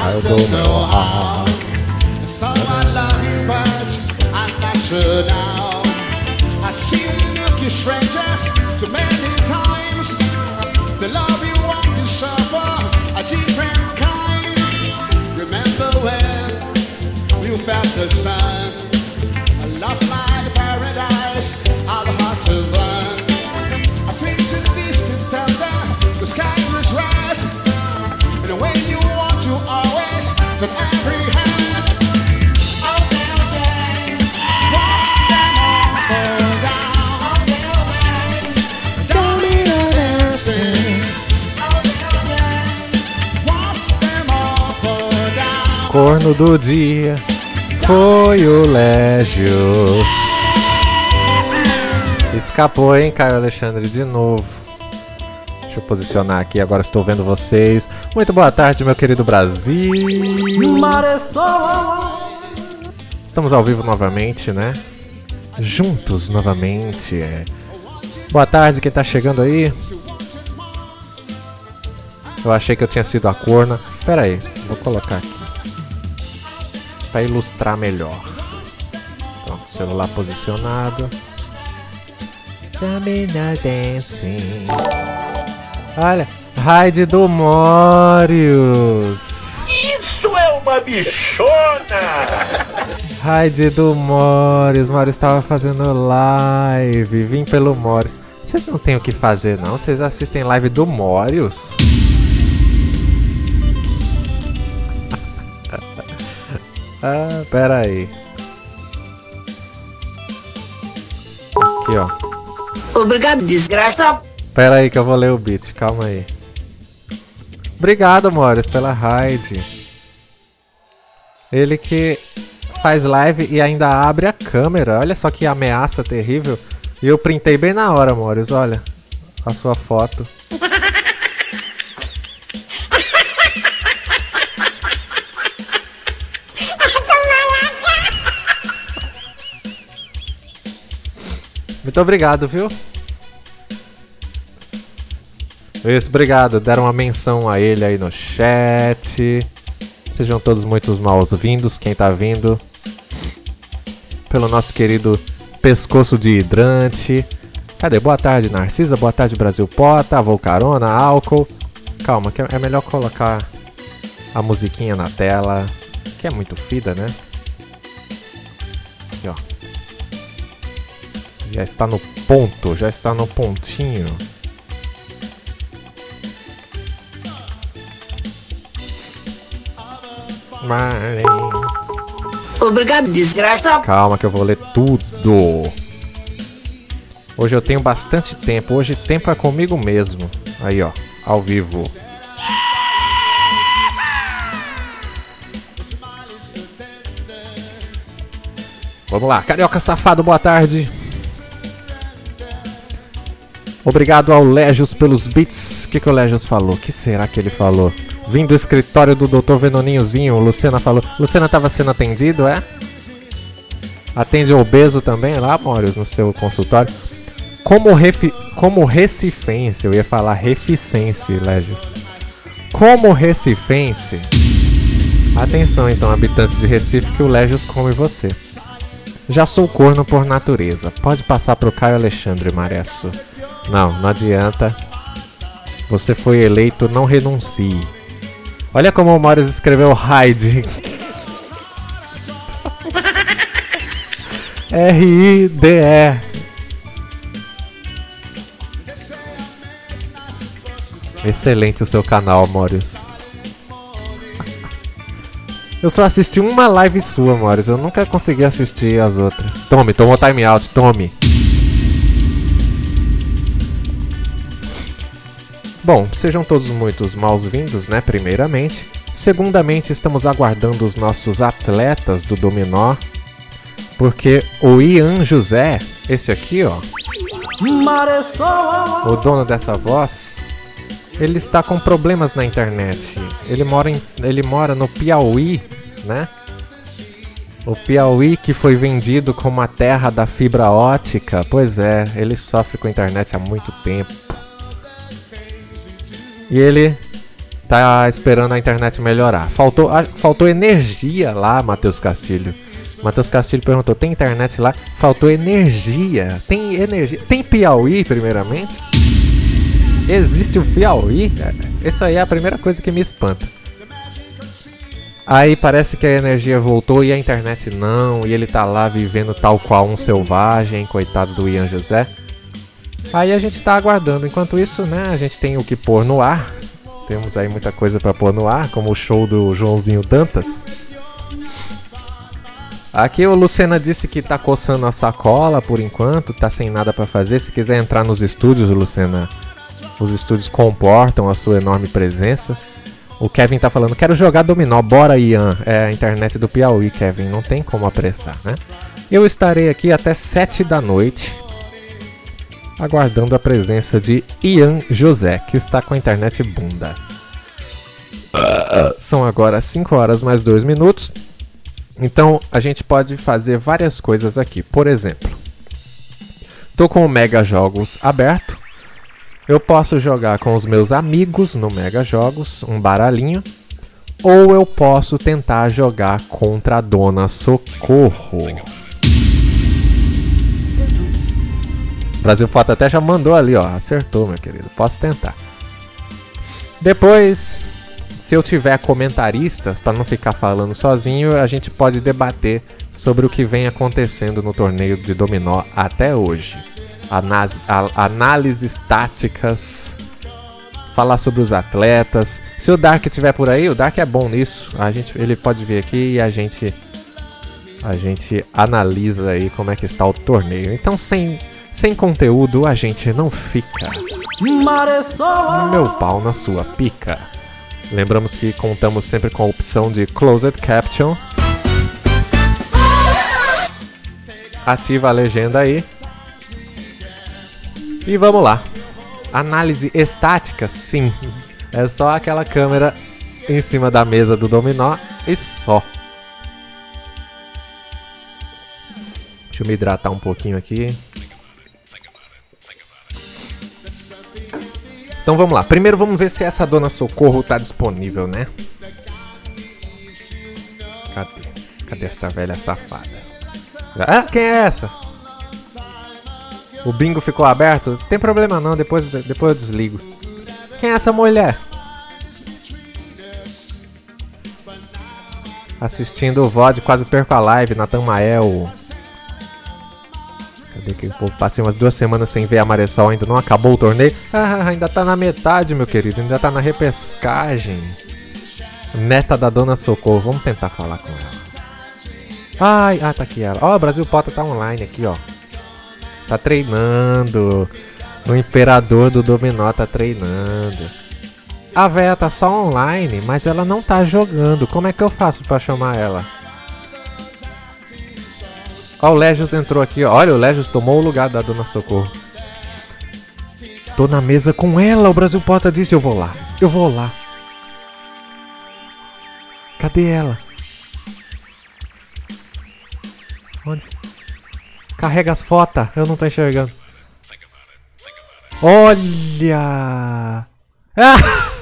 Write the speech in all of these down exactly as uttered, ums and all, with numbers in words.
do meu heart. Thought I love you, but I'm not sure now. I've seen you kiss strangers too many times. The love you want to suffer a different kind. Remember when you felt the sun? A love like paradise, our heart to burn. I feel too distant tender, the sky was red. And the way you want to always turn every hand. Corno do dia foi o Légios. Escapou, hein, Caio Alexandre, de novo. Deixa eu posicionar aqui, agora estou vendo vocês. Muito boa tarde, meu querido Brasil. Estamos ao vivo novamente, né? Juntos novamente. É. Boa tarde, quem tá chegando aí? Eu achei que eu tinha sido a corna. Pera aí, vou colocar aqui para ilustrar melhor. Pronto, celular posicionado. Dancing. Olha, raid do Morius. Isso é uma bichona! Raid do Morius. Morius estava fazendo live. Vim pelo Morius. Vocês não tem o que fazer, não? Vocês assistem live do Morius? Ah, pera aí. Aqui, ó. Obrigado, desgraça. Pera aí que eu vou ler o beat, calma aí. Obrigado, Morius, pela raid. Ele que faz live e ainda abre a câmera. Olha só que ameaça terrível. E eu printei bem na hora, Morius, olha. A sua foto. Muito obrigado, viu? Isso, obrigado. Deram uma menção a ele aí no chat. Sejam todos muito mal-vindos, quem tá vindo. Pelo nosso querido pescoço de hidrante. Cadê? Boa tarde, Narcisa. Boa tarde, Brasil Pota. Volcarona, álcool. Calma, que é melhor colocar a musiquinha na tela. Que é muito fida, né? Aqui, ó. Já está no ponto, já está no pontinho. Marlene. Obrigado, desgraça. Calma que eu vou ler tudo. Hoje eu tenho bastante tempo. Hoje tempo é comigo mesmo. Aí, ó, ao vivo. Vamos lá, Carioca Safado, boa tarde. Obrigado ao Légios pelos beats. O que, que o Légios falou? O que será que ele falou? Vim do escritório do doutor Venoninhozinho. Luciana falou. Luciana estava sendo atendido, é? Atende obeso também lá, Morius, no seu consultório. Como, refi... Como recifense, eu ia falar reficência, Légios. Como recifense. Atenção então, habitantes de Recife, que o Légios come você. Já sou corno por natureza. Pode passar pro Caio Alexandre, Maresso. Não, não adianta. Você foi eleito, não renuncie. Olha como o Morius escreveu raid. R I D E. Excelente o seu canal, Morius. Eu só assisti uma live sua, Morius. Eu nunca consegui assistir as outras. Tome, tomou time out, tome. Bom, sejam todos muito mal-vindos, né, primeiramente. Segundamente, estamos aguardando os nossos atletas do dominó. Porque o Ian José, esse aqui, ó, o dono dessa voz, ele está com problemas na internet. Ele mora, em, ele mora no Piauí, né? O Piauí que foi vendido como a terra da fibra ótica. Pois é, ele sofre com a internet há muito tempo. E ele Tá esperando a internet melhorar. Faltou, a, faltou energia lá, Matheus Castilho. Matheus Castilho perguntou, tem internet lá? Faltou energia. Tem energia. Tem Piauí, primeiramente? Existe o Piauí? Isso aí é a primeira coisa que me espanta. Aí parece que a energia voltou e a internet não. E ele tá lá vivendo tal qual um selvagem. Coitado do Ian José. Aí a gente tá aguardando. Enquanto isso, né, a gente tem o que pôr no ar. Temos aí muita coisa pra pôr no ar, como o show do Joãozinho Dantas. Aqui o Lucena disse que tá coçando a sacola por enquanto, tá sem nada pra fazer. Se quiser entrar nos estúdios, Lucena, os estúdios comportam a sua enorme presença. O Kevin tá falando, quero jogar dominó, bora Ian. É a internet do Piauí, Kevin, não tem como apressar, né? Eu estarei aqui até sete da noite, aguardando a presença de Ian José, que está com a internet bunda. São agora cinco horas mais dois minutos. Então a gente pode fazer várias coisas aqui. Por exemplo, tô com o Mega Jogos aberto. Eu posso jogar com os meus amigos no Mega Jogos, um baralhinho. Ou eu posso tentar jogar contra a Dona Socorro. Brasil Pota até já mandou ali, ó. Acertou, meu querido. Posso tentar. Depois, se eu tiver comentaristas, para não ficar falando sozinho, a gente pode debater sobre o que vem acontecendo no torneio de dominó até hoje. Anás- a- análises táticas, falar sobre os atletas. Se o Dark estiver por aí, o Dark é bom nisso. A gente, ele pode vir aqui e a gente, a gente analisa aí como é que está o torneio. Então, sem... Sem conteúdo, a gente não fica. Meu pau na sua pica. Lembramos que contamos sempre com a opção de Closed Caption. Ativa a legenda aí. E vamos lá. Análise estática, sim. É só aquela câmera em cima da mesa do dominó e só. Deixa eu me hidratar um pouquinho aqui. Então vamos lá, primeiro vamos ver se essa Dona Socorro tá disponível, né? Cadê? Cadê esta velha safada? Ah, quem é essa? O bingo ficou aberto? Tem problema não, depois, depois eu desligo. Quem é essa mulher? Assistindo o V O D, quase perco a live, Natan Mael. Cadê que o povo? Passei umas duas semanas sem ver a Maressol, ainda não acabou o torneio. Ah, ainda tá na metade, meu querido, ainda tá na repescagem. Neta da Dona Socorro, vamos tentar falar com ela. Ai, ah, tá aqui ela. Ó, o Brasil Pota tá online aqui, ó. Tá treinando. O imperador do dominó tá treinando. A véia tá só online, mas ela não tá jogando. Como é que eu faço pra chamar ela? Ó, o Légios entrou aqui, ó. Olha, o Légios tomou o lugar da Dona Socorro. Tô na mesa com ela, o Brasil Pota disse, eu vou lá. Eu vou lá. Cadê ela? Onde? Carrega as fotos, eu não tô enxergando. Olha! Ah!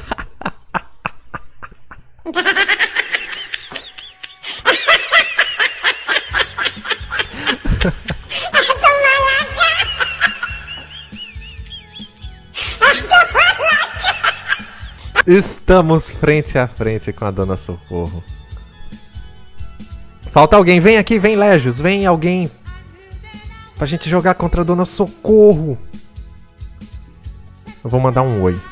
Estamos frente a frente com a Dona Socorro. Falta alguém, vem aqui, vem Légios, vem alguém pra gente jogar contra a Dona Socorro. Eu vou mandar um oi.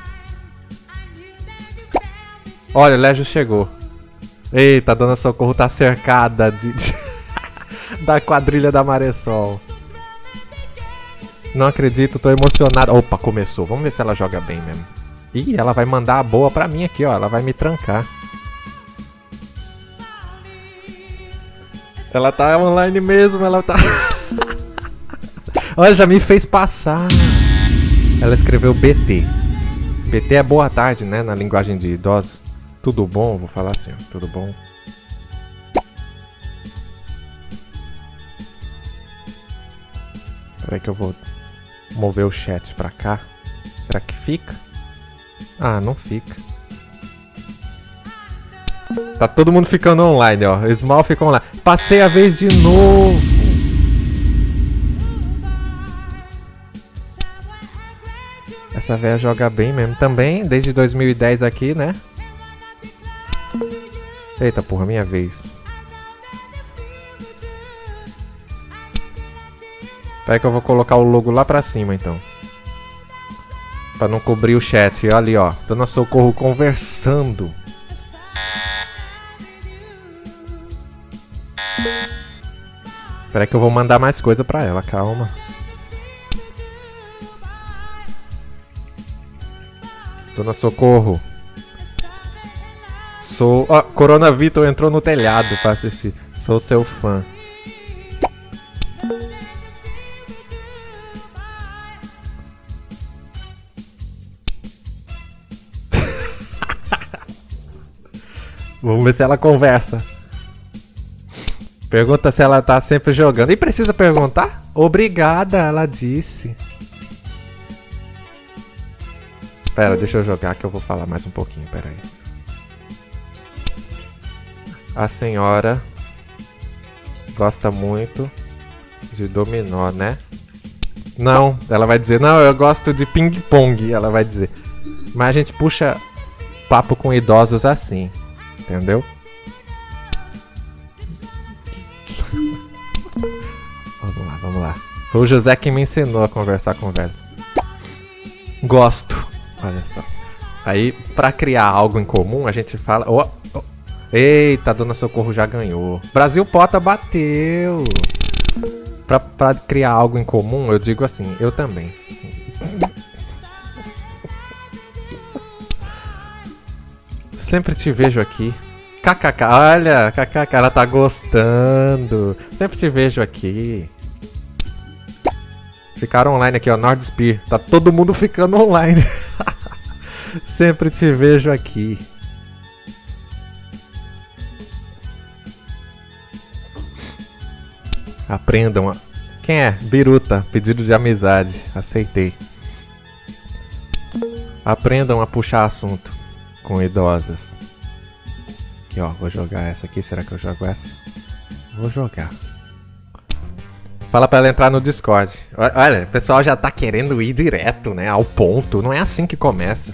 Olha, Légios chegou. Eita, a Dona Socorro tá cercada de, de da quadrilha da Maressol. Não acredito, tô emocionado. Opa, começou, vamos ver se ela joga bem mesmo. Ih, ela vai mandar a boa pra mim aqui, ó. Ela vai me trancar. Ela tá online mesmo, ela tá... Olha, já me fez passar. Ela escreveu B T. B T é boa tarde, né? Na linguagem de idosos. Tudo bom? Vou falar assim, ó. Tudo bom? Peraí que eu vou mover o chat pra cá. Será que fica? Ah, não fica. Tá todo mundo ficando online, ó. Small ficou online. Passei a vez de novo. Essa véia joga bem mesmo. Também, desde dois mil e dez aqui, né? Eita porra, minha vez. Peraí que eu vou colocar o logo lá pra cima, então. Pra não cobrir o chat. Olha ali, ó. Dona Socorro conversando. Peraí que eu vou mandar mais coisa pra ela, calma. Dona Socorro. Sou... Ó, Corona Vitor entrou no telhado pra assistir. Sou seu fã. Vamos ver se ela conversa. Pergunta se ela tá sempre jogando. E precisa perguntar? Obrigada, ela disse. Pera, deixa eu jogar que eu vou falar mais um pouquinho, pera aí. A senhora gosta muito de dominó, né? Não, ela vai dizer, não, eu gosto de ping-pong, ela vai dizer. Mas a gente puxa papo com idosos assim, entendeu? Vamos lá, vamos lá. Foi o José que me ensinou a conversar com o velho. Gosto. Olha só. Aí, pra criar algo em comum, a gente fala... Oh, oh. Eita, Dona Socorro já ganhou. Brasil Pota bateu. Pra, pra criar algo em comum, eu digo assim, eu também. Sempre te vejo aqui. Kkk, olha, kkk, ela tá gostando. Sempre te vejo aqui. Ficaram online aqui, ó, Nordspear. Tá todo mundo ficando online. Sempre te vejo aqui. Aprendam. A... Quem é? Biruta. Pedido de amizade. Aceitei. Aprendam a puxar assunto com idosas. Aqui, ó. Vou jogar essa aqui. Será que eu jogo essa? Vou jogar. Fala pra ela entrar no Discord. Olha, o pessoal já tá querendo ir direto, né? Ao ponto. Não é assim que começa.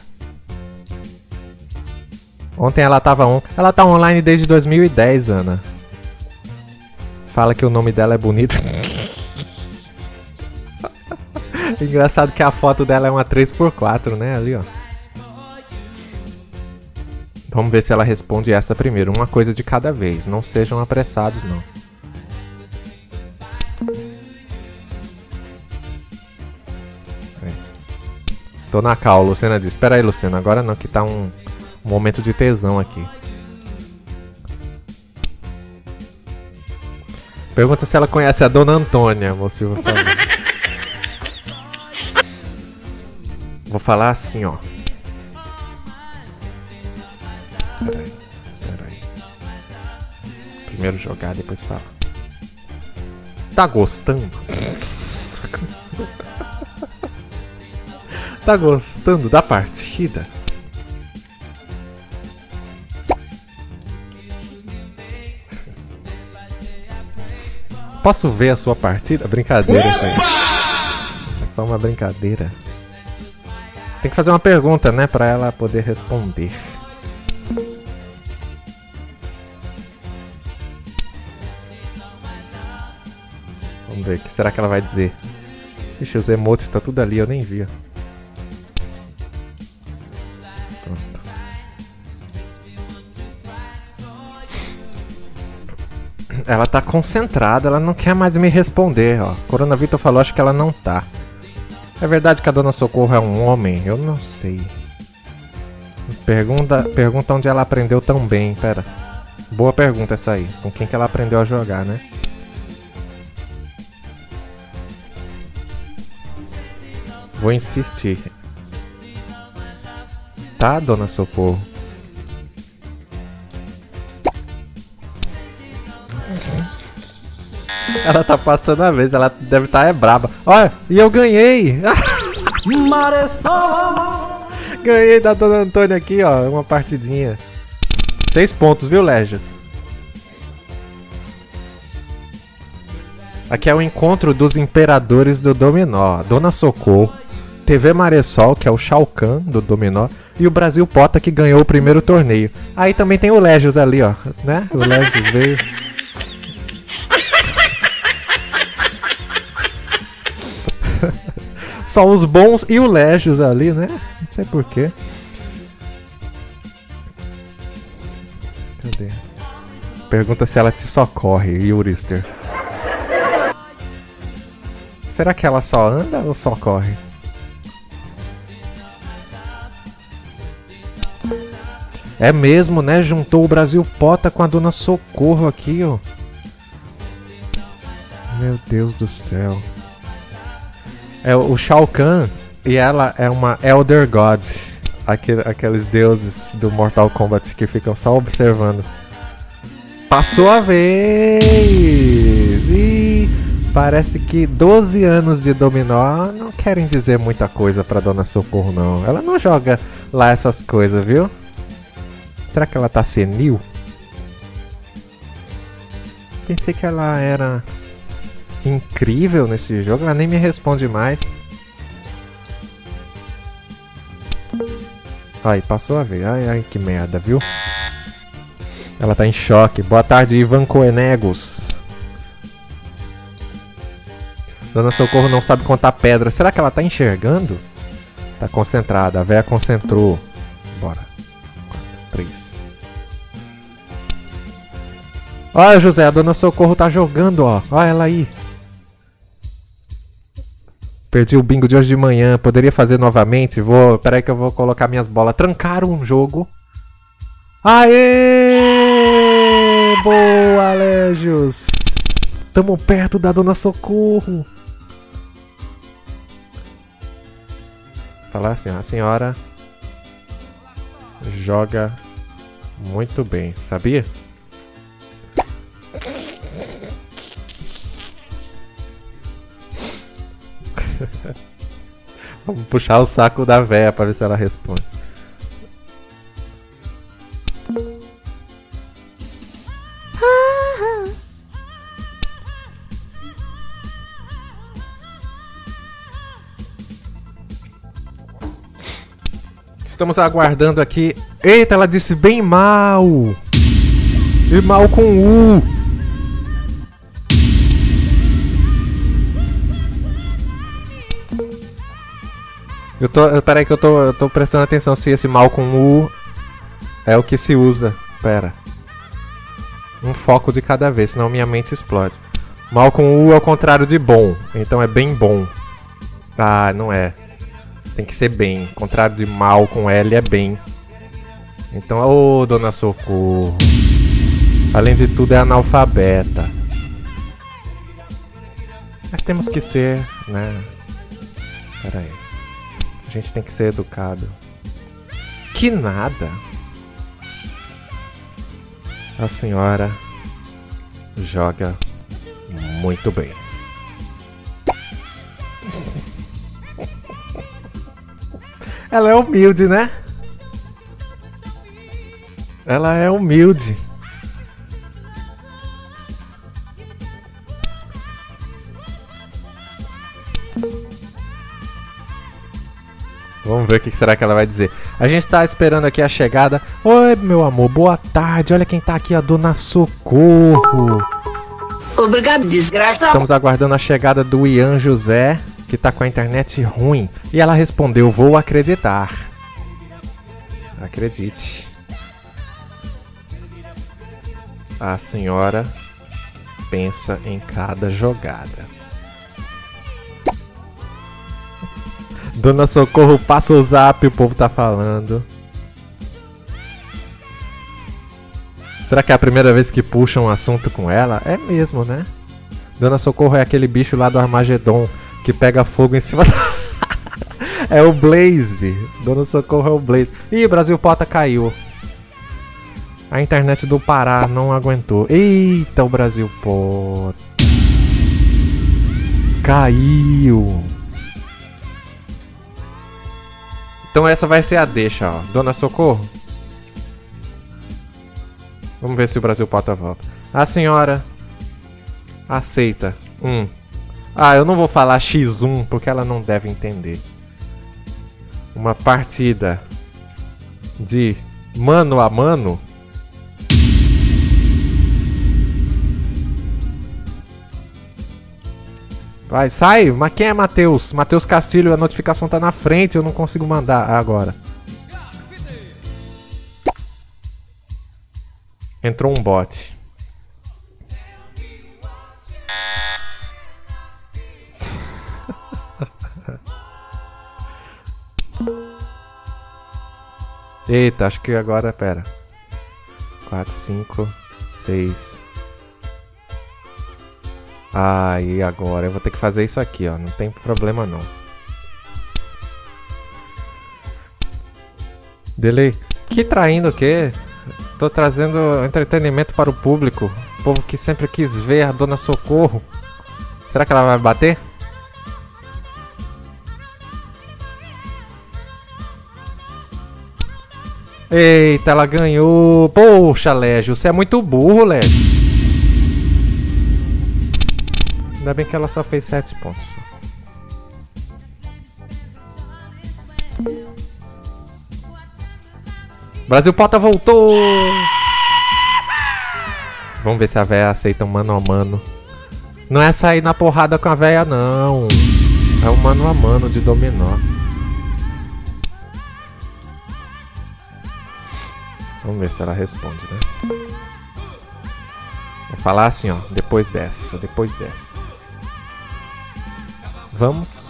Ontem ela tava on... Ela tá online desde dois mil e dez, Ana. Fala que o nome dela é bonito. Engraçado que a foto dela é uma três por quatro, né? Ali, ó. Vamos ver se ela responde essa primeiro. Uma coisa de cada vez. Não sejam apressados, não. Tô na cal, Luciana diz. Espera aí, Luciana. Agora não, que tá um, um momento de tesão aqui. Pergunta se ela conhece a Dona Antônia, moço. Vou falar. Vou falar assim, ó. Espera aí, espera aí. Primeiro jogar, depois fala. Tá gostando? Tá gostando da partida? Posso ver a sua partida? Brincadeira isso aí. É só uma brincadeira. Tem que fazer uma pergunta, né? Pra ela poder responder. Vamos ver o que será que ela vai dizer. Ixi, os emotes tá tudo ali, eu nem vi. Pronto. Ela tá concentrada, ela não quer mais me responder, ó. Corona Vitor falou, acho que ela não tá. É verdade que a Dona Socorro é um homem? Eu não sei. Pergunta, pergunta onde ela aprendeu tão bem, pera. Boa pergunta essa aí. Com quem que ela aprendeu a jogar, né? Vou insistir. Tá, Dona Socorro? Ela tá passando a vez, ela deve estar tá, é braba. Olha, e eu ganhei! Ganhei da Dona Antônia aqui, ó, uma partidinha. Seis pontos, viu, Légios? Aqui é o encontro dos imperadores do dominó. Dona Socorro, T V Maressol, que é o Shao Kahn do dominó, e o Brasil Pota, que ganhou o primeiro torneio. Aí também tem o Légios ali, ó, né? O Légios veio. Só os bons e o Légios ali, né? Não sei porquê. Cadê? Pergunta se ela te socorre, Yurister. Será que ela só anda ou só corre? É mesmo, né? Juntou o Brasil Pota com a Dona Socorro aqui, ó. Meu Deus do céu. É o Shao Kahn e ela é uma Elder God. Aquele, aqueles deuses do Mortal Kombat que ficam só observando. Passou a vez! E parece que doze anos de dominó não querem dizer muita coisa pra Dona Socorro, não. Ela não joga lá essas coisas, viu? Será que ela tá senil? Pensei que ela era incrível nesse jogo, ela nem me responde mais. Ai, passou a vez. Ai, ai, que merda, viu? Ela tá em choque. Boa tarde, Ivan Coenegos. Dona Socorro não sabe contar pedra. Será que ela tá enxergando? Tá concentrada. A véia concentrou. Bora. quatro, três. Olha, José, a Dona Socorro tá jogando, ó. Olha ela aí. Perdi o bingo de hoje de manhã. Poderia fazer novamente? Vou. Peraí que eu vou colocar minhas bolas. Trancaram um jogo. Aê! Boa, Légios! Tamo perto da Dona Socorro. Falar assim, ó, a senhora joga muito bem, sabia? Vamos puxar o saco da véia pra ver se ela responde. Estamos aguardando aqui. Eita, ela disse bem mal. E mal com U. Eu tô. Peraí que eu tô, eu tô prestando atenção se esse mal com U é o que se usa. Pera. Um foco de cada vez, senão minha mente explode. Mal com U é o contrário de bom. Então é bem bom. Ah, não é. Tem que ser bem. O contrário de mal com L é bem. Então, ô, oh, Dona Socorro. Além de tudo, é analfabeta. Mas temos que ser, né? Pera aí. A gente tem que ser educado. Que nada. A senhora joga muito bem. Ela é humilde, né? Ela é humilde. Vamos ver o que será que ela vai dizer. A gente tá esperando aqui a chegada. Oi, meu amor, boa tarde. Olha quem tá aqui, a Dona Socorro. Obrigado, desgraça. Estamos aguardando a chegada do Ian José, que tá com a internet ruim. E ela respondeu, vou acreditar. Acredite. A senhora pensa em cada jogada. Dona Socorro, passa o zap, o povo tá falando. Será que é a primeira vez que puxam um assunto com ela? É mesmo, né? Dona Socorro é aquele bicho lá do Armagedon que pega fogo em cima da... É o Blaze. Dona Socorro é o Blaze. Ih, Brasil Pota caiu. A internet do Pará não aguentou. Eita, o Brasil Pota. Caiu. Então essa vai ser a deixa, ó. Dona Socorro. Vamos ver se o Brasil Pota volta. A senhora aceita. Um. Ah, eu não vou falar xis um porque ela não deve entender. Uma partida de mano a mano. Vai, sai! Mas quem é Matheus? Matheus Castilho, a notificação tá na frente, eu não consigo mandar agora. Entrou um bot. Eita, acho que agora, pera. quatro, cinco, seis. Ah, e agora? Eu vou ter que fazer isso aqui, ó. Não tem problema, não. Delay. Que traindo o quê? Tô trazendo entretenimento para o público. O povo que sempre quis ver a Dona Socorro. Será que ela vai bater? Eita, ela ganhou. Poxa, Légio, você é muito burro, Légio. Ainda bem que ela só fez sete pontos. Brasil Pota voltou! Vamos ver se a véia aceita um mano a mano. Não é sair na porrada com a véia, não. É um mano a mano de dominó. Vamos ver se ela responde, né? Vou falar assim, ó. Depois dessa, depois dessa. Vamos.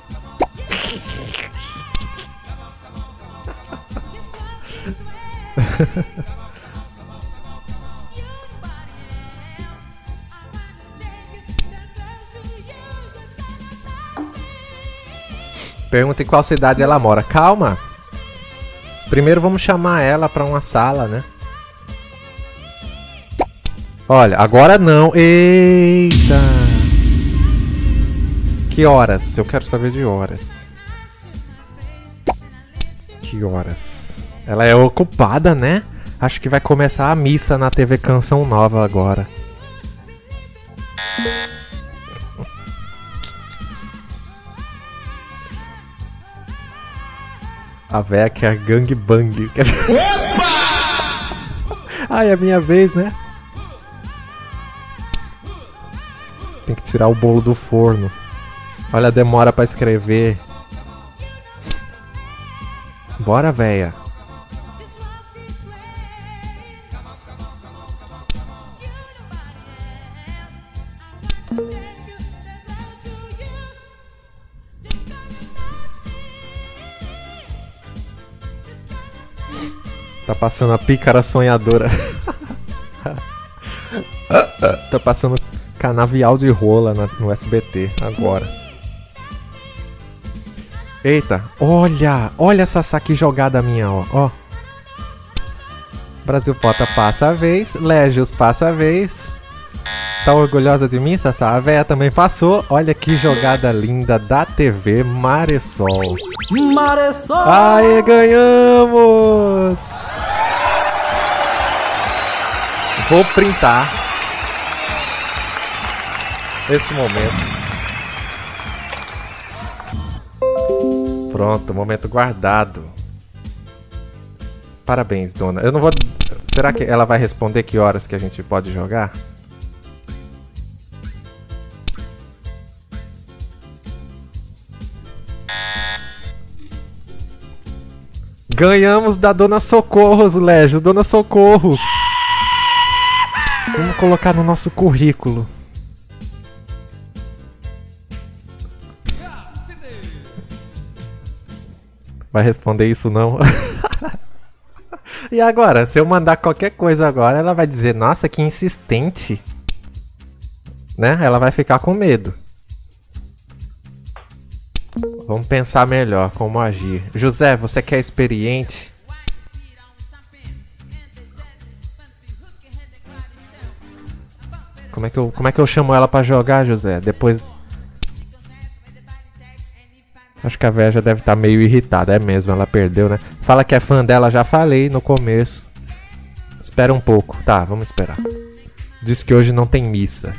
Pergunta em qual cidade ela mora. Calma. Primeiro vamos chamar ela pra uma sala, né? Olha, agora não. Eita. Que horas? Eu quero saber de horas. Que horas? Ela é ocupada, né? Acho que vai começar a missa na T V Canção Nova agora. A véia quer gangbang. Opa! Ai, é minha vez, né? Tem que tirar o bolo do forno. Olha a demora pra escrever. Bora, véia. Tá passando a pícara sonhadora. Tá passando canavial de rola na, no S B T agora. Eita, olha, olha essa saque jogada minha, ó, ó. Brasil Pota passa a vez, Légios passa a vez. Tá orgulhosa de mim, Sassá? A véia também passou. Olha que jogada linda da T V Maresol. Maresol! Aê, ganhamos! Vou printar esse momento. Pronto, momento guardado. Parabéns, dona. Eu não vou... Será que ela vai responder que horas que a gente pode jogar? Ganhamos da Dona Socorros, Légio. Dona Socorros. Vamos colocar no nosso currículo. Vai responder isso não? E agora? Se eu mandar qualquer coisa agora, ela vai dizer, nossa, que insistente. Né? Ela vai ficar com medo. Vamos pensar melhor como agir. José, você que é experiente. Como é que eu, como é que eu chamo ela pra jogar, José? Depois... Acho que a véia já deve estar meio irritada. É mesmo, ela perdeu, né? Fala que é fã dela, já falei no começo. Espera um pouco. Tá, vamos esperar. Diz que hoje não tem missa.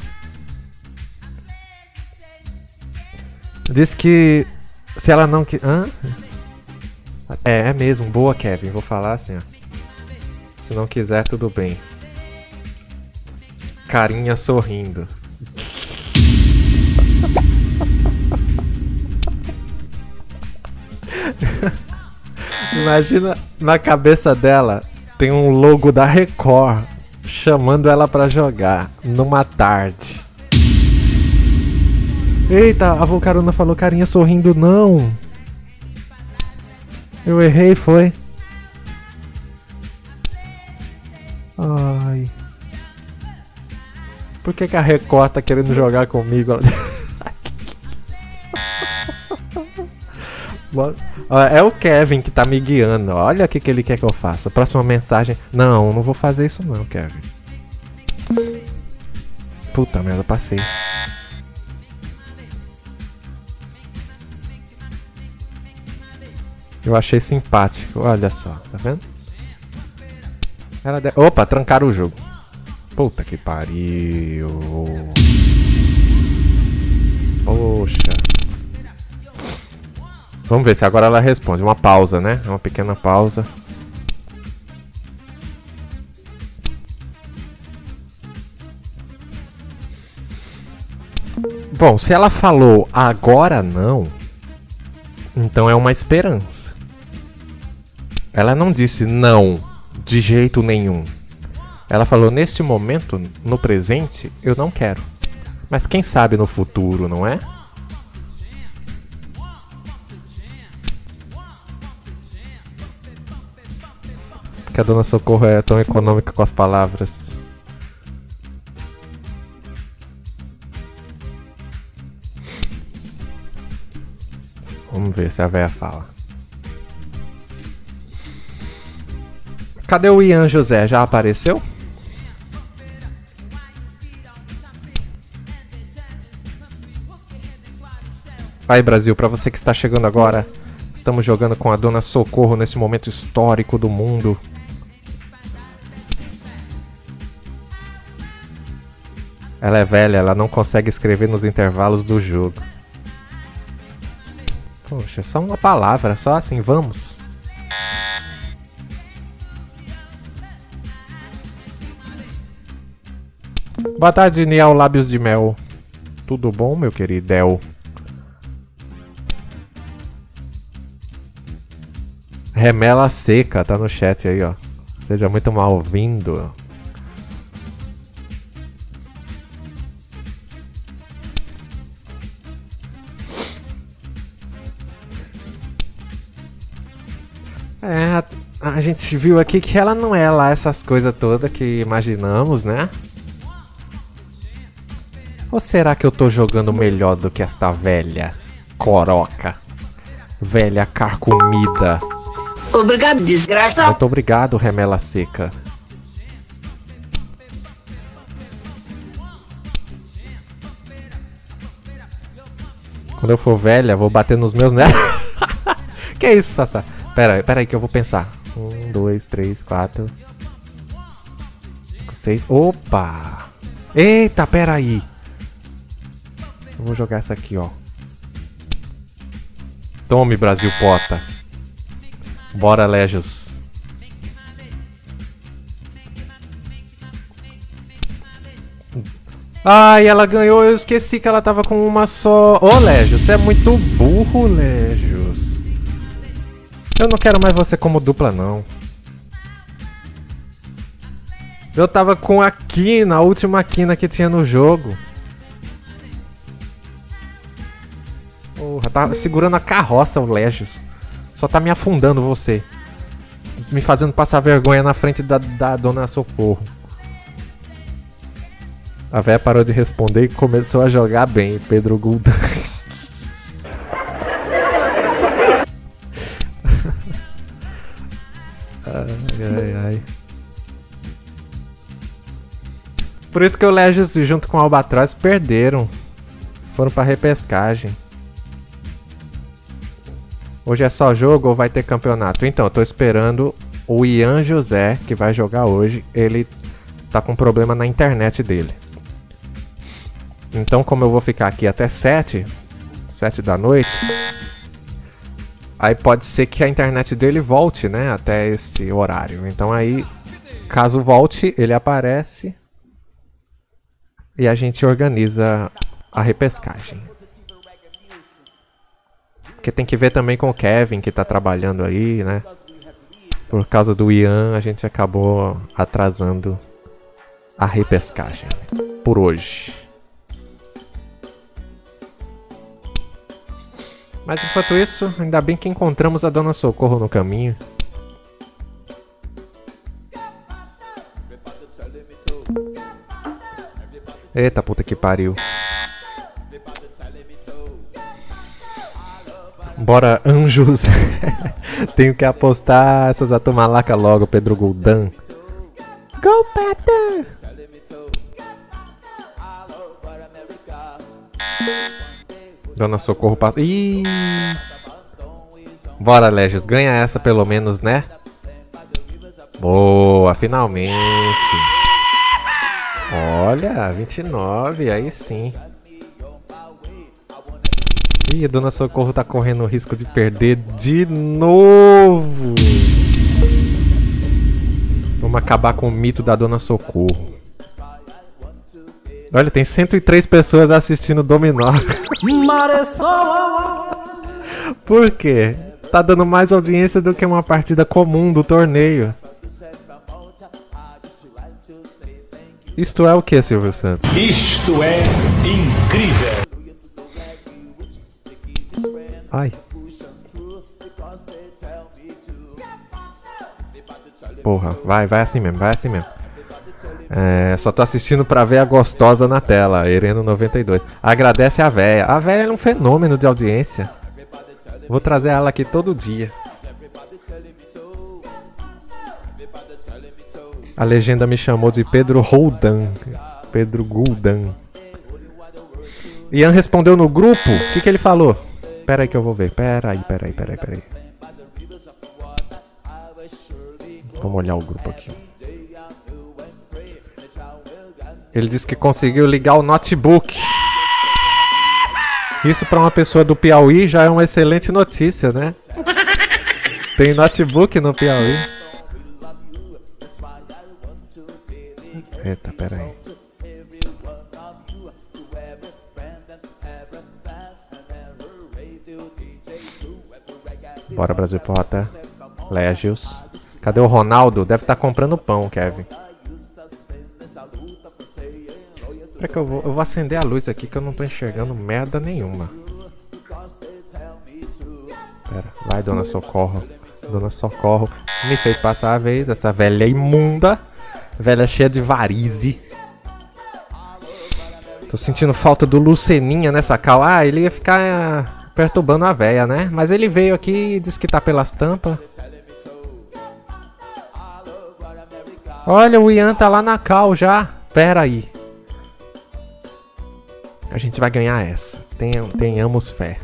Diz que se ela não... que Hã? É, é mesmo. Boa, Kevin. Vou falar assim, ó. Se não quiser, tudo bem. Carinha sorrindo. Imagina na cabeça dela tem um logo da Record chamando ela pra jogar numa tarde. Eita, a Volcarona falou carinha sorrindo, não. Eu errei, foi. Ai. Por que que a Record tá querendo jogar comigo? É o Kevin que tá me guiando. Olha o que, que ele quer que eu faça. Próxima mensagem. Não, não vou fazer isso não, Kevin. Puta merda, passei. Eu achei simpático. Olha só, tá vendo? Ela de... Opa, trancaram o jogo. Puta que pariu. Poxa. Vamos ver se agora ela responde. Uma pausa, né? Uma pequena pausa. Bom, se ela falou agora não, então é uma esperança. Ela não disse não de jeito nenhum. Ela falou nesse momento, no presente, eu não quero. Mas quem sabe no futuro, não é? Que a Dona Socorro é tão econômica com as palavras. Vamos ver se a véia fala. Cadê o Ian José? Já apareceu? Aí, Brasil, pra você que está chegando agora, estamos jogando com a Dona Socorro nesse momento histórico do mundo. Ela é velha, ela não consegue escrever nos intervalos do jogo. Poxa, só uma palavra, só assim, vamos. Boa tarde, Nial Lábios de Mel. Tudo bom, meu querido Del? Remela Seca, tá no chat aí, ó. Seja muito mal-vindo. É, a, a gente viu aqui que ela não é lá essas coisas todas que imaginamos, né? Ou será que eu tô jogando melhor do que esta velha coroca? Velha carcomida. Obrigado, desgraça. Muito obrigado, Remela Seca. Quando eu for velha, vou bater nos meus netos. Que isso, Sassá? Pera aí, pera aí que eu vou pensar. Um, dois, três, quatro... Seis... Opa! Eita, pera aí. Eu vou jogar essa aqui, ó. Tome, Brasil Pota. Bora, Légios. Ai, ela ganhou. Eu esqueci que ela tava com uma só. Ô, Légios, você é muito burro, Légios. Eu não quero mais você como dupla, não. Eu tava com a quina, a última quina que tinha no jogo. Porra, tá segurando a carroça, o Légios. Só tá me afundando você. Me fazendo passar vergonha na frente da, da Dona Socorro. A véia parou de responder e começou a jogar bem, Pedro Gulda. Ai, ai, ai. Por isso que o Légios junto com o Albatroz perderam. Foram pra repescagem. Hoje é só jogo ou vai ter campeonato? Então, eu tô esperando o Ian José, que vai jogar hoje, ele tá com problema na internet dele. Então, como eu vou ficar aqui até sete, sete da noite, aí pode ser que a internet dele volte, né, até esse horário. Então aí, caso volte, ele aparece e a gente organiza a repescagem. Porque tem que ver também com o Kevin, que tá trabalhando aí, né. Por causa do Ian, a gente acabou atrasando a repescagem por hoje. Mas enquanto isso, ainda bem que encontramos a Dona Socorro no caminho. Eita puta que pariu. Bora, anjos. Tenho que apostar essas atumalacas logo, Pedro Guldan. Go, Pata! Dona Socorro passa. Ih! Bora, Légios. Ganha essa pelo menos, né? Boa, finalmente. Olha, vinte e nove, aí sim. Ih, a Dona Socorro tá correndo o risco de perder de novo. Vamos acabar com o mito da Dona Socorro. Olha, tem cento e três pessoas assistindo Dominó. Por quê? Tá dando mais audiência do que uma partida comum do torneio. Isto é o que, Silvio Santos? Isto é incrível. Ai. Porra, vai, vai assim mesmo, vai assim mesmo. É, só tô assistindo pra ver a gostosa na tela, Ereno noventa e dois. Agradece a véia. A véia é um fenômeno de audiência. Vou trazer ela aqui todo dia. A legenda me chamou de Pedro Roldan. Pedro Guldan. Ian respondeu no grupo. O que, que ele falou? Pera aí que eu vou ver. Pera aí, pera aí, pera aí, pera aí. Vamos olhar o grupo aqui. Ele disse que conseguiu ligar o notebook. Isso pra uma pessoa do Piauí já é uma excelente notícia, né? Tem notebook no Piauí. Eita, pera aí. Bora, Brasil Potter. Légios. Cadê o Ronaldo? Deve estar comprando pão, Kevin. Pera que eu vou, eu vou acender a luz aqui que eu não tô enxergando merda nenhuma. Pera, vai, Dona Socorro. Dona Socorro me fez passar a vez, essa velha imunda. Velha cheia de varize. Tô sentindo falta do Luceninha nessa cal. Ah, ele ia ficar uh, perturbando a véia, né? Mas ele veio aqui e disse que tá pelas tampas. Olha, o Ian tá lá na cal já. Pera aí. A gente vai ganhar essa. Tenham, tenhamos fé.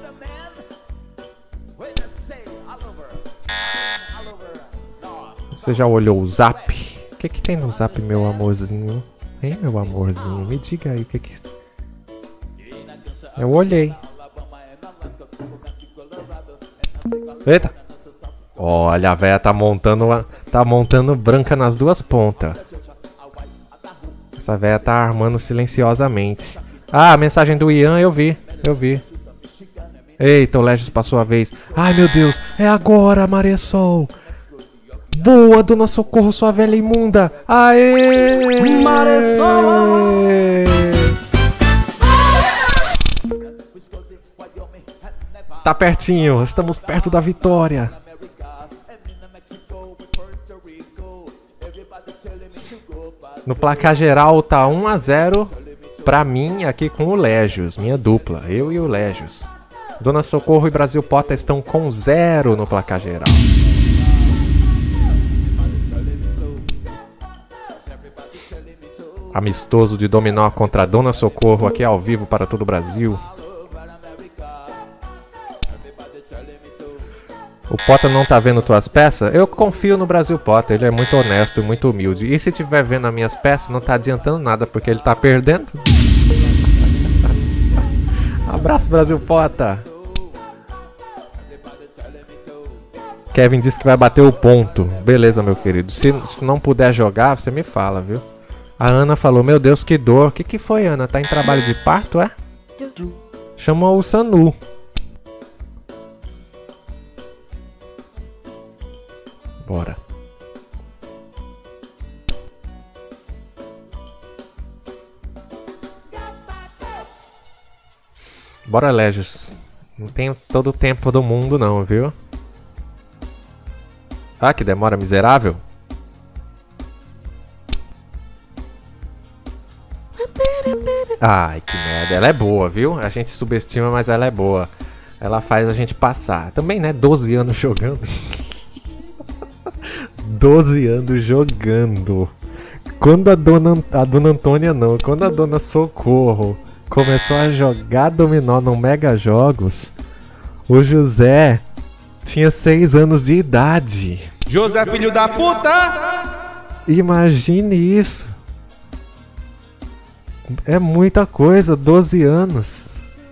Você já olhou o zap? O que que tem no zap, meu amorzinho? Hein, meu amorzinho? Me diga aí o que que... Eu olhei. Eita! Olha, a véia tá montando, tá montando branca nas duas pontas. Essa véia tá armando silenciosamente. Ah, a mensagem do Ian eu vi, eu vi. Eita, o Légios passou a vez. Ai, meu Deus, é agora, Maresol. Boa, Dona Socorro, sua velha imunda. Aê! Maresol! Tá pertinho, estamos perto da vitória. No placar geral tá um a zero pra mim aqui com o Légios, minha dupla, eu e o Légios. Dona Socorro e Brasil Potter estão com zero no placar geral. Amistoso de dominó contra a Dona Socorro aqui ao vivo para todo o Brasil. O Potter não tá vendo tuas peças? Eu confio no Brasil Potter, ele é muito honesto e muito humilde. E se tiver vendo as minhas peças, não tá adiantando nada, porque ele tá perdendo. Abraço, Brasil Potter. Kevin disse que vai bater o ponto. Beleza, meu querido. Se, se não puder jogar, você me fala, viu? A Ana falou, meu Deus, que dor. O que que foi, Ana? Tá em trabalho de parto, é? Chamou o Sanu. Bora. Bora, Légios. Não tenho todo o tempo do mundo não, viu? Ah, que demora miserável. Ai, que merda. Ela é boa, viu? A gente subestima, mas ela é boa. Ela faz a gente passar. Também, né? doze anos jogando. doze anos jogando. Quando a dona, a dona Antônia não, quando a dona Socorro começou a jogar dominó no Mega Jogos, o José tinha seis anos de idade. José, filho da puta! Imagine isso. É muita coisa, doze anos.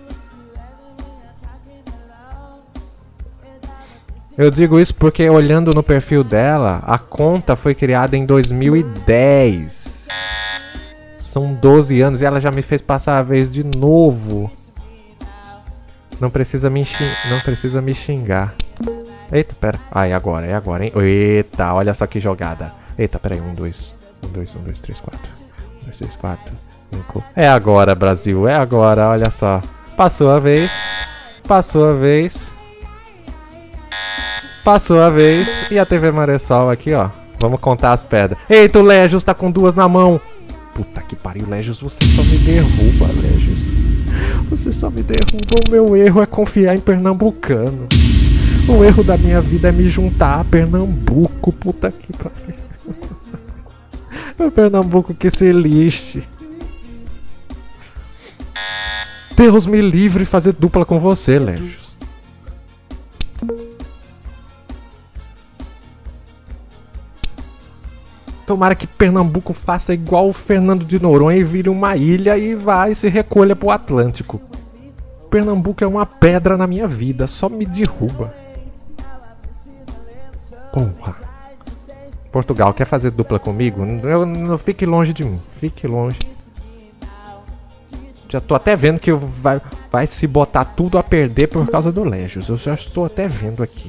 Eu digo isso porque olhando no perfil dela, a conta foi criada em dois mil e dez. São doze anos e ela já me fez passar a vez de novo. Não precisa me, xing... Não precisa me xingar. Eita, pera. Ah, é agora, é agora, hein? Eita, olha só que jogada. Eita, pera aí. Um, dois. Um, dois, um, dois, três, quatro. Um, dois, três, quatro. Cinco. É agora, Brasil. É agora, olha só. Passou a vez. Passou a vez. Passou a vez. E a T V Maressol aqui, ó. Vamos contar as pedras. Eita, o Légios tá com duas na mão. Puta que pariu, Légios. Você só me derruba, Légios. Você só me derruba. O meu erro é confiar em pernambucano. O erro da minha vida é me juntar a Pernambuco. Puta que pariu. É o Pernambuco que se lixe. Deus me livre fazer dupla com você, Légios. Tomara que Pernambuco faça igual o Fernando de Noronha e vire uma ilha e vá e se recolha pro Atlântico. Pernambuco é uma pedra na minha vida, só me derruba. Porra. Portugal, quer fazer dupla comigo? Eu, não fique longe de mim, fique longe. Já tô até vendo que vai, vai se botar tudo a perder por causa do Légios. Eu já estou até vendo aqui.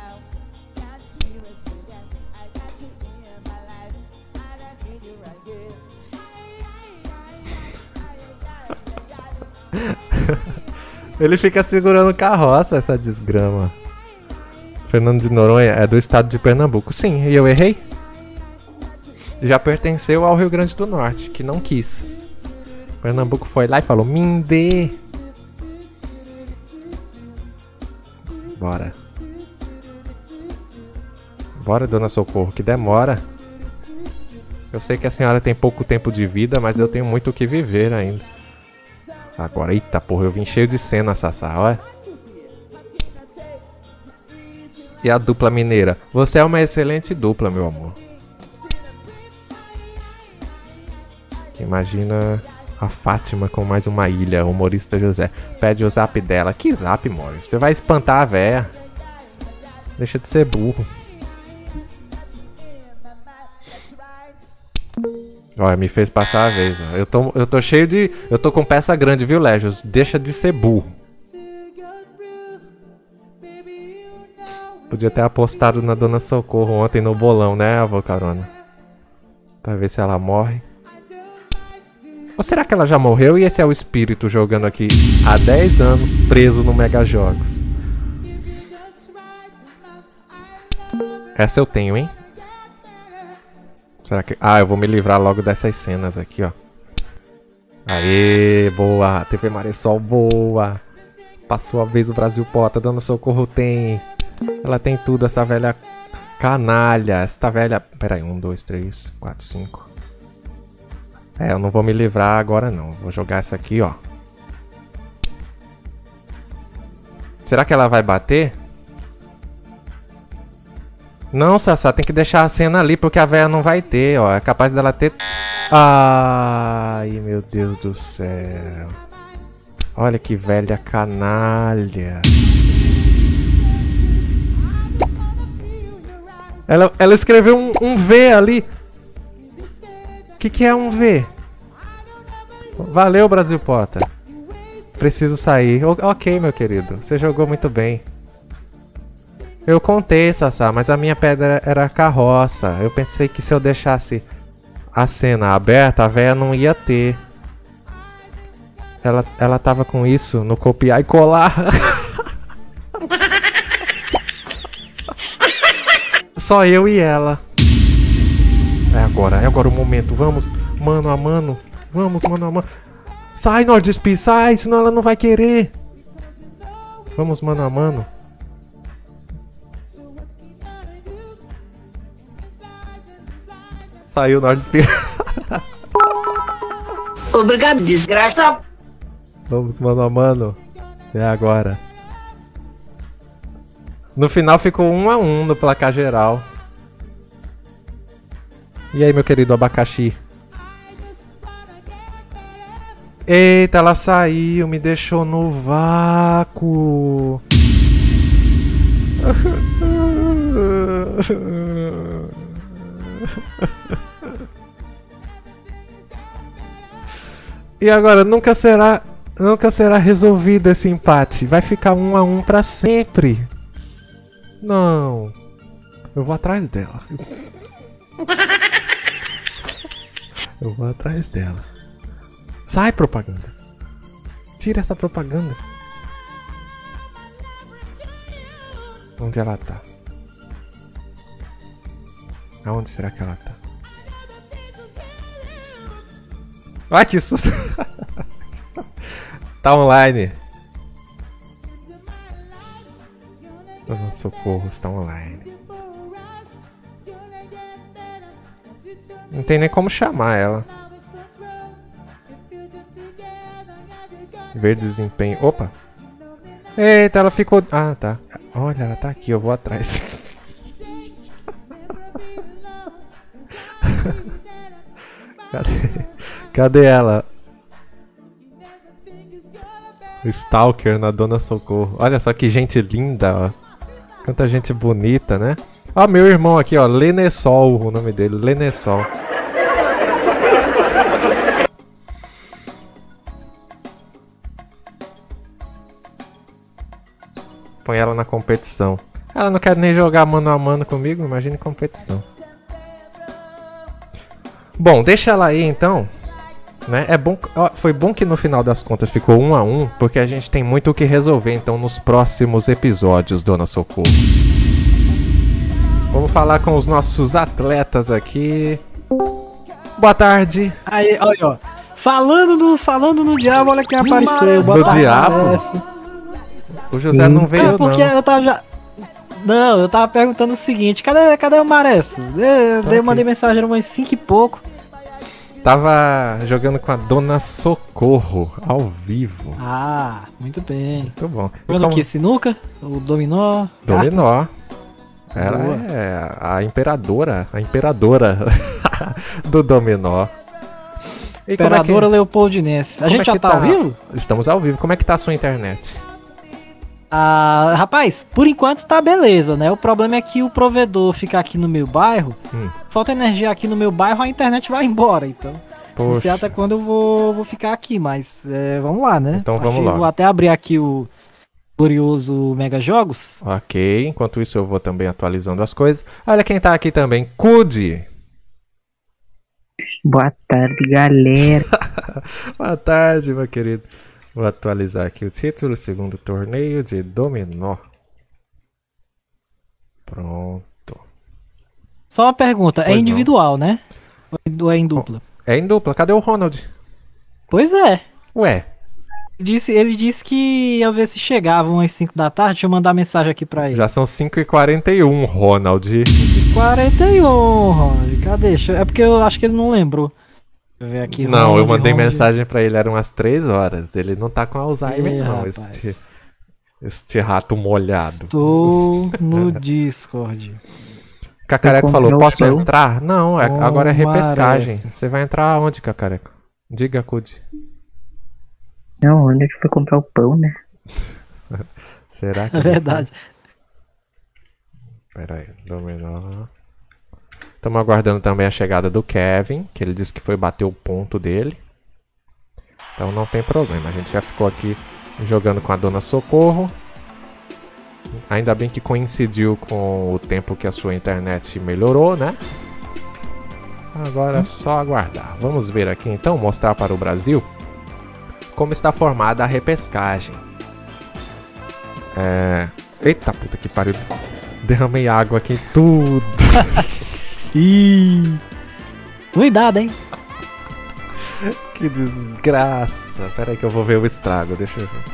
Ele fica segurando carroça, essa desgrama. Fernando de Noronha é do estado de Pernambuco. Sim, e eu errei? Já pertenceu ao Rio Grande do Norte, que não quis. Pernambuco foi lá e falou, Mindê. Bora. Bora, dona Socorro, que demora. Eu sei que a senhora tem pouco tempo de vida, mas eu tenho muito o que viver ainda. Agora, eita porra, eu vim cheio de cena, Sassá, olha. E a dupla mineira? Você é uma excelente dupla, meu amor. Imagina a Fátima com mais uma ilha, o humorista José. Pede o zap dela. Que zap, Morris? Você vai espantar a véia. Deixa de ser burro. Olha, me fez passar a vez. Ó. Eu, tô, eu tô cheio de... Eu tô com peça grande, viu, Légios? Deixa de ser burro. Podia ter apostado na Dona Socorro ontem no bolão, né, avô Carona? Pra ver se ela morre. Ou será que ela já morreu e esse é o espírito jogando aqui há dez anos preso no Mega Jogos? Essa eu tenho, hein? Será que... Ah, eu vou me livrar logo dessas cenas aqui, ó. Aê, boa. T V Maressol, boa. Passou a vez o Brasil Potter. Dona Socorro tem... Ela tem tudo, essa velha canalha. Esta velha... Pera aí, um, dois, três, quatro, cinco. É, eu não vou me livrar agora não. Vou jogar essa aqui, ó. Será que ela vai bater? Não, Sassá, tem que deixar a cena ali, porque a véia não vai ter, ó. É capaz dela ter... Ai, meu Deus do céu. Olha que velha canalha. Ela, ela escreveu um, um V ali. O que, que é um V? Valeu, Brasil Potter. Preciso sair. O, ok, meu querido. Você jogou muito bem. Eu contei, Sassá, mas a minha pedra era a carroça. Eu pensei que se eu deixasse a cena aberta, a véia não ia ter. Ela, ela tava com isso no copiar e colar. Só eu e ela. É agora, é agora o momento. Vamos, mano a mano. Vamos, mano a mano. Sai, Nordspeed, sai, senão ela não vai querer. Vamos, mano a mano. Saiu o Nordspeed. Obrigado, desgraça. Vamos, mano a mano. É agora. No final ficou um a um no placar geral. E aí, meu querido abacaxi? Eita, ela saiu, me deixou no vácuo. E agora, nunca será, nunca será resolvido esse empate. Vai ficar um a um pra sempre. Não. Eu vou atrás dela. Eu vou atrás dela. Sai, propaganda. Tira essa propaganda. Onde ela tá? Aonde será que ela tá? Ai, que susto. Tá online. Oh, socorro, está online. Não tem nem como chamar ela. Ver desempenho. Opa! Eita, ela ficou... Ah, tá. Olha, ela tá aqui, eu vou atrás. Cadê? Cadê ela? O Stalker na Dona Socorro. Olha só que gente linda, ó. Quanta gente bonita, né? Ó, meu irmão aqui, ó. Lenessol, o nome dele. Lenessol. Põe ela na competição. Ela não quer nem jogar mano a mano comigo. Imagine competição. Bom, deixa ela aí então. Né? É bom, ó, foi bom que no final das contas ficou um a um, porque a gente tem muito o que resolver então nos próximos episódios, Dona Socorro. Vamos falar com os nossos atletas aqui. Boa tarde. Aí, olha, ó. Falando no, falando no diabo, olha quem apareceu. Do diabo? O José não veio, é porque não. eu tava já... Não, eu tava perguntando o seguinte, cadê, cadê o Mareço? Eu, Tá eu mandei mensagem, era umas cinco e pouco. Tava jogando com a Dona Socorro, ao vivo. Ah, muito bem. Muito bom. Jogando aqui, sinuca, o dominó. Dominó. Cartas. Ela Boa. é a imperadora, a imperadora do dominó. E como é que- Imperadora Leopoldinense. A como gente é já que tá ao vivo? Estamos ao vivo. Como é que tá a sua internet? Ah, rapaz, por enquanto tá beleza, né? O problema é que o provedor fica aqui no meu bairro, Hum. falta energia aqui no meu bairro, a internet vai embora, então. Não sei Poxa. até quando eu vou, vou ficar aqui, mas é, vamos lá, né? Então A partir- vamos lá. Vou até abrir aqui o glorioso Mega Jogos. Ok, enquanto isso eu vou também atualizando as coisas. Olha quem tá aqui também, Cudi. Boa tarde, galera. Boa tarde, meu querido. Vou atualizar aqui o título, segundo torneio de dominó. Pronto. Só uma pergunta, Pois é não. individual, né? Ou é em dupla? É em dupla, cadê o Ronald? Pois é. Ué, Disse, ele disse que ia ver se chegavam às cinco da tarde. Deixa eu mandar mensagem aqui pra ele. já são cinco e quarenta e um, Ronald. quarenta e um, Ronald. Cadê? Deixa eu- É porque eu acho que ele não lembrou. Deixa eu ver aqui. Não, eu Ronald, mandei Ronald. mensagem pra ele, eram umas três horas. Ele não tá com Alzheimer, Ih, não, rapaz. este, este rato molhado. Estou no Discord. Cacareco Eu falou, comprei o posso pão. entrar? Não, é- Como agora é repescagem. merece. Você vai entrar aonde, Cacareco? Diga, Cudi. Não, onde é que foi comprar o pão, né? Será que... É verdade. Pera aí, dominó. Estamos aguardando também a chegada do Kevin, que ele disse que foi bater o ponto dele. Então não tem problema, a gente já ficou aqui jogando com a Dona Socorro. Ainda bem que coincidiu com o tempo que a sua internet melhorou, né? Agora é só aguardar. Vamos ver aqui então, mostrar para o Brasil como está formada a repescagem. É... Eita puta que pariu. Derramei água aqui em tudo. Ih. Cuidado, hein? Que desgraça. Pera aí que eu vou ver o estrago, deixa eu ver.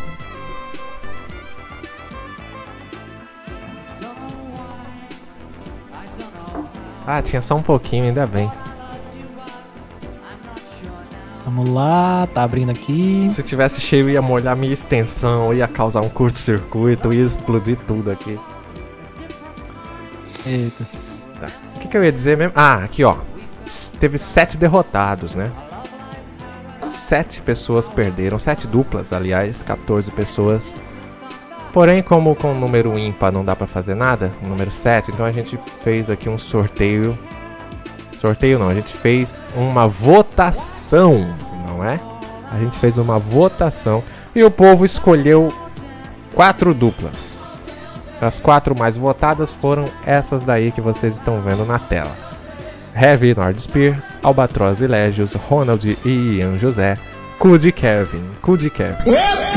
Ah, tinha só um pouquinho, ainda bem. Vamos lá, tá abrindo aqui. Se tivesse cheio, ia molhar minha extensão, ia causar um curto-circuito, ia explodir tudo aqui. Eita. Tá. O que, que eu ia dizer mesmo? Ah, aqui ó. S- Teve sete derrotados, né? Sete pessoas perderam, sete duplas, aliás, quatorze pessoas. Porém, como com o número ímpar não dá pra fazer nada, o número sete, então a gente fez aqui um sorteio. Sorteio não, a gente fez uma votação, não é? A gente fez uma votação e o povo escolheu quatro duplas. As quatro mais votadas foram essas daí que vocês estão vendo na tela. Heavy Nordspear, Albatroz e Légios, Ronald e Ian José, Cudi Kevin, Cudi Kevin.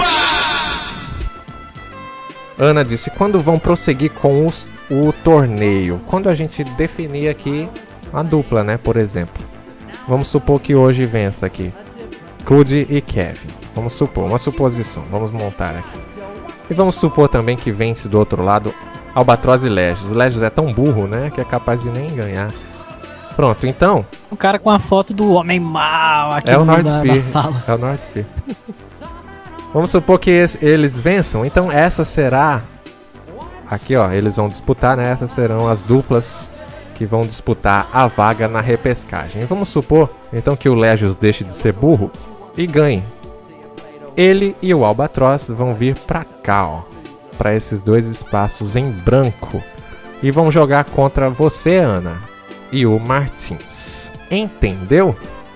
Ana disse, quando vão prosseguir com os, o torneio? Quando a gente definir aqui a dupla, né, por exemplo. Vamos supor que hoje vença aqui Cudi e Kevin. Vamos supor, uma suposição, vamos montar aqui. E vamos supor também que vence do outro lado Albatroz e Légios. Légios é tão burro, né, que é capaz de nem ganhar. Pronto, então... O cara com a foto do homem mal aqui É o na, Nordspear. na sala. É o Nordspear. Vamos supor que es- eles vençam. Então essa será... Aqui ó, eles vão disputar, né? Essas serão as duplas que vão disputar a vaga na repescagem. E vamos supor, então, que o Légios deixe de ser burro e ganhe. Ele e o Albatroz vão vir pra cá, ó. Pra esses dois espaços em branco. E vão jogar contra você, Ana. E o Martins. Entendeu?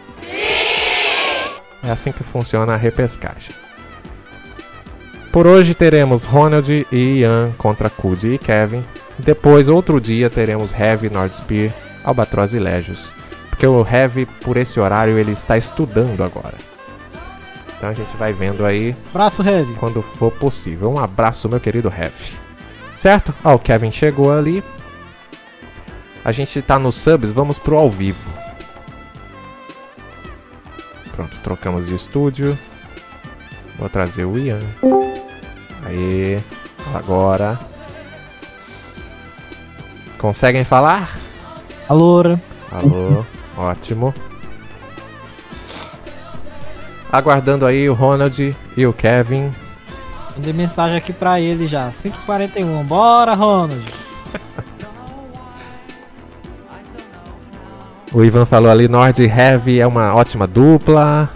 É assim que funciona a repescagem. Por hoje teremos Ronald e Ian contra Cudi e Kevin. Depois, outro dia, teremos Heavy, Nordspear, Albatroz e Légios. Porque o Heavy, por esse horário, ele está estudando agora. Então a gente vai vendo aí Braço heavy. quando for possível. Um abraço, meu querido Heavy. Certo? Ó, o Kevin chegou ali. A gente tá nos subs, vamos pro ao vivo. Pronto, trocamos de estúdio. Vou trazer o Ian. Aí, agora. Conseguem falar? Alô. Alô, ótimo. Aguardando aí o Ronald e o Kevin. Mandei mensagem aqui pra ele já. cinco e quarenta e um. Bora, Ronald. O Ivan falou ali, Nord e Heavy é uma ótima dupla.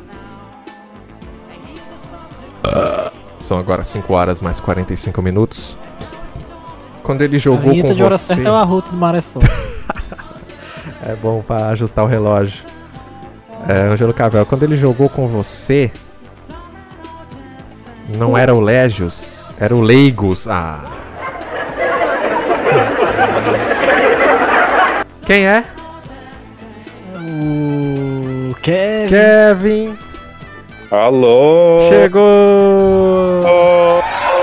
São agora cinco horas mais quarenta e cinco minutos. Quando ele A jogou vinheta com de hora você... certa é o arroto do Maressol. É bom pra ajustar o relógio. É, Ângelo Cavel, quando ele jogou com você... Não era o Légios, era o Leigos. Ah. Quem é? O Kevin. Kevin. Alô! Chegou! Oh,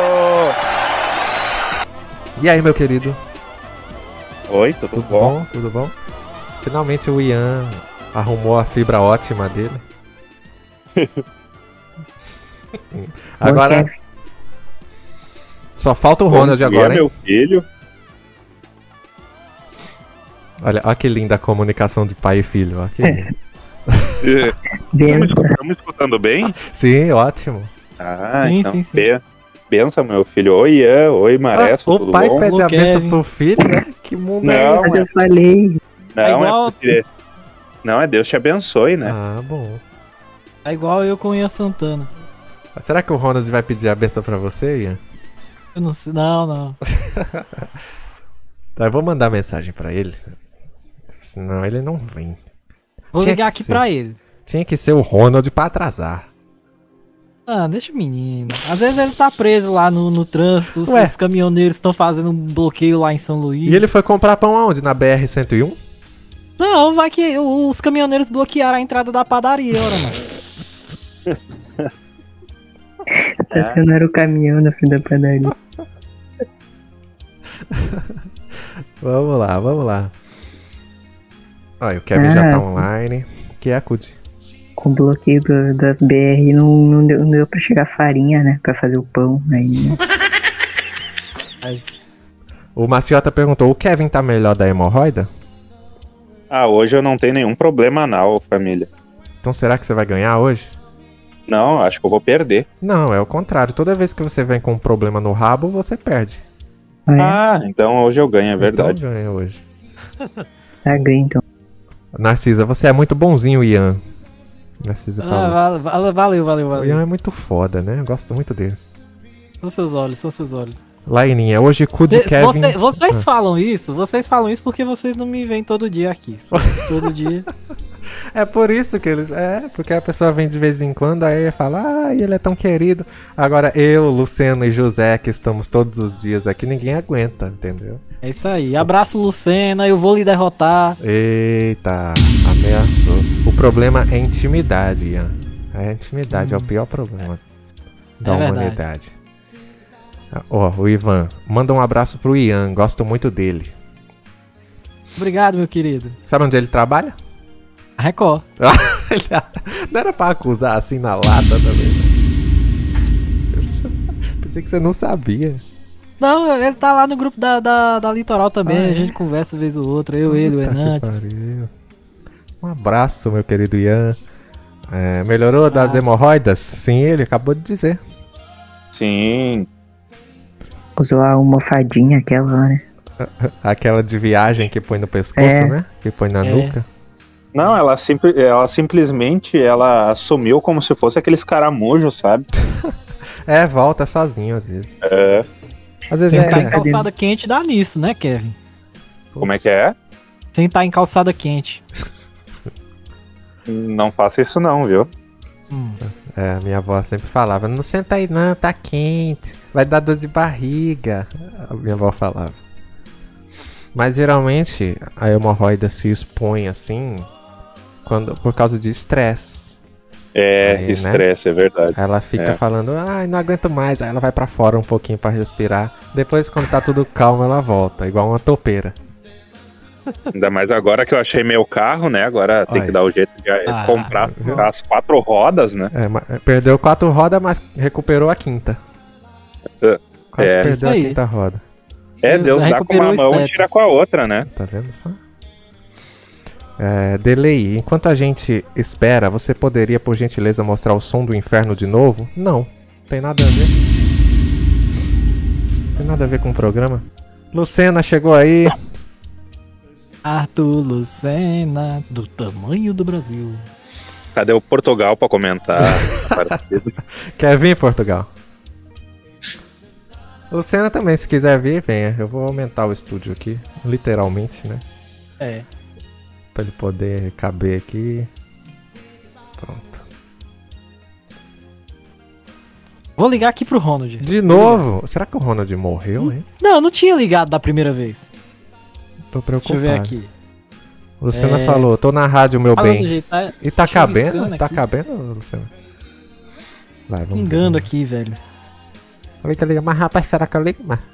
E aí, meu querido? oh. Oi, tudo, Tudo bom? bom? Tudo bom? Finalmente o Ian arrumou a fibra ótima dele. Agora... Kevin. Só falta o Ronald Bom dia, agora, hein? meu filho. Olha, olha que linda a comunicação de pai e filho. Olha que lindo. Benção. Estamos escutando bem? Sim, ótimo. Ah, Sim, então, sim, sim. be- Benção, meu filho. Oi, Ian. Oi, Ah, Maresso. o tudo pai bom? pede a Ô, benção Kevin. pro filho, né? Que mundo Não, é Mas esse? eu falei. Não, É igual- é porque... Não, é Deus te abençoe, né? Ah, bom. É igual eu com o Ian Santana. Será que o Ronald vai pedir a benção pra você, Ian? Eu não sei. Não, não. Tá, eu vou mandar mensagem pra ele. Senão ele não vem. Vou Tinha ligar que aqui ser. pra ele. Tinha que ser o Ronald pra atrasar. Ah, deixa o menino. Às vezes ele tá preso lá no, no trânsito, os, Ué. os caminhoneiros estão fazendo um bloqueio lá em São Luís. E ele foi comprar pão aonde? Na B R cento e um? Não, vai que os caminhoneiros bloquearam a entrada da padaria, ora, mano. Estacionaram o caminhão na frente da padaria. Vamos lá, vamos lá. Olha, o Kevin já tá online. Que é a C U D? Com o bloqueio do- das B R não, não, deu, não deu pra chegar farinha, né? Pra fazer o pão. Aí, né? O Maciota perguntou, o Kevin tá melhor da hemorroida? Ah, hoje eu não tenho nenhum problema anal, família. Então será que você vai ganhar hoje? Não, acho que eu vou perder. Não, é o contrário. Toda vez que você vem com um problema no rabo, você perde. Ah, é? Ah, então hoje eu ganho, é verdade. Então ganha hoje. Tá, ganha então. Narcisa, você é muito bonzinho, Ian. Narcisa Ah, falou. val- val- valeu, valeu, O Ian valeu. é muito foda, né? Eu gosto muito dele. São seus olhos, são seus olhos. Laininha, hoje C U D Cê- Kevin... você- vocês Ah. falam isso, vocês falam isso porque vocês não me veem todo dia aqui. Se fosse todo dia. É por isso que eles... É, porque a pessoa vem de vez em quando, aí fala, ah, ele é tão querido. Agora eu, Luciano e José, que estamos todos os dias aqui, ninguém aguenta, entendeu? É isso aí. Abraço, Lucena, eu vou lhe derrotar. Eita, ameaçou. O problema é intimidade, Ian. A intimidade é o pior problema da É verdade. humanidade. Ó, o Ivan, manda um abraço pro Ian, gosto muito dele. Obrigado, meu querido. Sabe onde ele trabalha? A Record. Ele- Não era pra acusar assim na lata também. Né? Pensei que você não sabia. Não, ele tá lá no grupo da, da, da Litoral também. Ah, é? A gente conversa vez ou outra. Eu, ele, o Puta que Hernandes. pariu. Um abraço, meu querido Ian. É, melhorou das Abraço. hemorroidas? Sim, ele acabou de dizer. Sim. Usou a almofadinha aquela lá, né? Aquela de viagem que põe no pescoço, É. né? Que põe na É. nuca. Não, ela, simpli- ela simplesmente ela assumiu como se fosse aqueles caramujos, sabe? É, volta sozinho às vezes. É. Às vezes Sentar em é. calçada quente dá nisso, né, Kevin? Como é que é? Sentar em calçada quente. Não faça isso não, viu? Hum. É, minha avó sempre falava, não senta aí não, tá quente, vai dar dor de barriga. A minha avó falava. Mas geralmente a hemorroida se expõe assim quando, por causa de estresse. É, Aí, né? estresse, é verdade. Ela fica É. falando, ai, não aguento mais. Aí ela vai pra fora um pouquinho pra respirar. Depois, quando tá tudo calmo, ela volta, igual uma topeira. Ainda mais agora que eu achei meu carro, né? Agora tem Olha. que dar o jeito de eh, Ah, comprar viu? as quatro rodas, né? É, mas perdeu quatro rodas, mas recuperou a quinta. É. Quase É. perdeu Isso a aí. quinta roda. É, Deus dá com Recuperou uma o mão e step. tira com a outra, né? Tá vendo só? É, Delay, enquanto a gente espera, você poderia, por gentileza, mostrar o som do inferno de novo? Não, tem nada a ver. Tem nada a ver com o programa. Lucena chegou aí. Arthur Lucena, do tamanho do Brasil. Cadê o Portugal pra comentar? a partida? Quer vir, Portugal? Lucena também, se quiser vir, venha. Eu vou aumentar o estúdio aqui, literalmente, né? É. Pra ele poder caber aqui. Pronto. Vou ligar aqui pro Ronald. De novo? Será que o Ronald morreu, hein? Não, eu não tinha ligado da primeira vez. Tô Deixa eu preocupado. ver aqui. Luciana É. falou, tô na rádio, meu Fala do bem. jeito, tá E tá cabendo? chuviscando Tá aqui. cabendo, Luciana? Vai, vamos pingando ver. aqui, velho. Liga, liga, mas rapaz, será que eu ligo? Mas...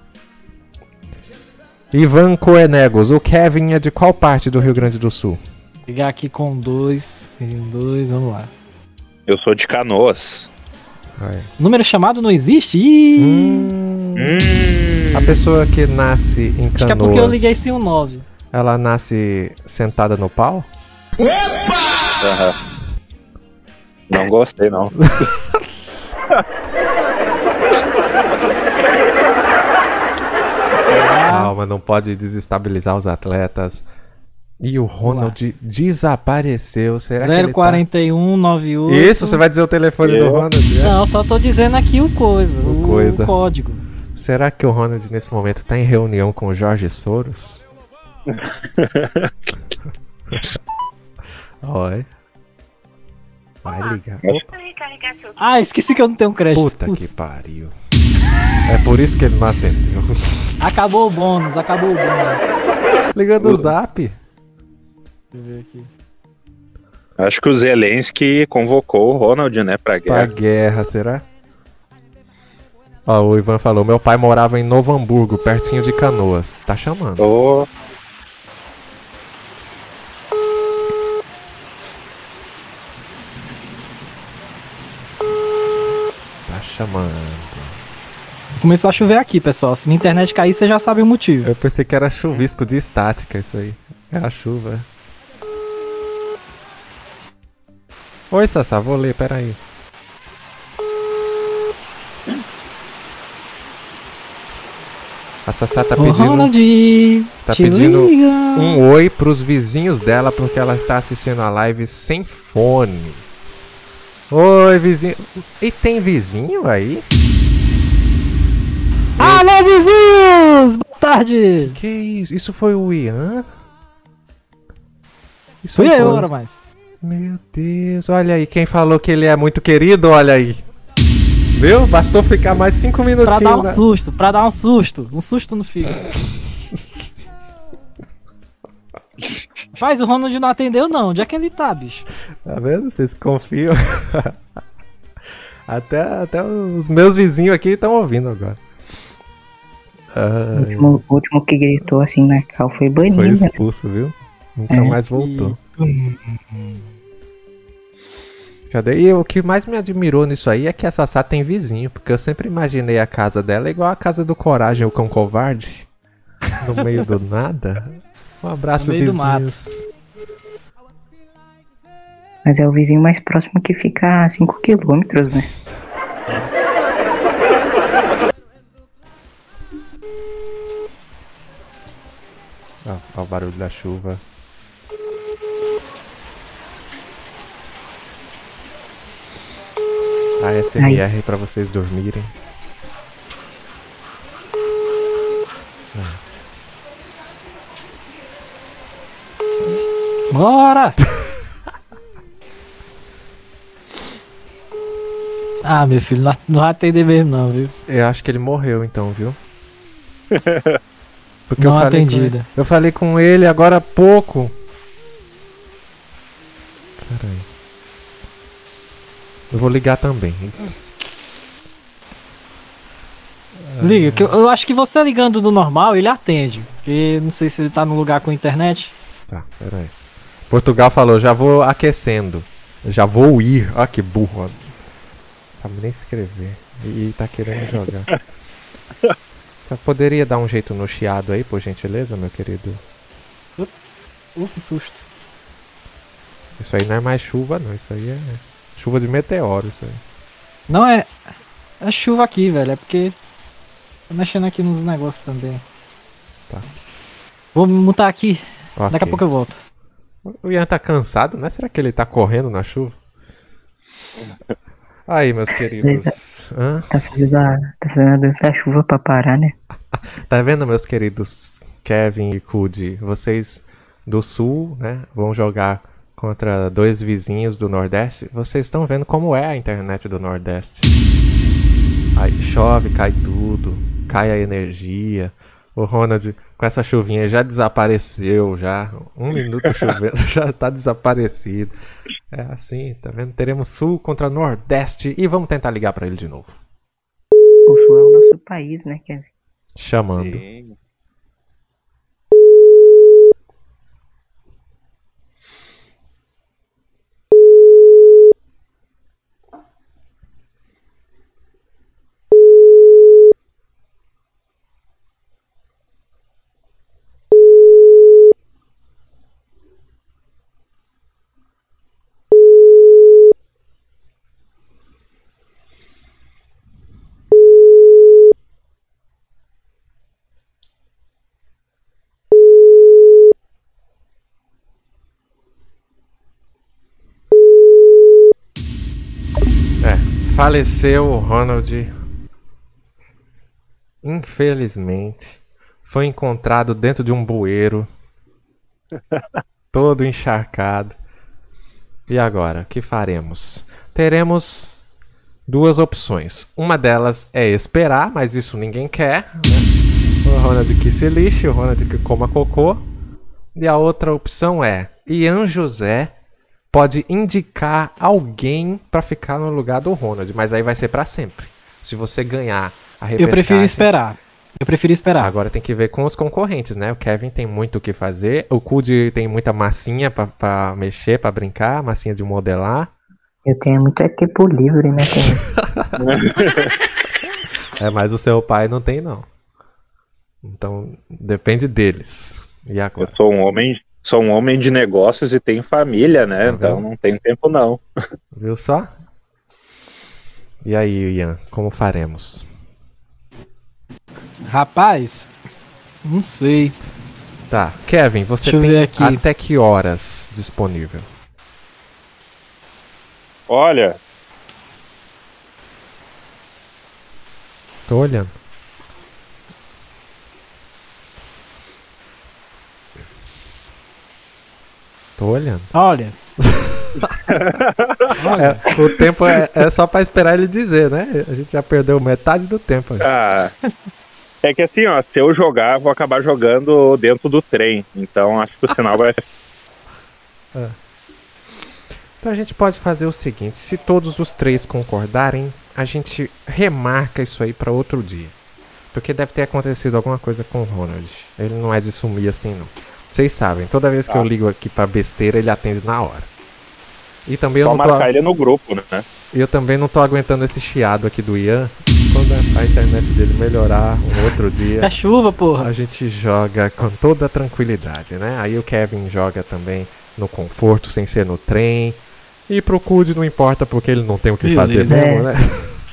Ivan Coenegos, o Kevin é de qual parte do Rio Grande do Sul? Ligar aqui com dois, com dois, vamos lá. Eu sou de Canoas. Vai. Número chamado não existe? Ih, Hum, Hum. a pessoa que nasce em Canoas, acho que é porque eu liguei sem o nove. ela nasce sentada no pau? Aham. Não gostei, não. Calma, Calma, não pode desestabilizar os atletas. E o Ronald desapareceu. Será que zero ele quatro um nove oito. tá... Isso, você vai dizer o telefone do Ronald? É? Não, só tô dizendo aqui o coisa, O o, coisa. o código. Será que o Ronald nesse momento tá em reunião com o Jorge Soros? Oi. Vai ligar. Ah, esqueci que eu não tenho crédito. Puta Putz. que pariu. É por isso que ele não atendeu. Acabou o bônus, acabou o bônus. Ligando o Zap. Deixa eu ver aqui. Acho que o Zelensky convocou o Ronald, né, pra Pra guerra. guerra, será? Ó, o Ivan falou, meu pai morava em Novo Hamburgo, pertinho de Canoas. Tá chamando. Ô, Tá chamando. Começou a chover aqui, pessoal. Se minha internet cair, você já sabe o motivo. Eu pensei que era chuvisco de estática isso aí. É a chuva. Oi, Sassá, vou ler, peraí. A Sassá tá Ô, pedindo, Ronald, tá te pedindo liga. um oi pros vizinhos dela porque ela está assistindo a live sem fone. Oi, vizinho. E tem vizinho aí? Alô, vizinhos! Boa tarde! Que isso? Isso foi o Ian? Isso Fui aí eu, foi- ora mais. Meu Deus, olha aí, quem falou que ele é muito querido, olha aí. Viu? Bastou ficar mais cinco Pra minutinhos. dar um né? susto, pra dar um susto. Um susto no filho. Mas o Ronald não atendeu, não. Onde é que ele tá, bicho? Tá vendo? Vocês confiam. até, até os meus vizinhos aqui estão ouvindo agora. O Ah, último, o último que gritou assim na cal foi foi Baninha. expulso, viu? Nunca É. mais voltou. Cadê? E o que mais me admirou nisso aí é que a Sassá tem vizinho, porque eu sempre imaginei a casa dela igual a casa do Coragem, o Cão Covarde, no meio do nada. Um abraço, No meio do vizinhos. Mas é o vizinho mais próximo que fica a cinco quilômetros, né? Ó, ó o barulho da chuva. A S M R pra vocês dormirem. Bora! Ah, meu filho, não, não vai atender mesmo não, viu? Eu acho que ele morreu então, viu? Porque Não eu falei, com atendida. ele, eu falei com ele agora há pouco. Peraí. Eu vou ligar também. Liga, que eu, eu acho que você ligando do normal, ele atende. Porque não sei se ele tá num lugar com internet. Tá, peraí. Portugal falou, já vou aquecendo. Já vou ir. Ó que burro. Ó. Sabe nem escrever. E tá querendo jogar. Você poderia dar um jeito no chiado aí, por gentileza, meu querido? Uh, que susto. Isso aí não é mais chuva, não. Isso aí é chuva de meteoro, isso aí. Não é. É chuva aqui, velho. É porque. Tô mexendo aqui nos negócios também. Tá. Vou me mutar aqui. Ok. Daqui a pouco eu volto. O Ian tá cansado, né? Será que ele tá correndo na chuva? Aí, meus queridos. Hã? Tá fazendo a, tá fazendo a dança da chuva pra parar, né? Tá vendo, meus queridos Kevin e Cudi? Vocês do sul, né? Vão jogar contra dois vizinhos do Nordeste. Vocês estão vendo como é a internet do Nordeste. Aí chove, cai tudo, cai a energia. O Ronald, com essa chuvinha, já desapareceu, já. Um minuto chovendo, já tá desaparecido. É assim, tá vendo? Teremos Sul contra Nordeste e vamos tentar ligar pra ele de novo. O sul é o nosso país, né, Kevin? Chamando. sim. Faleceu o Ronald. Infelizmente. Foi encontrado dentro de um bueiro. Todo encharcado. E agora, o que faremos? Teremos duas opções. Uma delas é esperar, mas isso ninguém quer, né? O Ronald que se lixe, o Ronald que coma cocô. E a outra opção é: Ian José pode indicar alguém pra ficar no lugar do Ronald, mas aí vai ser pra sempre. Se você ganhar a repescagem... Eu prefiro esperar. Eu prefiro esperar. Agora tem que ver com os concorrentes, né? O Kevin tem muito o que fazer. O Cudi tem muita massinha pra, pra mexer, pra brincar. Massinha de modelar. Eu tenho muito é tempo livre, né? É, mas o seu pai não tem, não. Então, depende deles. E agora? Eu sou um homem, sou um homem de negócios e tenho família, né? Tá então vendo? não tenho tempo, não. Viu só? E aí, Ian, como faremos? Rapaz, não sei. Tá, Kevin, você Deixa eu tem ver aqui. até que horas disponível? Olha, Tô olhando. Tô olhando. Olha. Olha. É, o tempo é, é só pra esperar ele dizer, né? A gente já perdeu metade do tempo. ah, é que assim, ó, se eu jogar, vou acabar jogando dentro do trem. Então acho que o sinal vai... Então a gente pode fazer o seguinte: se todos os três concordarem, a gente remarca isso aí pra outro dia. Porque deve ter acontecido alguma coisa com o Ronald. Ele não é de sumir assim, não. Vocês sabem, toda vez que eu ligo aqui pra besteira, ele atende na hora. E também eu Só não tô, marcar ele no grupo, né? eu também não tô aguentando esse chiado aqui do Ian. Quando a internet dele melhorar um outro dia, É chuva, porra. a gente joga com toda a tranquilidade, né? Aí o Kevin joga também no conforto, sem ser no trem. E pro Cudi não importa, porque ele não tem o que fazer Beleza. mesmo, né?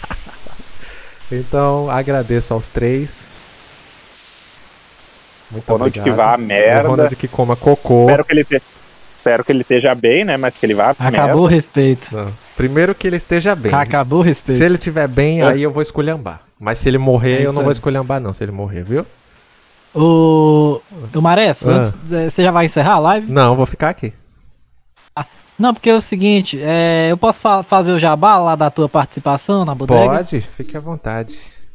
Então, agradeço aos três. Muito Ronald obrigado. que vá a merda. O Ronald que coma cocô. Espero que ele te... Espero que ele esteja bem, né? Mas que ele vá a Acabou o merda. respeito. Não. Primeiro que ele esteja bem. Acabou o respeito. Se ele estiver bem, aí eu vou esculhambar. Mas se ele morrer, É eu isso não vou aí. esculhambar não, se ele morrer, viu? O. O Maresso, Ah. antes, eh, você já vai encerrar a live? Não, vou ficar aqui. Não, porque é o seguinte, é, eu posso fa- fazer o jabá lá da tua participação na bodega? Pode, fique à vontade.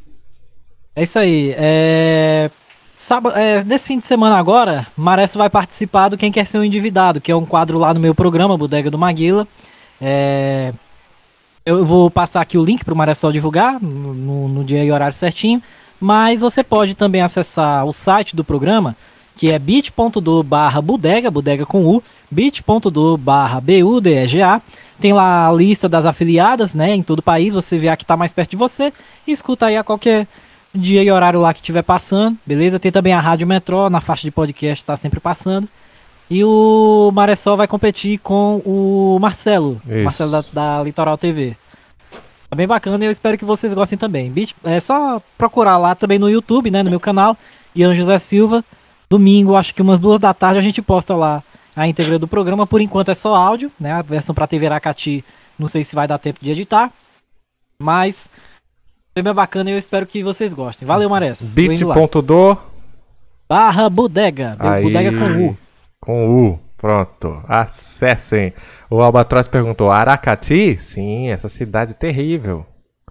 É isso aí. É... Sábado, é, nesse fim de semana agora, Maresso vai participar do Quem Quer Ser um Endividado, que é um quadro lá no meu programa, Bodega do Maguila. É... Eu vou passar aqui o link para o Maresso divulgar no, no- no dia e horário certinho. Mas você pode também acessar o site do programa, que é bit.do barra bodega, bodega com U, bit.do barra B-U-D-E-G-A. Tem lá a lista das afiliadas, né, em todo o país. Você vê a que está mais perto de você e escuta aí a qualquer dia e horário lá que estiver passando, beleza? Tem também a Rádio Metrô, na faixa de podcast, está sempre passando. E o Maressol vai competir com o Marcelo, Isso. Marcelo da, da Litoral T V. Tá bem bacana e eu espero que vocês gostem também. Bit- É só procurar lá também no YouTube, né, no meu canal, Ian José Silva. Domingo, acho que umas duas da tarde, a gente posta lá a íntegra do programa. Por enquanto é só áudio, né? A versão pra T V Aracati, não sei se vai dar tempo de editar. Mas foi bem bacana e eu espero que vocês gostem. Valeu, Mares. bit.do Barra Bodega. Aí, Bodega com U. Com U. Pronto. Acessem. O Albatroz perguntou: Aracati? Sim, essa cidade terrível.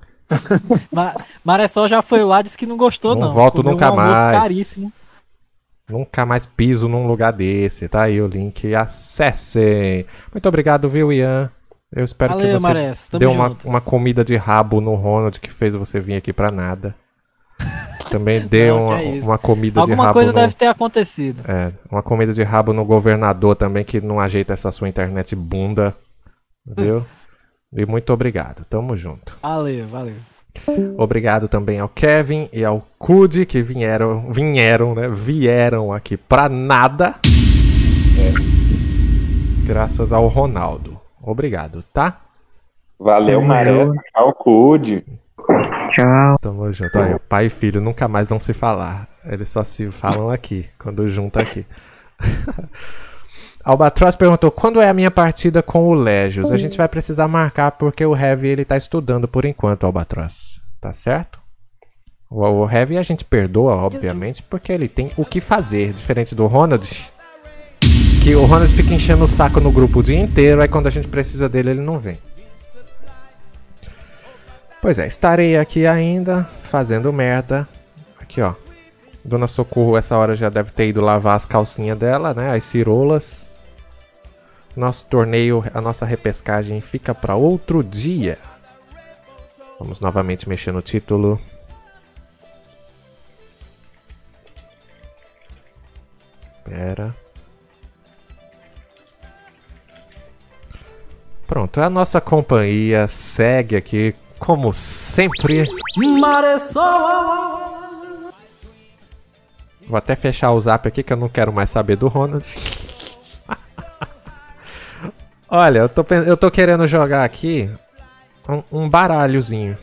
Ma Maressol já foi lá, disse que não gostou, Não não. volto Comeu nunca um almoço mais. caríssimo. Nunca mais piso num lugar desse. Tá aí o link. Acessem. Muito obrigado, viu, Ian? Eu espero Valeu, que você Mares. Tamo deu uma, junto. uma comida de rabo no Ronald que fez você vir aqui pra nada. Também deu Não, que uma, é isso. uma comida de Alguma rabo coisa no... deve ter acontecido. É, uma comida de rabo no governador também, que não ajeita essa sua internet bunda. Viu? E muito obrigado. Tamo junto. Valeu, valeu. Obrigado também ao Kevin e ao Cudi, que vieram, vieram, né? Vieram aqui pra nada. Graças ao Ronaldo. Obrigado, tá? Valeu, Maré. Tchau, Cude. Tchau. Tamo junto. Aí, pai e filho nunca mais vão se falar. Eles só se falam aqui, quando juntam aqui. Albatroz perguntou, quando é a minha partida com o Légios? A gente vai precisar marcar porque o Heavy ele tá estudando por enquanto, Albatroz. Tá certo? O, o Heavy a gente perdoa, obviamente, porque ele tem o que fazer. Diferente do Ronald, que o Ronald fica enchendo o saco no grupo o dia inteiro, aí quando a gente precisa dele ele não vem. Pois é, estarei aqui ainda, fazendo merda. Aqui, ó. Dona Socorro, essa hora já deve ter ido lavar as calcinhas dela, né? As cirolas. Nosso torneio, a nossa repescagem fica para outro dia. Vamos novamente mexer no título. Pera. Pronto, a nossa companhia segue aqui, como sempre. Vou até fechar o zap aqui que eu não quero mais saber do Ronald. Olha, eu tô, eu tô querendo jogar aqui um, um baralhozinho.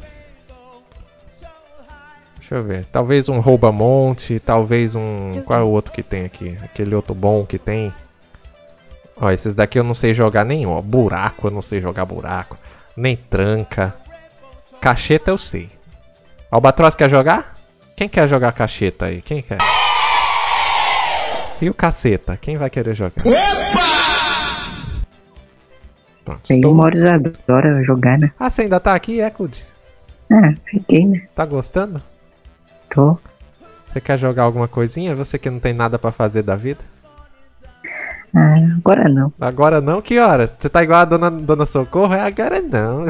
Deixa eu ver. Talvez um rouba-monte, talvez um... Qual é o outro que tem aqui? Aquele outro bom que tem. Ó, esses daqui eu não sei jogar nenhum. Ó, buraco, eu não sei jogar buraco. Nem tranca. Cacheta eu sei. Albatroz quer jogar? Quem quer jogar cacheta aí? Quem quer? E o caceta? Quem vai querer jogar? Pronto, Aí estou... o Morris adora jogar, né? Ah, você ainda tá aqui, é, Cud? Ah, fiquei, né? Tá gostando? Tô. Você quer jogar alguma coisinha? Você que não tem nada pra fazer da vida? Ah, agora não. Agora não? Que horas? Você tá igual a dona, dona Socorro? É agora não.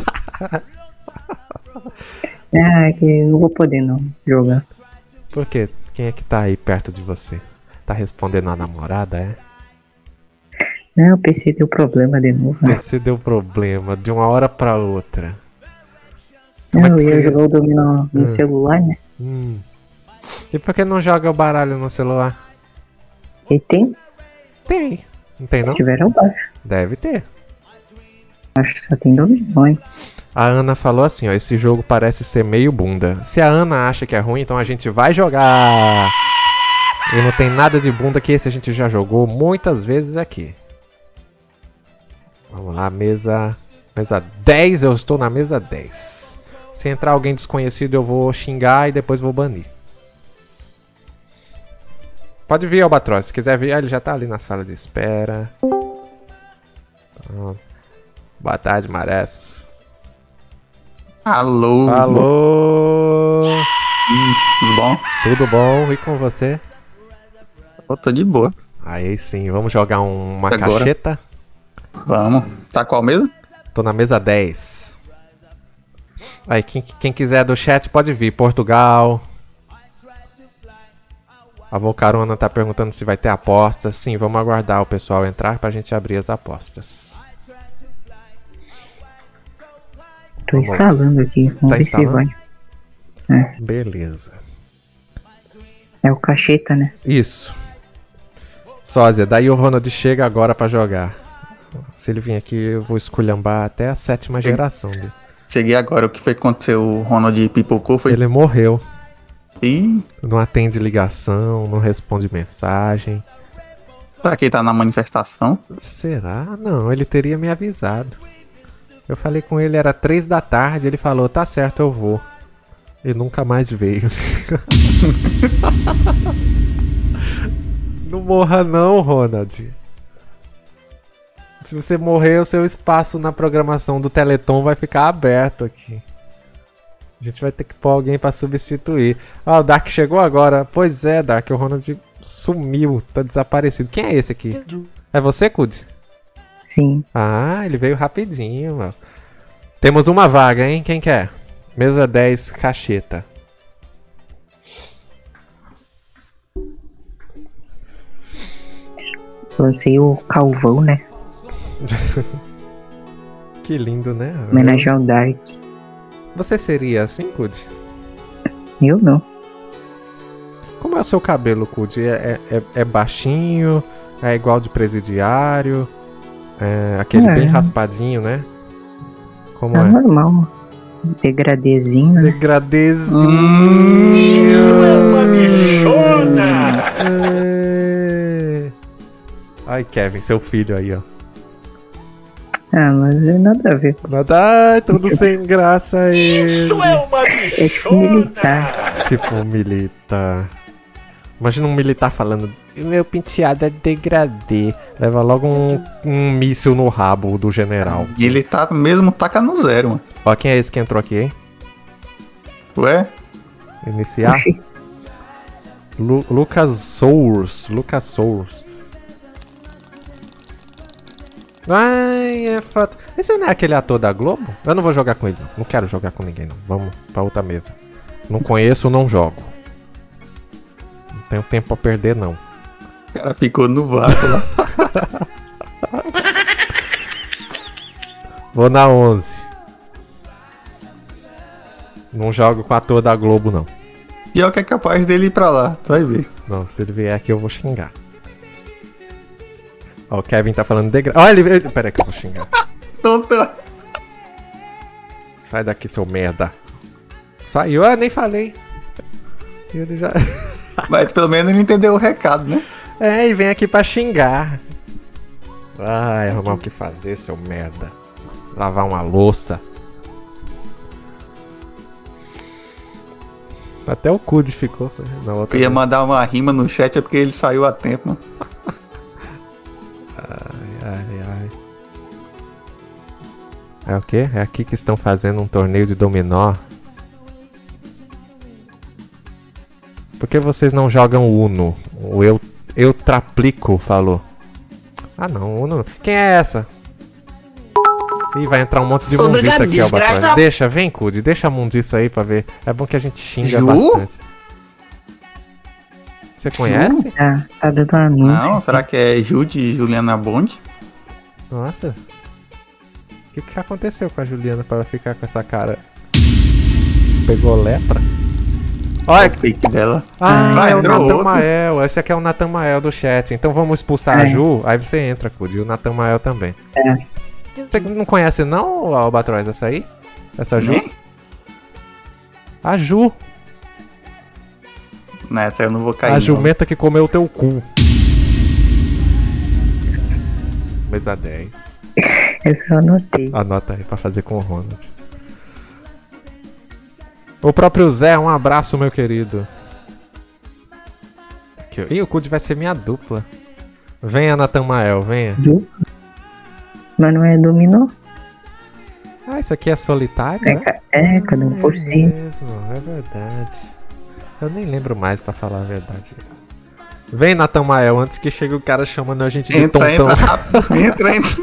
Ah, que não vou poder não jogar. Por quê? Quem é que tá aí perto de você? Tá respondendo a namorada, é? Não, o P C deu problema de novo. Né? Você deu problema de uma hora pra outra. Como Não, é que eu ia você... jogar o dominó no Hum. celular, né? Hum. E por que não joga o baralho no celular? E tem? Tem. Não tem Se não? tiver, eu baixo. Deve ter. Acho que só tem dominó, hein? A Ana falou assim, ó, esse jogo parece ser meio bunda. Se a Ana acha que é ruim, então a gente vai jogar. E não tem nada de bunda que esse a gente já jogou muitas vezes aqui. Vamos lá, mesa... Mesa dez, eu estou na mesa dez. Se entrar alguém desconhecido eu vou xingar e depois vou banir. Pode vir, Albatroz, se quiser vir. Ah, ele já tá ali na sala de espera. Pronto. Boa tarde, Marés. Alô. Alô. Hum, tudo bom? Tudo bom? E com você? Eu tô de boa. Aí sim, vamos jogar um- uma Agora. cacheta? Vamos. Tá qual mesa? Tô na mesa dez. Aí, quem, quem quiser do chat pode vir. Portugal. A Volcarona tá perguntando se vai ter apostas. Sim, vamos aguardar o pessoal entrar pra gente abrir as apostas. Tô Vamos lá. instalando aqui. Vamos Tá ver se vai. instalando? Beleza. É o cacheta, né? Isso. Sósia, daí o Ronald chega agora pra jogar. Se ele vir aqui, eu vou esculhambar até a sétima geração dele. Cheguei agora. O que foi que aconteceu? O Ronald pipocou? Foi... Ele morreu. Ih, Não atende ligação, não responde mensagem. será que ele tá na manifestação? Será? Não, ele teria me avisado. Eu falei com ele, era três da tarde, ele falou, tá certo, eu vou. E nunca mais veio. Não morra não, Ronald. Se você morrer, o seu espaço na programação do Teleton vai ficar aberto aqui. A gente vai ter que pôr alguém pra substituir. Ah, o Dark chegou agora. Pois é, Dark, o Ronald sumiu, tá desaparecido. Quem é esse aqui? É você, Kud? Sim. Ah, ele veio rapidinho, mano. Temos uma vaga, hein? Quem quer? Mesa dez, cacheta. Lancei o Calvão, né? Que lindo, né? Homenagear o Dark. Você seria assim, Kud? Eu não. Como é o seu cabelo, Kud? É, é, é baixinho? É igual de presidiário? É aquele É. bem raspadinho, né? Como É é? normal. Degradezinho, né? Degradezinho! Uma bichona! É. Ai, Kevin, seu filho aí, ó. Ah, mas é nada a ver. Nada, ai, tudo sem graça ele. Isso é uma É tipo militar. Tipo um militar. Imagina um militar falando, meu penteado é degradê. Leva logo um, um míssil no rabo do general. E ele tá mesmo taca no zero, mano. Ó, quem é esse que entrou aqui, hein? Ué? Iniciar? Oxi. Lu Lucas Souls. Lucas Souls. Ai, é fato. Esse não é aquele ator da Globo? Eu não vou jogar com ele, não. Não quero jogar com ninguém, não. Vamos pra outra mesa. Não conheço, não jogo. Não tenho tempo pra perder, não. O cara ficou no vácuo lá. Vou na onze. Não jogo com ator da Globo, não. Pior que é capaz dele ir pra lá, tu vai ver. Não, se ele vier aqui eu vou xingar. Ó, o Kevin tá falando de graça. Ó, ele veio. Pera aí que eu vou xingar. Não tô. Sai daqui, seu merda. Saiu, eu nem falei. Ele já. Mas pelo menos ele entendeu o recado, né? É, e vem aqui pra xingar. Ai, arrumar o que fazer, seu merda. Lavar uma louça. Até o Cud ficou. Na outra Eu ia vez. mandar uma rima no chat, é porque ele saiu a tempo, mano. Ai, ai, ai. É o quê? É aqui que estão fazendo um torneio de dominó? Por que vocês não jogam Uno? O eu, eu Traplico falou. Ah não, Uno não. Quem é essa? Ih, vai entrar um monte de mundiça Obrigado, aqui, ó, desgraça. Batrás. Deixa, vem, Cud, deixa a mundiça aí pra ver. É bom que a gente xinga Ju? bastante. Você conhece? Ah, tá dando anúncio. Não, será que é Jude e Juliana Bond? Nossa. O que, que aconteceu com a Juliana pra ela ficar com essa cara? Pegou lepra? Olha, É o fake dela. ah, Ah, é o entrou outro. Natamael. Esse aqui é o Natamael do chat. Então vamos expulsar a É. Ju. Aí você entra, Cud. E o Natamael também. É. Você não conhece não, Albatroz, essa aí? Essa Ju? Nem? A Ju. Nessa eu não vou cair. A não. jumenta que comeu o teu cu. Mesa dez. Esse eu anotei. Anota aí pra fazer com o Ronald. O próprio Zé, um abraço, meu querido. Aqui, ó. Ih, o Cud vai ser minha dupla. Venha, Natamael, venha. Du- Mas não é dominó? Ah, isso aqui é solitário, É, né? ca- é cada um por É si. mesmo, é verdade. Eu nem lembro mais, pra falar a verdade. Vem, Natamael, antes que chegue o cara chamando a gente de Entra, tontão. entra rápido. Entra, entra.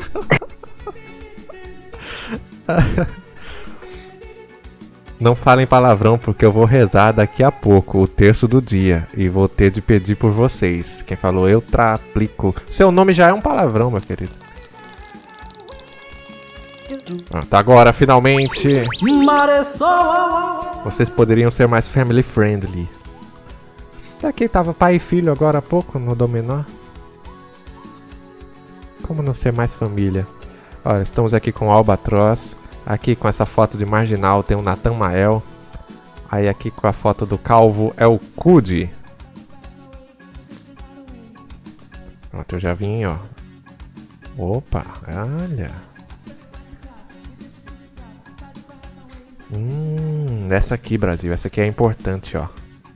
Não falem palavrão, porque eu vou rezar daqui a pouco, o terço do dia. E vou ter de pedir por vocês. Quem falou eu traplico. Seu nome já é um palavrão, meu querido. Pronto, agora, finalmente. Vocês poderiam ser mais family friendly. Daqui tava pai e filho agora há pouco no dominó. Como não ser mais família? Olha, estamos aqui com o Albatroz. Aqui com essa foto de marginal tem o Natamael. Aí aqui com a foto do calvo é o Cud. Pronto, eu já vim, ó. Opa, olha. Hum, essa aqui, Brasil. Essa aqui é importante, ó.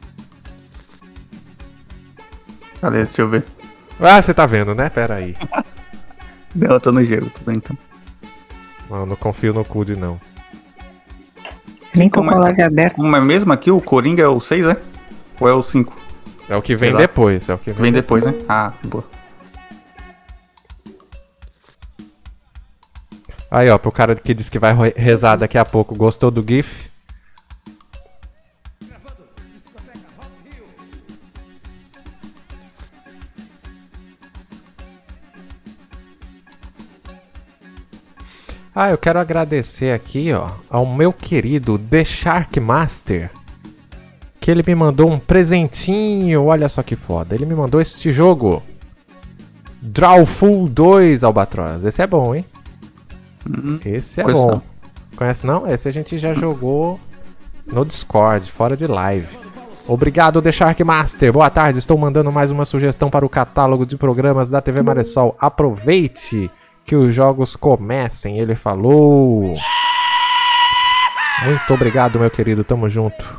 Cadê? Deixa eu ver. Ah, você tá vendo, né? Pera aí. Não, eu tô no gelo, tô brincando. Não, não confio no Cud, não. Nem com como o é? colega aberto. Como é mesmo aqui? O Coringa é o seis, é? Ou é o cinco? É o que vem Sei lá. depois. É o que vem, Vem depois, né? Ah, boa. Aí, ó, pro cara que disse que vai re- rezar daqui a pouco. Gostou do GIF? Ah, eu quero agradecer aqui, ó, ao meu querido The Shark Master, que ele me mandou um presentinho. Olha só que foda. Ele me mandou este jogo. Drawful dois, Albatroz. Esse é bom, hein? Esse é Conheço bom. não. Conhece não? Esse a gente já jogou no Discord, fora de live. Obrigado, The Shark Master. Boa tarde, estou mandando mais uma sugestão para o catálogo de programas da T V Maressol. Aproveite que os jogos comecem, ele falou. Muito obrigado, meu querido, tamo junto.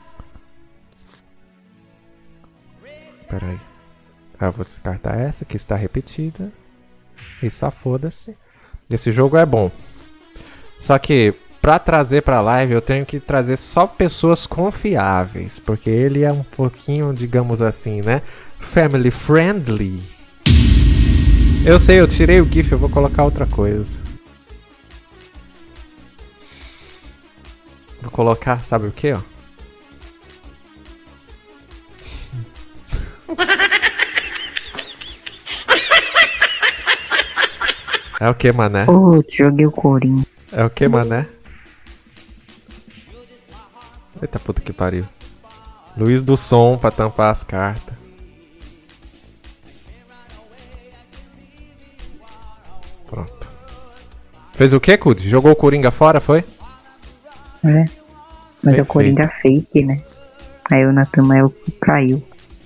Pera aí. Eu vou descartar essa que está repetida. Isso, foda-se. Esse jogo é bom. Só que pra trazer pra live eu tenho que trazer só pessoas confiáveis, porque ele é um pouquinho, digamos assim, né? Family friendly. Eu sei, eu tirei o GIF, eu vou colocar outra coisa. Vou colocar, sabe o que, ó? É o que, mané? Ô, joguei o Corinthians. É o que, mané? Eita puta que pariu. Luiz do som pra tampar as cartas. Pronto. Fez o que, Kud? Jogou o Coringa fora, foi? É. Mas é o Perfeito. Coringa fake, né? Aí o Natamael caiu.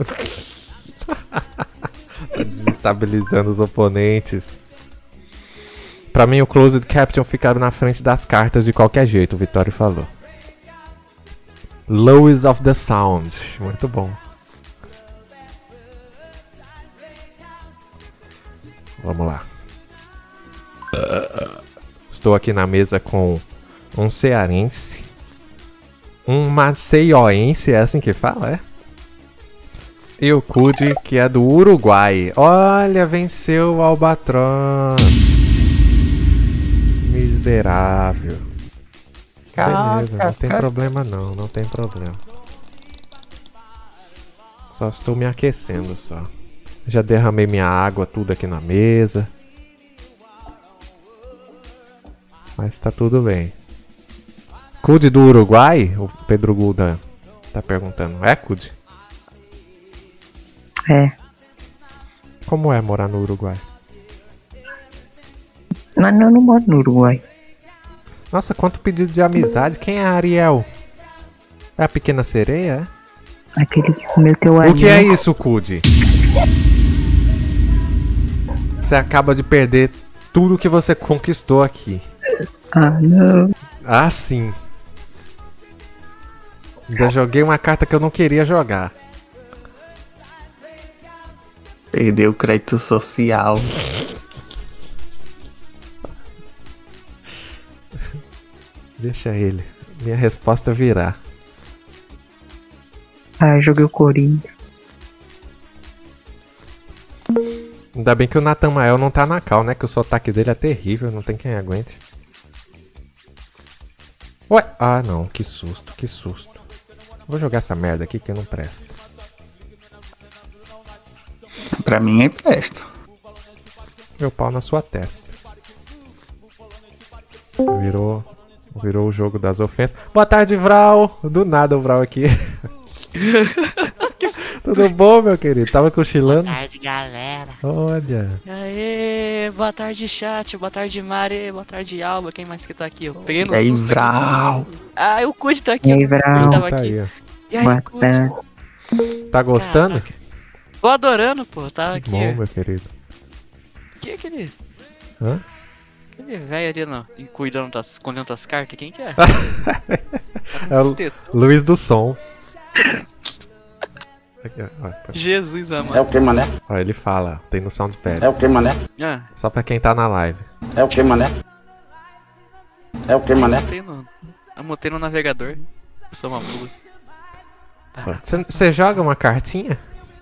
Tá desestabilizando os oponentes. Pra mim, o Closed Caption fica na frente das cartas de qualquer jeito, o Vitório falou. Lowest of the Sound. Muito bom. Vamos lá. Estou aqui na mesa com um cearense. Um maceioense, é assim que fala, é? E o Kud, que é do Uruguai. Olha, venceu o Albatroz. Miserável. Beleza, não tem problema não, não tem problema. Só estou me aquecendo só. Já derramei minha água tudo aqui na mesa. Mas tá tudo bem. Kud do Uruguai? O Pedro Guldan tá perguntando. É, Kud? É. Como é morar no Uruguai? Mas eu não moro no Uruguai. Nossa, quanto pedido de amizade. Quem é a Ariel? É a pequena sereia, é? Aquele que comeu teu O anel. que é isso, Kud? Você acaba de perder tudo que você conquistou aqui. Ah, não. Ah, sim. Ainda joguei uma carta que eu não queria jogar. Perdeu o crédito social. Deixa ele. Minha resposta virá. Ah, joguei o Corinthians. Ainda bem que o Natamael não tá na cal, né? Que o sotaque dele é terrível, não tem quem aguente. Ué? Ah, não. Que susto, que susto. Vou jogar essa merda aqui que não presta. Pra mim é presta. Meu pau na sua testa. Virou... Virou o jogo das ofensas. Boa tarde, Vral. Do nada o Vral aqui. Tudo bom, meu querido? Tava cochilando? Boa tarde, galera. Olha. Aê, boa tarde, chat. Boa tarde, Mari. Boa tarde, Alba. Quem mais que tá aqui? Eu peguei no E aí, susto aqui. Vral? Ah, o Kud tá aqui. E aí, O Vral? Kud tava Tá aqui. aí, ó. E aí, Boa Kud? tarde. Tá gostando? Caraca. Tô adorando, pô. Tava aqui. Bom, meu querido. Quem é aquele... Hã? Aquele velho ali, não? E cuidando das... Escondendo as cartas? Quem que é? É o Luiz do som. Aqui, ó. Olha, Jesus amado. É o que, mané? Olha, ele fala, tem no soundpad. É o que, mané? Ah, Só pra quem tá na live. É o que, mané? É o que, mané? anotei no... Anotei no navegador. Eu sou uma mula. Você joga uma cartinha?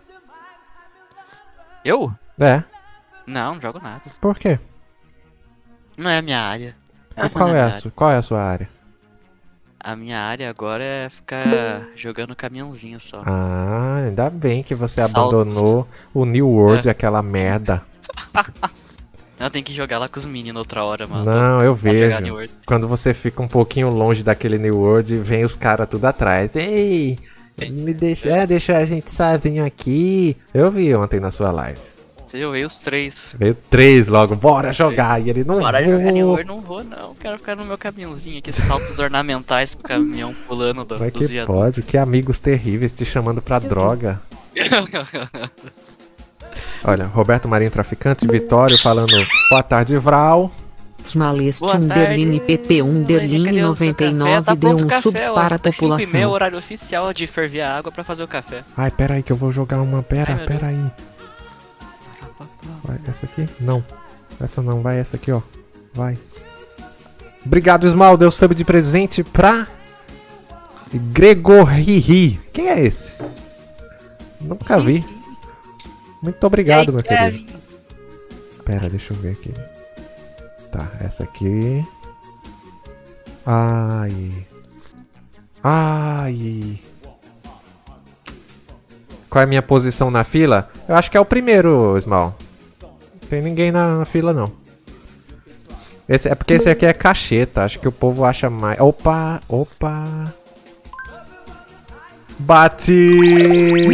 Eu? É. Não, não jogo nada. Por quê? Não é a minha área. E qual, Não é a minha sua, qual é a sua área? A minha área agora é ficar jogando caminhãozinho só. Ah, ainda bem que você Saltos. abandonou o New World, É. aquela merda. Eu tenho que jogar lá com os meninos outra hora, mano. Não, eu Pode jogar vejo. New World. Quando você fica um pouquinho longe daquele New World, vem os caras tudo atrás. Ei, me deixa, é, deixa a gente sozinho aqui. Eu vi ontem na sua live. Eu veio os três. Veio três logo, bora jogar. E ele não Bora vou. jogar, eu não vou não. Quero ficar no meu caminhãozinho aqui, saltos ornamentais com o caminhão pulando do, Como é dos que viadutos. pode? Que amigos terríveis te chamando pra droga. Olha, Roberto Marinho Traficante, Vitório falando boa tarde, Vral. Smaleste Boa Underline tarde. P P Underline Cadê o seu noventa e café? nove Tá deu pronto o um café, subs ó. para a É cinco e meia, população. horário oficial de ferver a água pra fazer o café. Ai, pera aí que eu vou jogar uma. Pera, Ai, meu pera Deus. aí. Vai, essa aqui? Não. Essa não, vai essa aqui, ó. Vai. Obrigado, Ismal. Deu sub de presente pra Gregorri. Quem é esse? Nunca vi. Muito obrigado, Ei, meu Kevin. querido. Pera, deixa eu ver aqui. Tá, essa aqui. Ai. Ai. Qual é a minha posição na fila? Eu acho que é o primeiro, Small. Não tem ninguém na, na fila, não. Esse, é porque esse aqui é cacheta. Acho que o povo acha mais... Opa, opa. Bate!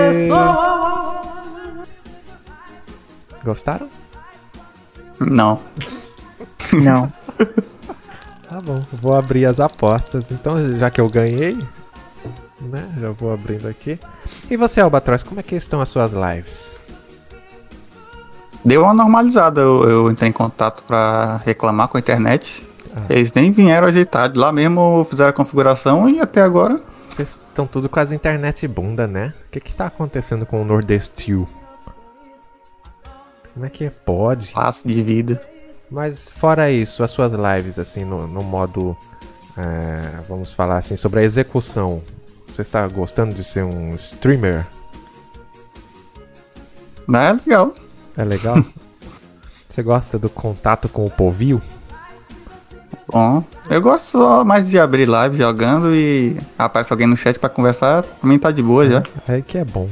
Gostaram? Não. Não. Tá bom, vou abrir as apostas. Então, já que eu ganhei, né? Já vou abrindo aqui. E você, Albatroz, como é que estão as suas lives? Deu uma normalizada. Eu, eu entrei em contato pra reclamar com a internet. Ah. Eles nem vieram ajeitar. Lá mesmo fizeram a configuração e até agora... Vocês estão tudo com as internet bunda, né? O que que tá acontecendo com o Nordestil? Como é que pode? Passo de vida. Mas fora isso, as suas lives, assim, no, no modo... é, vamos falar assim, sobre a execução. Você está gostando de ser um streamer? Mas é legal. É legal? Você gosta do contato com o povio? Bom, eu gosto só mais de abrir live jogando e aparece alguém no chat pra conversar, também tá de boa já. É que é bom.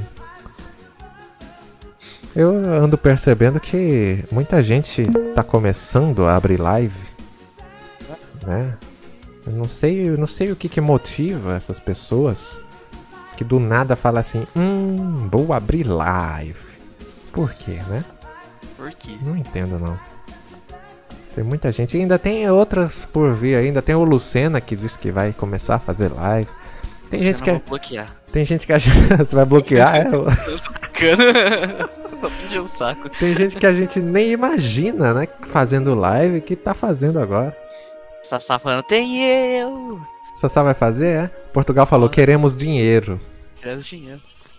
Eu ando percebendo que muita gente tá começando a abrir live, né? Eu não sei, eu não sei o que que motiva essas pessoas que do nada falam assim, hum, vou abrir live. Por quê, né? Por quê? Não entendo, não. Tem muita gente. E ainda tem outras por vir. Ainda tem o Lucena que disse que vai começar a fazer live. Tem Você gente não que... vou bloquear. Tem gente que a gente... Você vai bloquear? É? Eu tô brincando. Tô enchendo o saco. Tem gente que a gente nem imagina, né? Fazendo live, que tá fazendo agora. Sassá falando, tem eu. Sassá vai fazer, é? Portugal falou, queremos dinheiro. Queremos dinheiro.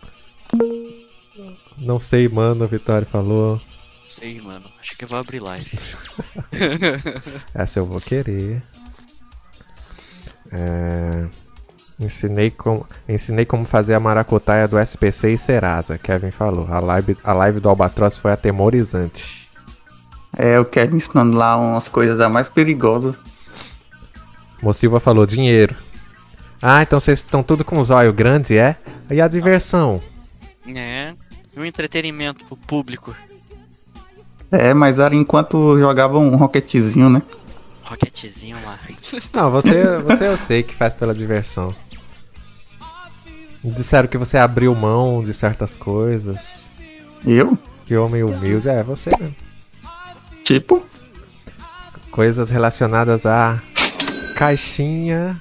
Não sei, mano, Vitória falou. Sei, mano. Acho que eu vou abrir live. Essa eu vou querer. É... Ensinei, com... Ensinei como fazer a maracutaia do S P C e Serasa, Kevin falou. A live, a live do Albatroz foi atemorizante. É, eu quero ensinando lá umas coisas da mais perigosas. Mosilva falou, dinheiro. Ah, então vocês estão tudo com os olhos grandes, é? E a diversão? É. E o entretenimento pro público. É, mas era enquanto jogava um roquetezinho, né? Roquetezinho lá. Não, você, você eu sei que faz pela diversão. Disseram que você abriu mão de certas coisas. Eu? Que homem humilde. É, você mesmo. Tipo? Coisas relacionadas a caixinha.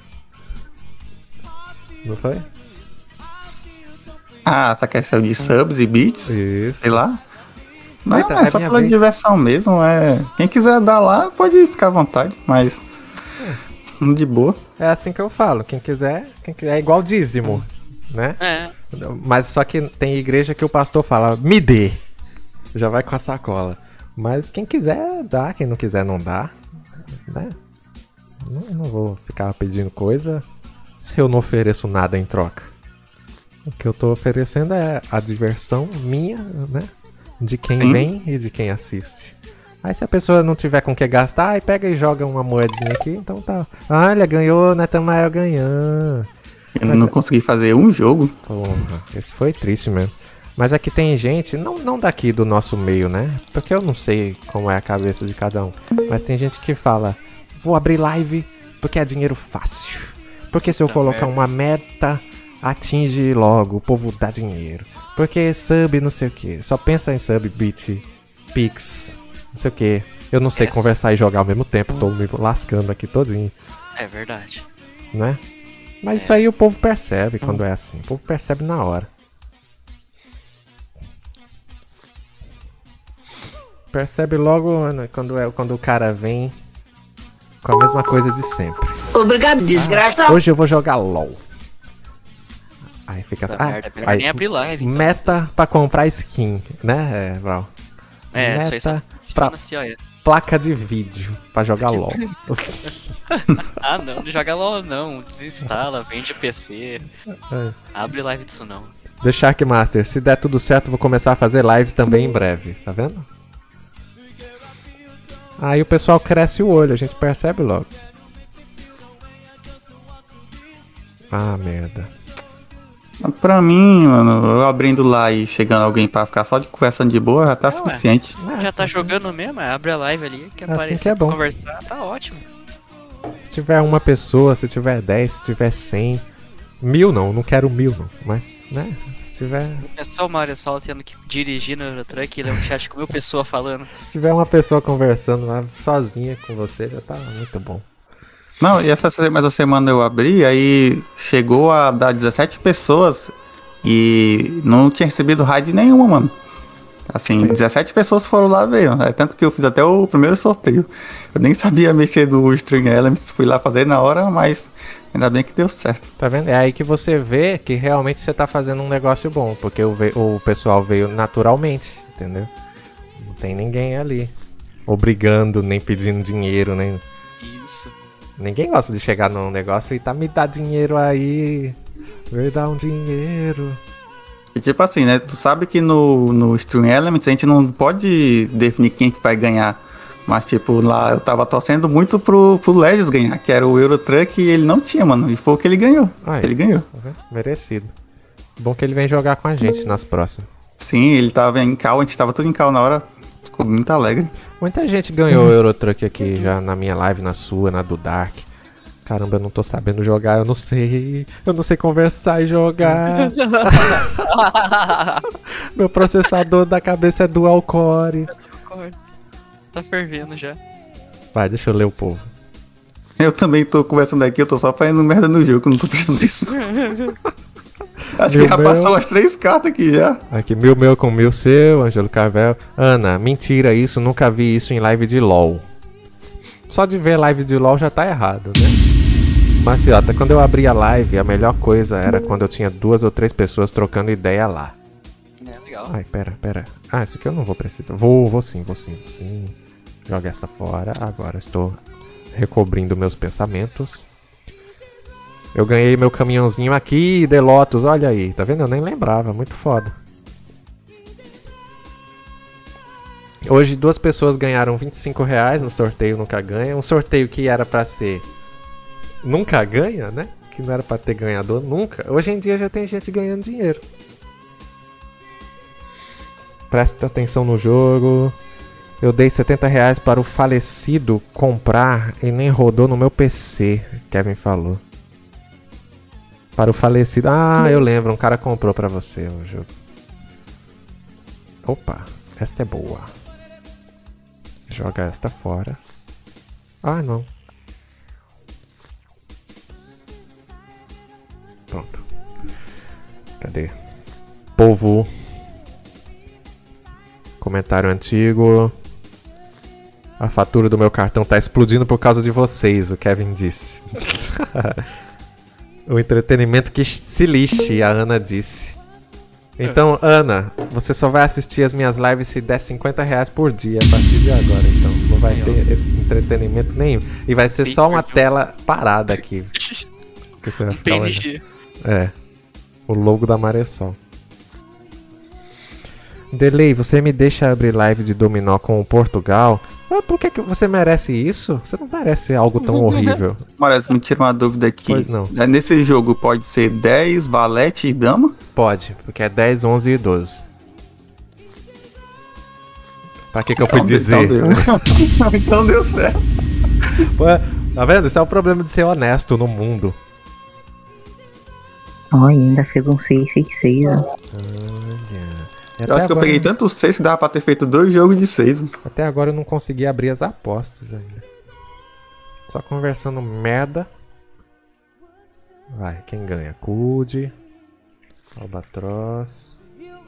Não foi? Ah, essa questão de subs e bits? Isso. Sei lá. Não, Eita, é é só minha pela vez. diversão mesmo. É... Quem quiser dar lá, pode ficar à vontade, mas... De boa. É assim que eu falo. Quem quiser, quem quiser é igual dízimo, né? É. Mas só que tem igreja que o pastor fala, me dê. Já vai com a sacola. Mas quem quiser dá, quem não quiser não dá, né? Não, não vou ficar pedindo coisa se eu não ofereço nada em troca. O que eu tô oferecendo é a diversão minha, né? De quem Sim. vem e de quem assiste. Aí se a pessoa não tiver com o que gastar, aí pega e joga uma moedinha aqui, então tá. Olha, ganhou, Natamael ganhando. Eu Mas não é- consegui fazer um jogo. Porra, esse foi triste mesmo. Mas aqui tem gente, não, não daqui do nosso meio, né? Porque eu não sei como é a cabeça de cada um. Mas tem gente que fala, vou abrir live porque é dinheiro fácil. Porque se eu Tá colocar merda. uma meta, atinge logo, o povo dá dinheiro. Porque sub, não sei o que. Só pensa em sub, beat, pix, não sei o que. Eu não sei Essa. conversar e jogar ao mesmo tempo, tô me lascando aqui todinho, É verdade. né? Mas isso aí o povo percebe quando é assim. O povo percebe na hora. Percebe logo, né, quando, é, quando o cara vem com a mesma coisa de sempre. Obrigado, desgraça. Hoje eu vou jogar LOL. Aí fica assim. Tá Ah, merda, melhor aí, nem abrir live, então. meta pra comprar skin, né, é, Val? É, isso aí só Meta funciona pra assim, olha. placa de vídeo pra jogar LOL. Ah, não, não joga LOL não. Desinstala, vende P C. É. Abre live disso não. The Shark Master, se der tudo certo, vou começar a fazer lives também em breve, tá vendo? Aí o pessoal cresce o olho, a gente percebe logo. Ah, merda. Pra mim, mano, eu abrindo lá e chegando alguém pra ficar só de conversando de boa, já tá suficiente. Já tá jogando mesmo, é, abre a live ali, que Assim aparece que é bom. conversar, tá ótimo. Se tiver uma pessoa, se tiver dez, se tiver cem, mil não, não quero mil não, mas, né, se tiver, É só o Mario Sol tendo que dirigir no Eurotruck e ele é um chat com mil pessoas falando. se tiver uma pessoa conversando lá sozinha com você, já tá muito bom. Não, e essa se- essa semana eu abri, aí chegou a dar dezessete pessoas e não tinha recebido raid nenhuma, mano. Assim, dezessete pessoas foram lá ver, é tanto que eu fiz até o primeiro sorteio. Eu nem sabia mexer do String Elements, fui lá fazer na hora, mas ainda bem que deu certo. Tá vendo? É aí que você vê que realmente você tá fazendo um negócio bom, porque o, ve- o pessoal veio naturalmente, entendeu? Não tem ninguém ali obrigando, nem pedindo dinheiro, nem... Isso. Ninguém gosta de chegar num negócio e tá, me dá dinheiro aí, me dá um dinheiro. E tipo assim, né, tu sabe que no, no String Elements a gente não pode definir quem que vai ganhar. Mas tipo, lá eu tava torcendo muito pro, pro Legis ganhar, que era o Eurotruck e ele não tinha, mano. E foi o que ele ganhou. Aí, Ele ganhou. tá vendo? Merecido. Bom que ele vem jogar com a gente nas próximas. Sim, ele tava em cal, a gente tava tudo em cal na hora. Ficou muito alegre. Muita gente ganhou o Eurotruck aqui já na minha live, na sua, na do Dark. Caramba, eu não tô sabendo jogar, eu não sei. Eu não sei conversar e jogar. Meu processador da cabeça é dual core. Tá fervendo já. Vai, deixa eu ler o povo. Eu também tô conversando aqui, eu tô só fazendo merda no jogo, não tô prestando atenção. Acho Meu que já meu. passou umas três cartas aqui já. Aqui, mil meu com mil seu, Ângelo Carvel. Ana, mentira isso, nunca vi isso em live de LOL. Só de ver live de LOL já tá errado, né? Maciota, quando eu abri a live, a melhor coisa era quando eu tinha duas ou três pessoas trocando ideia lá. É legal. Ai, pera, pera. Ah, isso aqui eu não vou precisar. Vou, vou sim, vou sim, vou sim. Joga essa fora. Agora estou recobrindo meus pensamentos. Eu ganhei meu caminhãozinho aqui, The Lotus, olha aí. Tá vendo? Eu nem lembrava, muito foda. Hoje duas pessoas ganharam vinte e cinco reais no sorteio Nunca Ganha. Um sorteio que era pra ser Nunca Ganha, né? Que não era pra ter ganhador nunca. Hoje em dia já tem gente ganhando dinheiro. Presta atenção no jogo. Eu dei setenta reais para o falecido comprar e nem rodou no meu P C, Kevin falou. Para o falecido... Ah, eu lembro, um cara comprou pra você o jogo. Opa, essa é boa. Joga esta fora. Ah, não. Pronto. Cadê? Povo. Comentário antigo. A fatura do meu cartão tá explodindo por causa de vocês, o Kevin disse. O entretenimento que se lixe, a Ana disse. Então, Ana, você só vai assistir as minhas lives se der cinquenta reais por dia a partir de agora, então. Não vai ter entretenimento nenhum. E vai ser só uma tela parada aqui. Que você vai Um ficar P N olhando. G. É. O logo da Maressol. Delay, você me deixa abrir live de dominó com o Portugal? Mas por que, que você merece isso? Você não merece algo tão horrível. Moraes, me tira uma dúvida aqui. Pois não. Nesse jogo pode ser dez, valete e dama? Pode, porque é dez, onze e doze. Pra que que eu fui Então, dizer? Então deu, então deu certo. Ué, tá vendo? Isso é o problema de ser honesto no mundo. Olha, ainda fez um seis seis seis, ó. Olha. E Eu até acho que eu agora- peguei tanto seis que dava pra ter feito dois jogos de seis. Até agora eu não consegui abrir as apostas ainda. Só conversando merda. Vai, quem ganha? Cud, Albatroz,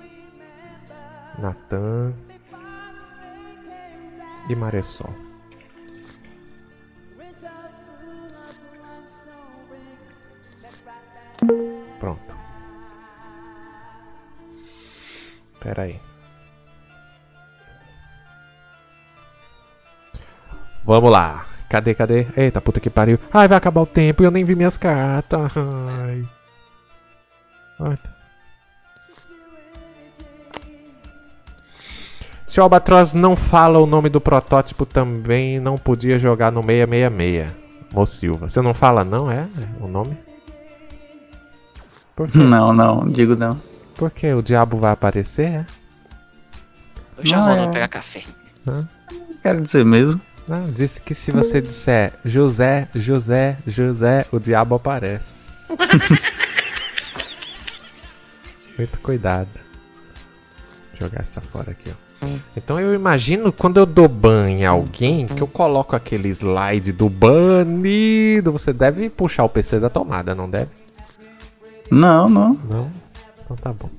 Natan e Maressol. Pronto. Pera aí. Vamos lá. Cadê, cadê? Eita, puta que pariu. Ai, vai acabar o tempo e eu nem vi minhas cartas. Ai. Ai. Se o Albatroz não fala o nome do protótipo também, não podia jogar no seiscentos e sessenta e seis. Mo Silva. Você não fala não, é? O nome? Por quê? Não, não, digo não. Por quê? O diabo vai aparecer, é? Eu já Não, vou é. lá pegar café. Hã? Quero dizer mesmo. Não, disse que se você disser José, José, José, o diabo aparece. Muito cuidado. Vou jogar essa fora aqui, ó. Então eu imagino quando eu dou ban em alguém, que eu coloco aquele slide do banido. Você deve puxar o P C da tomada, não deve? Não, não. Não? Então tá bom.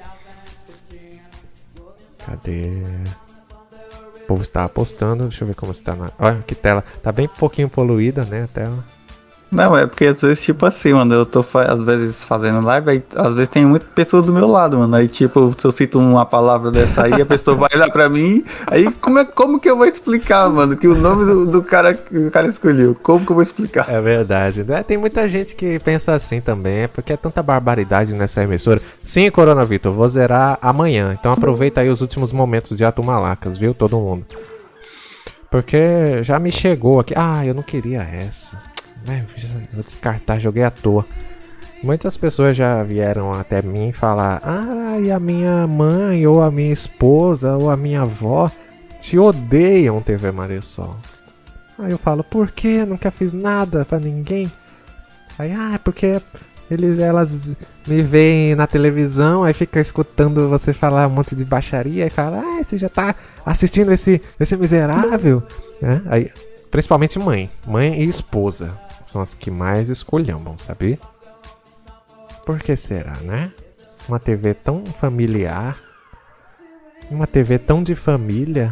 Cadê? O povo está apostando. Deixa eu ver como está na... Olha que tela. Tá bem pouquinho poluída, né, a tela. Não, é porque às vezes, tipo assim, mano, eu tô fa- às vezes fazendo live, aí às vezes tem muita pessoa do meu lado, mano. Aí, tipo, se eu cito uma palavra dessa aí, a pessoa vai olhar pra mim, aí como, é, como que eu vou explicar, mano, que o nome do, do cara que o cara escolheu? Como que eu vou explicar? É verdade, né? Tem muita gente que pensa assim também, é porque é tanta barbaridade nessa emissora. Sim, Corona Vitor, vou zerar amanhã. Então aproveita aí os últimos momentos de Ato Malacas, viu? Todo mundo. Porque já me chegou aqui. Ah, eu não queria essa. É, vou descartar, joguei à toa. Muitas pessoas já vieram até mim falar: ah, e a minha mãe, ou a minha esposa, ou a minha avó te odeiam, T V Maressol. Aí eu falo: por quê? Nunca fiz nada pra ninguém. Aí, ah, é porque eles, elas me veem na televisão, aí fica escutando você falar um monte de baixaria, e fala: ah, você já tá assistindo esse, esse miserável. É, aí, principalmente mãe, mãe e esposa. São as que mais esculhambam, sabe? Por que será, né? Uma T V tão familiar, uma T V tão de família.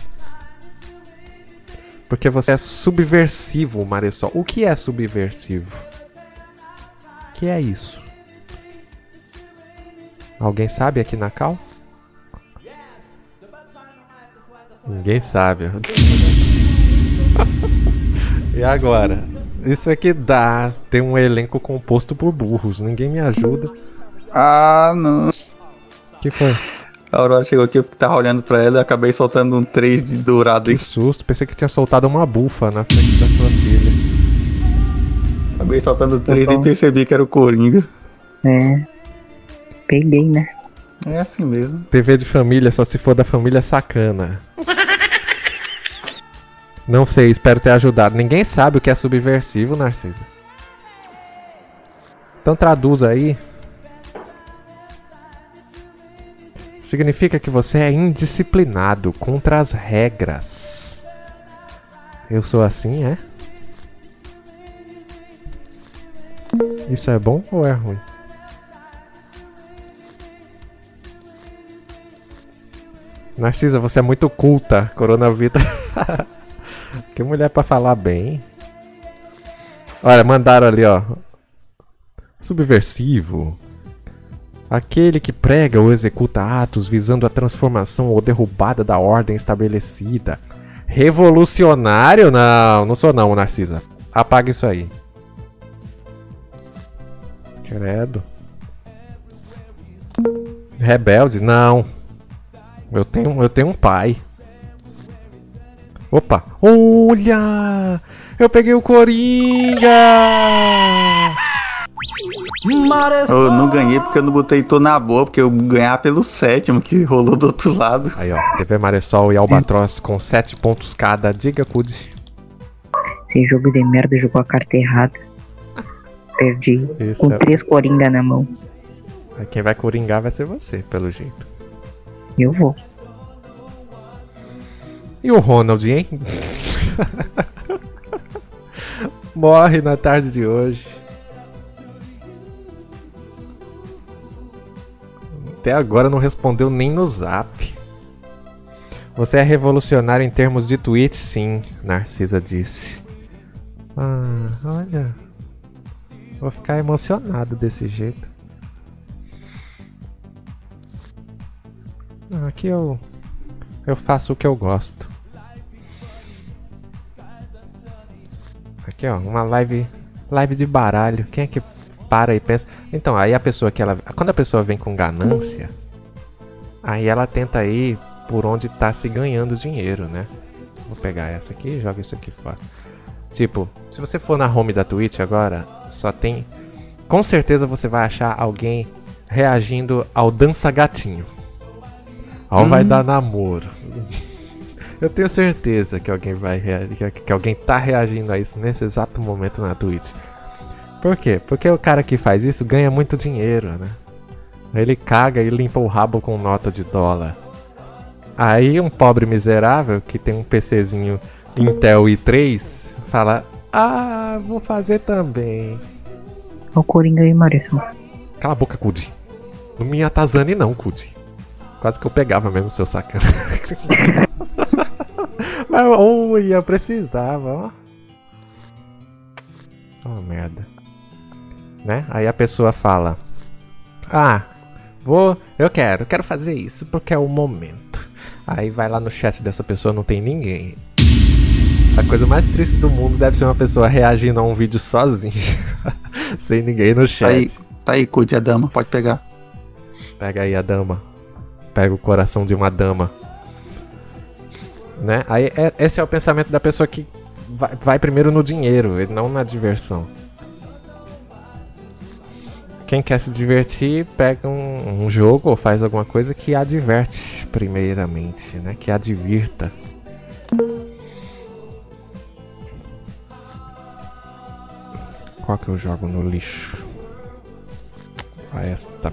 Porque você é subversivo, Maressol. O que é subversivo? O que é isso? Alguém sabe aqui na Cal? Ninguém sabe. E agora? Isso aqui dá. Tem um elenco composto por burros. Ninguém me ajuda. Ah, não. O que foi? A Aurora chegou aqui, eu tava olhando pra ela e acabei soltando um três de dourado. Que susto. Pensei que tinha soltado uma bufa na frente da sua filha. Acabei soltando três e percebi que era o Coringa. É. Peguei, né? É assim mesmo. T V de família só se for da família sacana. Não sei, espero ter ajudado. Ninguém sabe o que é subversivo, Narcisa. Então traduz aí. Significa que você é indisciplinado, contra as regras. Eu sou assim, é? Isso é bom ou é ruim? Narcisa, você é muito culta, Coronavírus. Que mulher pra falar bem. Olha, mandaram ali, ó. Subversivo. Aquele que prega ou executa atos visando a transformação ou derrubada da ordem estabelecida. Revolucionário? Não, não sou não, Narcisa. Apaga isso aí. Credo. Rebelde? Não. Eu tenho, eu tenho um pai. Opa! Olha! Eu peguei o Coringa! Eu não ganhei porque eu não botei tô na boa, porque eu ganhar pelo sétimo que rolou do outro lado. Aí, ó. T V Maressol e Albatroz com sete pontos cada. Diga, Cud. Esse jogo de merda jogou a carta errada. Perdi. Isso com é... três coringa na mão. Quem vai coringar vai ser você, pelo jeito. Eu vou. E o Ronald, hein? Morre na tarde de hoje. Até agora não respondeu nem no zap. Você é revolucionário em termos de tweet, sim, Narcisa disse. Ah, olha. Vou ficar emocionado desse jeito. Ah, aqui eu... Eu faço o que eu gosto. Aqui, ó, uma live... Live de baralho. Quem é que para e pensa... Então, aí a pessoa que ela... Quando a pessoa vem com ganância... Aí ela tenta ir por onde tá se ganhando dinheiro, né? Vou pegar essa aqui e jogo isso aqui fora. Tipo, se você for na home da Twitch agora, só tem... Com certeza você vai achar alguém reagindo ao Dança Gatinho. Ao hum. Vai dar namoro. Eu tenho certeza que alguém vai reagir, que alguém tá reagindo a isso nesse exato momento na Twitch. Por quê? Porque o cara que faz isso ganha muito dinheiro, né? Ele caga e limpa o rabo com nota de dólar. Aí um pobre miserável que tem um PCzinho Intel i três fala: ah, vou fazer também. Olha o Coringa aí, Maurício. Cala a boca, Cudi. Não me atazane não, Cudi. Quase que eu pegava mesmo, seu sacana. Mas oh, eu precisava, ó. Oh, merda. Né? Aí a pessoa fala: ah, vou, eu quero, eu quero fazer isso porque é o momento. Aí vai lá no chat dessa pessoa, não tem ninguém. A coisa mais triste do mundo deve ser uma pessoa reagindo a um vídeo sozinha. Sem ninguém no chat. Tá aí, tá aí, Cudi, a dama, pode pegar. Pega aí a dama. Pega o coração de uma dama. Né? Aí é, esse é o pensamento da pessoa que vai, vai primeiro no dinheiro, e não na diversão. Quem quer se divertir, pega um, um jogo ou faz alguma coisa que a diverte primeiramente, né? Que a divirta. Qual que eu jogo no lixo? Ah, esta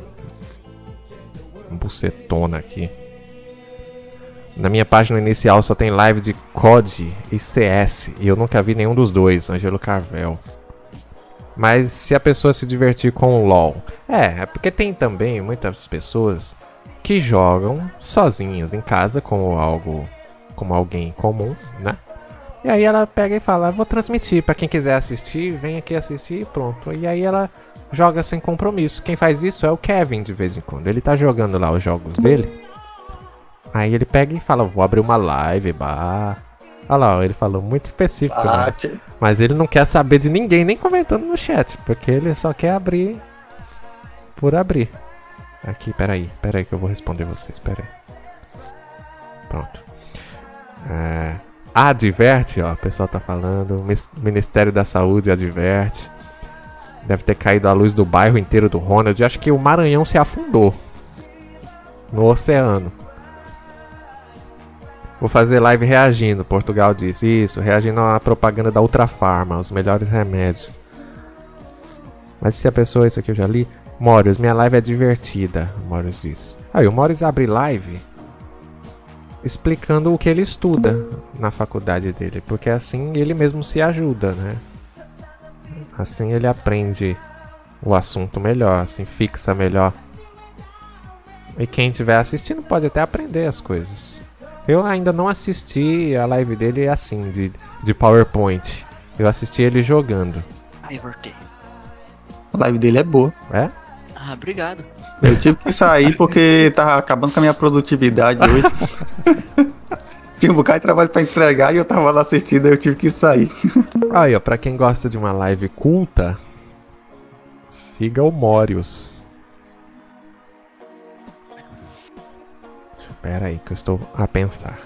bucetona aqui. Na minha página inicial só tem live de C O D e C S. E eu nunca vi nenhum dos dois, Angelo Carvel. Mas se a pessoa se divertir com o LoL... É, é porque tem também muitas pessoas que jogam sozinhas em casa como algo... Como alguém comum, né? E aí ela pega e fala: vou transmitir, pra quem quiser assistir, vem aqui assistir e pronto. E aí ela joga sem compromisso. Quem faz isso é o Kevin de vez em quando. Ele tá jogando lá os jogos dele. Aí ele pega e fala: vou abrir uma live, bah... Olha lá, ele falou muito específico, ah, né? Mas ele não quer saber de ninguém, nem comentando no chat, porque ele só quer abrir por abrir. Aqui, peraí, peraí que eu vou responder vocês, peraí. Pronto. É, adverte, ó, o pessoal tá falando. O Ministério da Saúde adverte. Deve ter caído a luz do bairro inteiro do Ronald. Acho que o Maranhão se afundou no oceano. Vou fazer live reagindo, Portugal diz. Isso, reagindo à propaganda da Ultrafarma, os melhores remédios. Mas se a pessoa, isso aqui eu já li. Morius, minha live é divertida, Morius diz. Aí o Morius abre live explicando o que ele estuda na faculdade dele, porque assim ele mesmo se ajuda, né? Assim ele aprende o assunto melhor, assim fixa melhor. E quem estiver assistindo pode até aprender as coisas. Eu ainda não assisti a live dele assim, de, de PowerPoint. Eu assisti ele jogando. Aí, voltei. A live dele é boa. É? Ah, obrigado. Eu tive que sair porque tava acabando com a minha produtividade hoje. Tinha um bocado de trabalho pra entregar e eu tava lá assistindo, aí eu tive que sair. Aí, ó, pra quem gosta de uma live culta, siga o Morius. Pera aí que eu estou a pensar.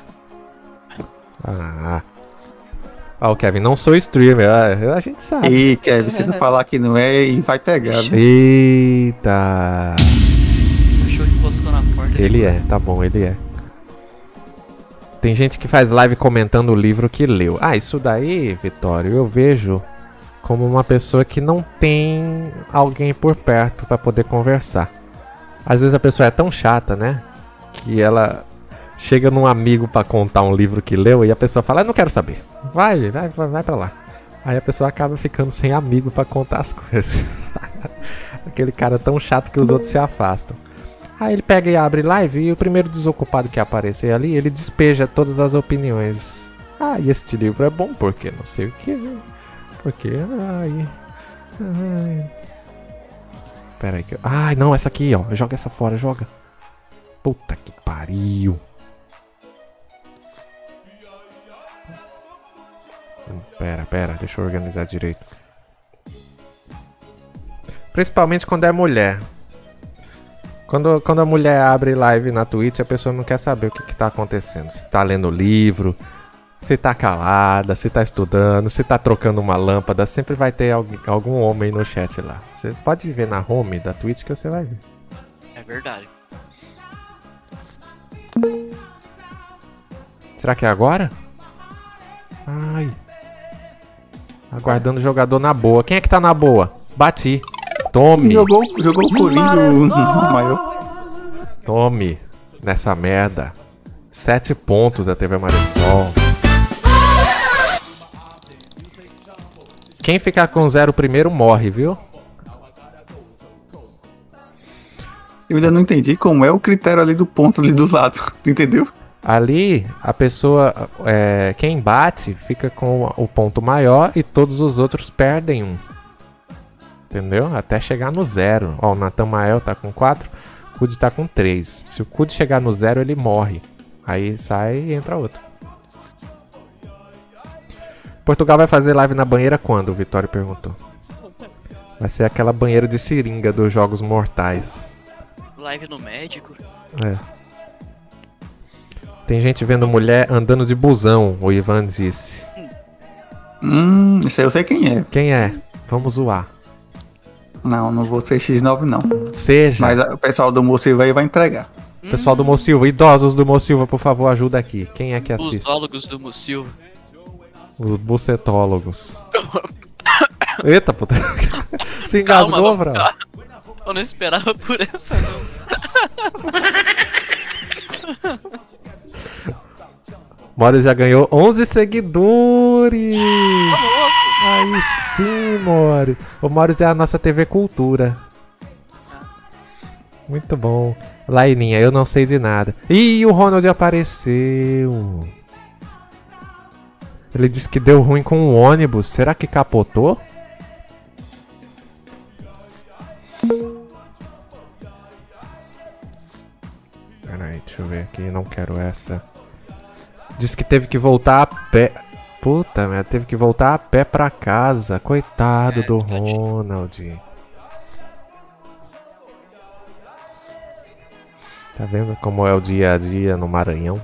Ah, ah, o Kevin, não sou streamer, a, a gente sabe. Ih, Kevin, se tu falar que não é, e vai pegar, né? Eita. O cachorro encostou na porta. Ele é, tá bom, ele é. Tem gente que faz live comentando o livro que leu. Ah, isso daí, Vitório, eu vejo como uma pessoa que não tem alguém por perto pra poder conversar. Às vezes a pessoa é tão chata, né? que ela chega num amigo pra contar um livro que leu e a pessoa fala, eu não quero saber. Vai, vai, vai, vai pra lá. Aí a pessoa acaba ficando sem amigo pra contar as coisas. Aquele cara tão chato que os outros se afastam. Aí ele pega e abre live e o primeiro desocupado que aparecer ali, ele despeja todas as opiniões. Ah, e este livro é bom porque não sei o que. Porque, ai... ai... Pera aí que eu... Ai, não, essa aqui, ó. Joga essa fora, joga. Puta que pariu. Pera, pera, deixa eu organizar direito. Principalmente quando é mulher. Quando, quando a mulher abre live na Twitch, a pessoa não quer saber o que, que tá acontecendo. Se tá lendo livro, se tá calada, se tá estudando, se tá trocando uma lâmpada. Sempre vai ter algum, algum homem no chat lá. Você pode ver na home da Twitch que você vai ver. É verdade. Será que é agora? Ai. Aguardando o jogador na boa. Quem é que tá na boa? Bati. Tome. Jogou, jogou o Corinho maior. Tome. Nessa merda. Sete pontos da T V Marisol. Quem ficar com zero primeiro morre, viu? Eu ainda não entendi como é o critério ali do ponto ali do lado. Tu entendeu? Ali, a pessoa, é, quem bate, fica com o ponto maior e todos os outros perdem um. Entendeu? Até chegar no zero. Ó, o Natamael tá com quatro, o Cud tá com três. Se o Cud chegar no zero, ele morre. Aí sai e entra outro. Portugal vai fazer live na banheira quando? O Vitório perguntou. Vai ser aquela banheira de seringa dos Jogos Mortais. Live no médico. É. Tem gente vendo mulher andando de busão, o Ivan disse. Hum, isso aí eu sei quem é. Quem é? Vamos zoar. Não, não vou ser X nove não. Seja. Mas o pessoal do Mocilva aí vai entregar. Pessoal do Mocilva, idosos do Mocilva, por favor, ajuda aqui. Quem é que assiste? Os ólogos do Mocilva. Os bucetólogos. Eita, puta. Se engasgou, bro. Eu não esperava por essa, não. Maurício já ganhou onze seguidores. Aí sim, Maurício. O Maurício é a nossa T V Cultura. Muito bom. Laininha, eu não sei de nada. Ih, o Ronald apareceu. Ele disse que deu ruim com o ônibus. Será que capotou? Peraí, deixa eu ver aqui. Não quero essa. Diz que teve que voltar a pé. Puta merda, teve que voltar a pé pra casa. Coitado é, do Ronald. Tá vendo como é o dia a dia no Maranhão?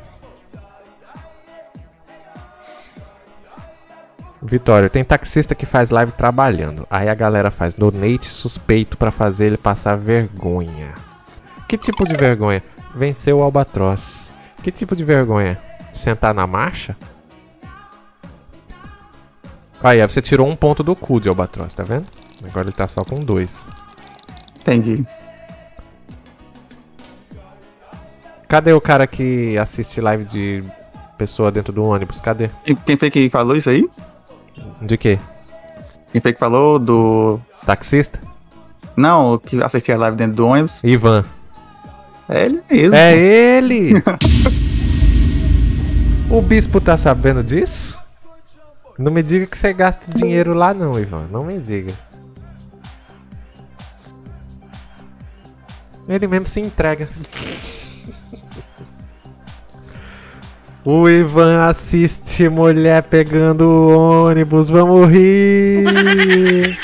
Vitória, tem taxista que faz live trabalhando. Aí a galera faz donate suspeito pra fazer ele passar vergonha. Que tipo de vergonha? Venceu o Albatroz. Que tipo de vergonha? Sentar na marcha? Aí, você tirou um ponto do cu de Albatroz, tá vendo? Agora ele tá só com dois. Entendi. Cadê o cara que assiste live de pessoa dentro do ônibus? Cadê? E quem foi que falou isso aí? De quê? Quem foi que falou do... Taxista? Não, o que assistia a live dentro do ônibus. Ivan. É ele mesmo. É ele! O bispo tá sabendo disso? Não me diga que você gasta dinheiro lá não, Ivan. Não me diga. Ele mesmo se entrega. O Ivan assiste mulher pegando o ônibus. Vamos rir!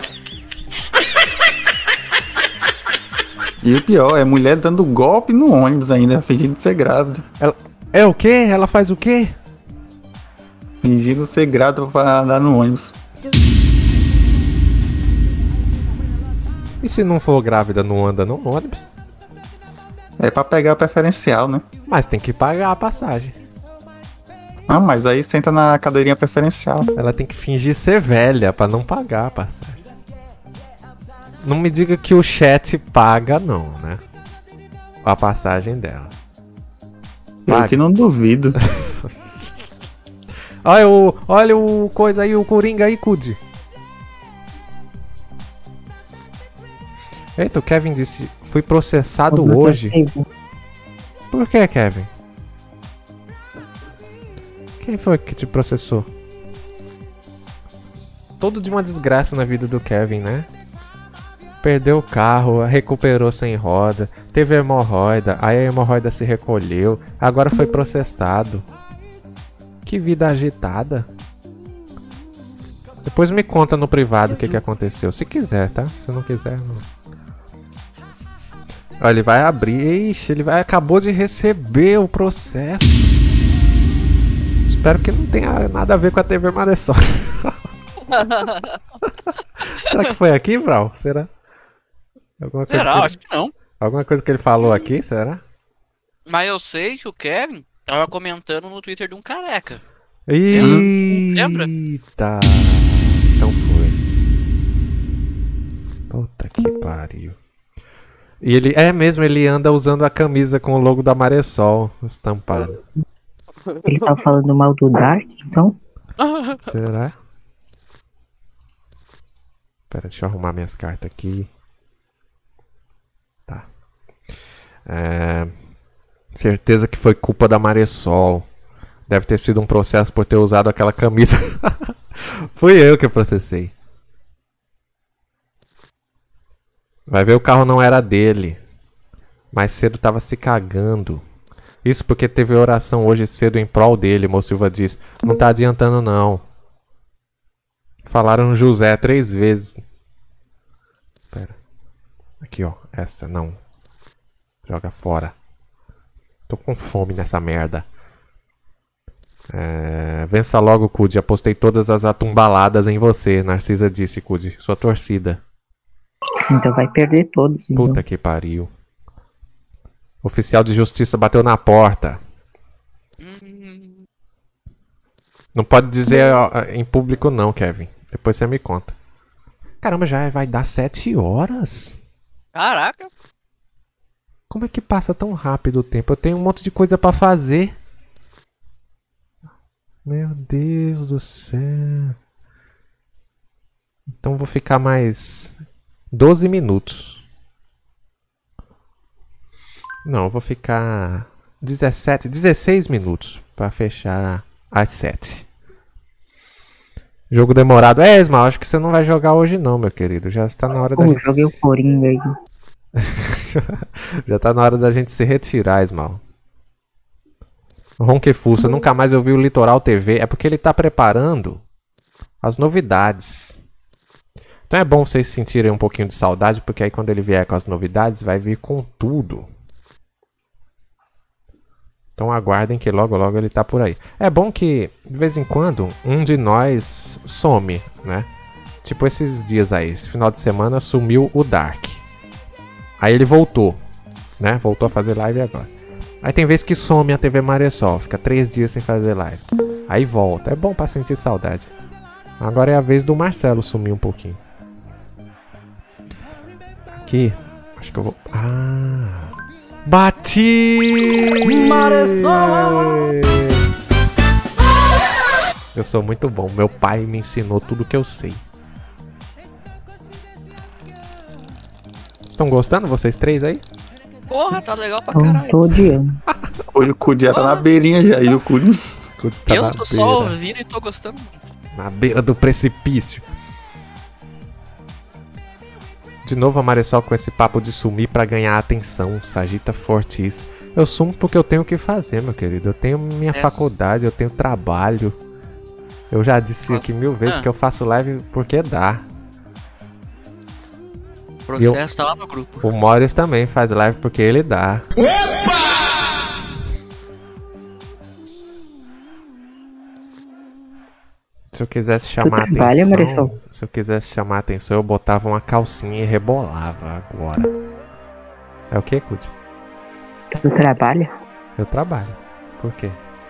E o pior, é mulher dando golpe no ônibus ainda, fingindo ser grávida. Ela... É o quê? Ela faz o quê? Fingindo ser grávida pra andar no ônibus. E se não for grávida, não anda no ônibus? É pra pegar preferencial, né? Mas tem que pagar a passagem. Ah, mas aí senta na cadeirinha preferencial. Ela tem que fingir ser velha pra não pagar a passagem. Não me diga que o chat paga não, né? A passagem dela. Eu que não duvido. Olha o, olha o coisa aí, o Coringa aí, Cudi. Eita, o Kevin disse, fui processado hoje. Por que, Kevin? Quem foi que te processou? Todo de uma desgraça na vida do Kevin, né? Perdeu o carro, recuperou sem roda, teve hemorroida, aí a hemorroida se recolheu, agora foi processado. Que vida agitada. Depois me conta no privado o que, que aconteceu. Se quiser, tá? Se não quiser, não. Olha, ele vai abrir. Ixi, ele vai, acabou de receber o processo. Espero que não tenha nada a ver com a T V Maressol. Será que foi aqui, Vral? Será? Alguma coisa Será? que ele... Acho que não. Alguma coisa que ele falou aqui, será? Mas eu sei que o Kevin tava comentando no Twitter de um careca. Eita! Então foi. Puta que pariu. E ele, é mesmo, ele anda usando a camisa com o logo da Maressol estampado. Ele tava falando mal do Dark, então? Será? Pera, deixa eu arrumar minhas cartas aqui. Tá. É... Certeza que foi culpa da Maressol. Deve ter sido um processo por ter usado aquela camisa. Fui eu que processei. Vai ver, o carro não era dele. Mais cedo tava se cagando. Isso porque teve oração hoje cedo em prol dele, Mo Silva disse. Não tá adiantando não. Falaram José três vezes. Pera. Aqui, ó. Essa, não. Joga fora. Tô com fome nessa merda. É... Vença logo, Cudi. Apostei todas as atumbaladas em você. Narcisa disse, Cudi. Sua torcida. Então vai perder todos. Então. Puta que pariu. Oficial de justiça bateu na porta. Não pode dizer ó, em público não, Kevin. Depois você me conta. Caramba, já vai dar sete horas? Caraca. Como é que passa tão rápido o tempo? Eu tenho um monte de coisa pra fazer. Meu Deus do céu. Então vou ficar mais doze minutos. Não, eu vou ficar dezessete, dezesseis minutos pra fechar às sete. Jogo demorado. É, Esmal, acho que você não vai jogar hoje não, meu querido. Já está na hora da Eu gente... joguei o Coringa aí. Já tá na hora da gente se retirar, Esmal. Ronquefuça, nunca mais eu vi o Litoral T V. É porque ele tá preparando as novidades. Então é bom vocês sentirem um pouquinho de saudade, porque aí quando ele vier com as novidades, vai vir com tudo. Então aguardem que logo logo ele tá por aí. É bom que, de vez em quando, um de nós some, né? Tipo esses dias aí, esse final de semana sumiu o Dark. Aí ele voltou, né? Voltou a fazer live agora. Aí tem vezes que some a T V Maressol, fica três dias sem fazer live. Aí volta, é bom pra sentir saudade. Agora é a vez do Marcelo sumir um pouquinho. Aqui, acho que eu vou... Ah... Bati! Maressol! Eu sou muito bom. Meu pai me ensinou tudo que eu sei. Estão gostando vocês três aí? Porra, tá legal pra Eu caralho. tô odiando. O Cudi já tá na beirinha já. E o Cudi... Tá Eu na tô beira, só ouvindo e tô gostando muito. na beira do precipício. De novo a Maressol com esse papo de sumir pra ganhar atenção. Sagita fortíssimo. Eu sumo porque eu tenho o que fazer, meu querido. Eu tenho minha Yes. faculdade, eu tenho trabalho. Eu já disse aqui mil vezes Ah. que eu faço live porque dá. O processo tá lá no grupo. O Morris também faz live porque ele dá. Se eu quisesse chamar Tu trabalha, atenção, Maressol? se eu quisesse chamar atenção, eu botava uma calcinha e rebolava agora. É o que, Cudi? Tu trabalha? Eu trabalho. Por quê?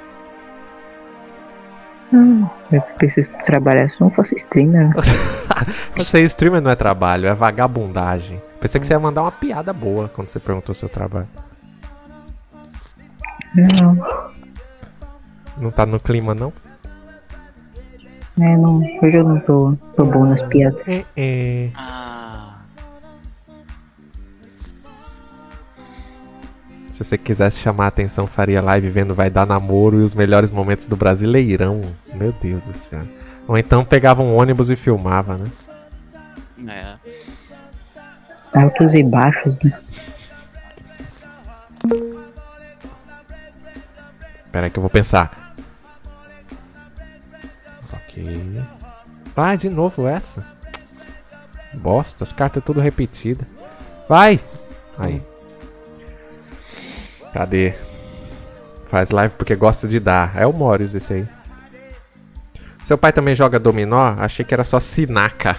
Não, eu pensei que tu trabalhasse se não fosse streamer, né? Você streamer não é trabalho, é vagabundagem. Pensei que você ia mandar uma piada boa quando você perguntou seu trabalho. Não, Não tá no clima, não? é, não, hoje eu não tô, tô bom nas piadas. É, é. Ah, Se você quisesse chamar a atenção, faria live vendo Vai Dar Namoro e os melhores momentos do Brasileirão. Meu Deus do céu. Ou então pegava um ônibus e filmava, né? é. Altos e baixos, né? Pera aí que eu vou pensar. Ok. Vai, de novo essa. Bosta, as cartas tudo repetidas. Vai! Aí. Cadê? Faz live porque gosta de dar. É o Morius esse aí. Seu pai também joga dominó? Achei que era só sinaca.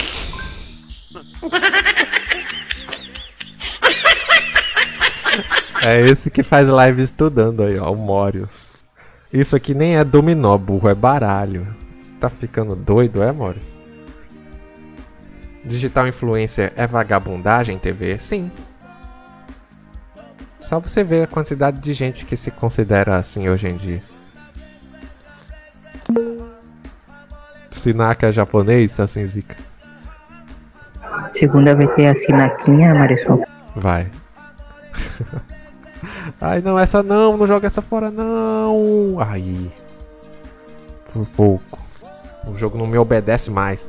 É esse que faz live estudando aí, ó, o Morius. Isso aqui nem é dominó, burro, é baralho. Você tá ficando doido, é, Morius? Digital influencer é vagabundagem, T V? Sim. Só você ver a quantidade de gente que se considera assim hoje em dia. Sinaka japonês, assim, zica. Segunda vai ter a Sinaquinha, Marisol. Vai. Ai, não, essa não, não joga essa fora, não. Ai. Por pouco. O jogo não me obedece mais.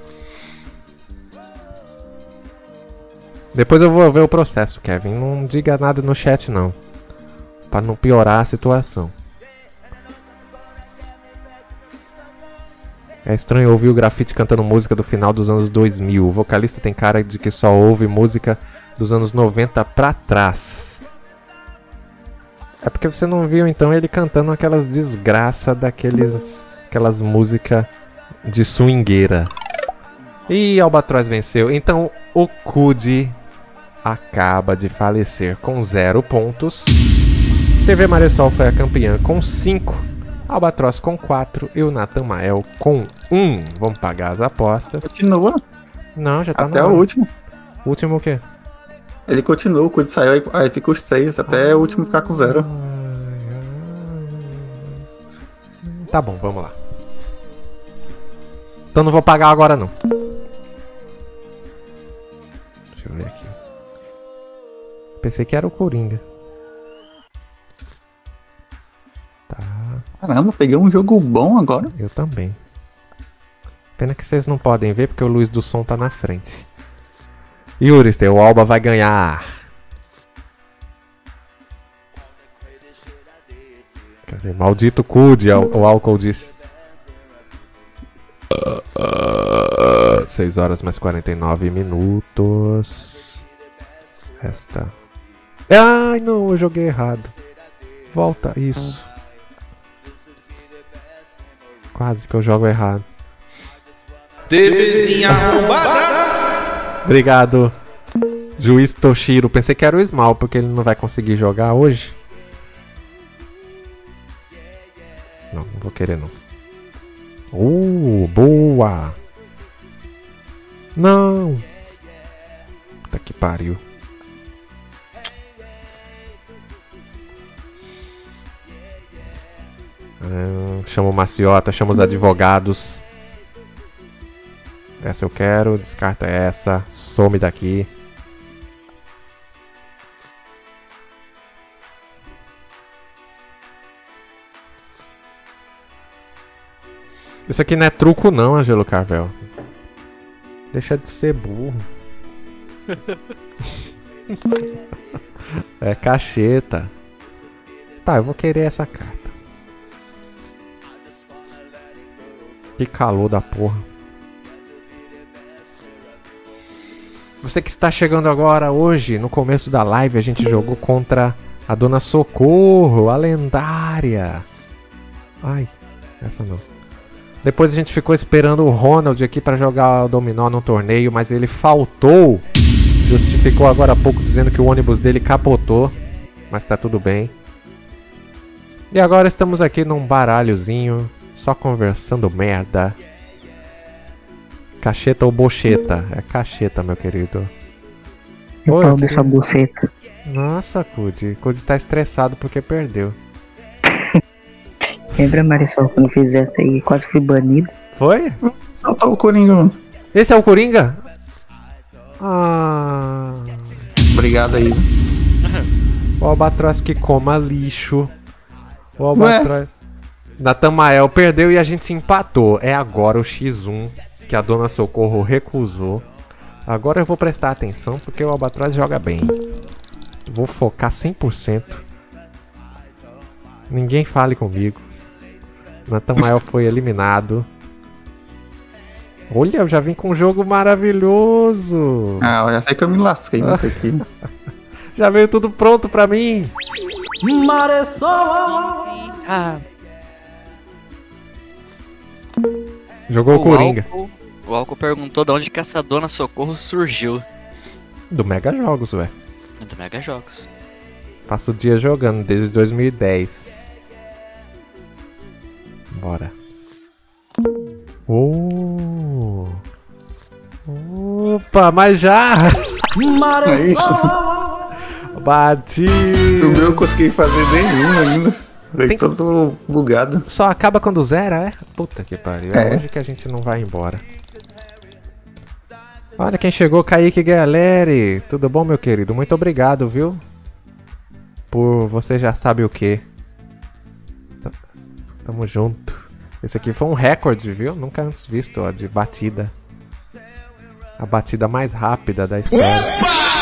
Depois eu vou ver o processo, Kevin. Não diga nada no chat, não. Pra não piorar a situação. É estranho ouvir o Grafite cantando música do final dos anos dois mil. O vocalista tem cara de que só ouve música dos anos noventa pra trás. É porque você não viu então ele cantando aquelas desgraças daqueles aquelas músicas de swingueira. E Albatroz venceu. Então o Cudi acaba de falecer com zero pontos. T V Marisol foi a campeã com cinco. Albatroz com quatro e o Nathan Mael com um. Vamos pagar as apostas. Continua. Não, já tá até na o hora. último. O último o quê? Ele continua, o Cudi saiu, aí, aí fica os três, até o último ficar com zero. Tá bom, vamos lá. Então não vou pagar agora não. Deixa eu ver aqui. Pensei que era o Coringa. Tá. Caramba, peguei um jogo bom agora. Eu também. Pena que vocês não podem ver porque o Luiz do Som tá na frente. Yurister, o Alba vai ganhar. Cadê? Maldito Cudi, o álcool disse. seis horas mais quarenta e nove minutos. Esta. Ai, não, eu joguei errado. Volta, isso. Quase que eu jogo errado. TVzinha arrombada. Obrigado, Juiz Toshiro. Pensei que era o Small, porque ele não vai conseguir jogar hoje. Não, não vou querer não. Uh, boa. Não. Puta que pariu. Ah, chama o Maciota, chama os advogados. Essa eu quero, descarta essa, some daqui. Isso aqui não é truco não, Angelo Carvel. Deixa de ser burro. É cacheta. Tá, eu vou querer essa carta. Que calor da porra. Você que está chegando agora, hoje, no começo da live, a gente jogou contra a Dona Socorro, a lendária. Ai, essa não. Depois a gente ficou esperando o Ronald aqui para jogar o dominó no torneio, mas ele faltou. Justificou agora há pouco dizendo que o ônibus dele capotou, mas tá tudo bem. E agora estamos aqui num baralhozinho, só conversando merda. Cacheta ou bocheta? É cacheta, meu querido. O Oi, pau eu da queria- sua buceta. Nossa, Cudi. Cudi tá estressado porque perdeu. Lembra, Marisol, quando fez essa aí, quase fui banido? Foi? Solta o Coringa, mano. Esse é o Coringa? Ah. Obrigado aí. O Albatroz que coma lixo. O Albatroz. Natamael perdeu e a gente empatou. É agora o xis um que a Dona Socorro recusou. Agora eu vou prestar atenção porque o Albatroz joga bem. Vou focar cem por cento. Ninguém fale comigo. Natamael foi eliminado. Olha, eu já vim com um jogo maravilhoso. Ah, eu já sei que eu me lasquei nisso aqui. Já veio tudo pronto pra mim. Maresol! Ah, Jogou o Coringa. Álcool, o Álcool perguntou de onde que essa Dona Socorro surgiu. Do Mega Jogos, ué. Do Mega Jogos. Passo o dia jogando desde dois mil e dez. Bora. Oh. Opa, mas já! É isso. Bati! O meu eu consegui fazer nenhum ainda. Veio Tem- todo bugado. Só acaba quando zera, é? Puta que pariu. É, É. hoje que a gente não vai embora. Olha quem chegou, Kaique Galeri. Tudo bom, meu querido? Muito obrigado, viu? Por você já sabe o que. Tamo junto. Esse aqui foi um recorde, viu? Nunca antes visto, ó, de batida. A batida mais rápida da história.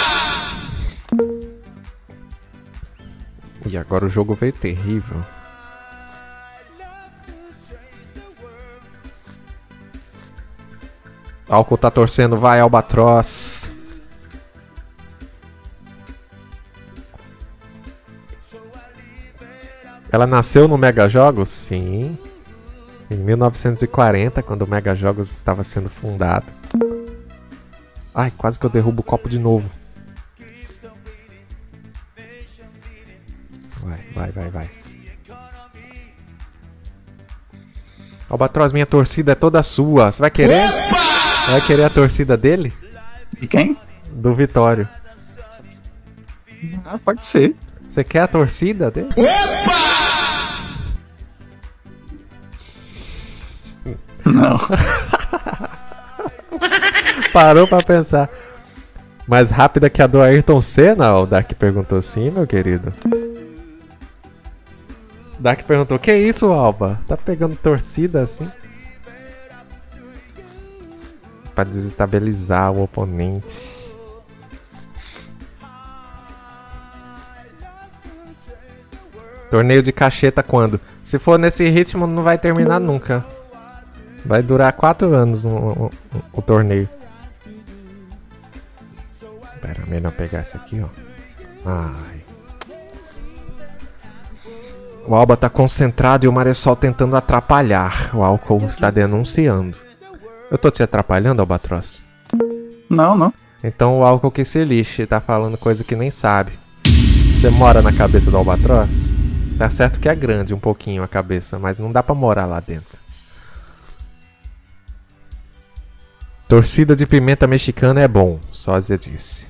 E agora o jogo veio terrível. Álcool tá torcendo, vai Albatroz. Ela nasceu no Mega Jogos? Sim. Em mil novecentos e quarenta, quando o Mega Jogos estava sendo fundado. Ai, quase que eu derrubo o copo de novo. Vai, vai, vai, vai. Albatroz, minha torcida é toda sua. Você vai querer? Vai querer a torcida dele? E quem? Do Vitório. Ah, pode ser. Você quer a torcida dele? Não. Parou pra pensar. Mais rápida que a do Ayrton Senna? O Dark perguntou sim, meu querido. Dark perguntou, que isso, Alba? Tá pegando torcida assim? Pra desestabilizar o oponente. Torneio de cacheta quando? Se for nesse ritmo, não vai terminar nunca. Vai durar quatro anos o, o, o torneio. Pera, melhor pegar essa aqui, ó. Ai. O Alba tá concentrado e o Maresol tentando atrapalhar. O Álcool está denunciando. Eu tô te atrapalhando, Albatroz? Não, não. Então o Álcool que se lixe, tá falando coisa que nem sabe. Você mora na cabeça do Albatroz? Tá certo que é grande um pouquinho a cabeça, mas não dá pra morar lá dentro. Torcida de pimenta mexicana é bom, Sósia disse.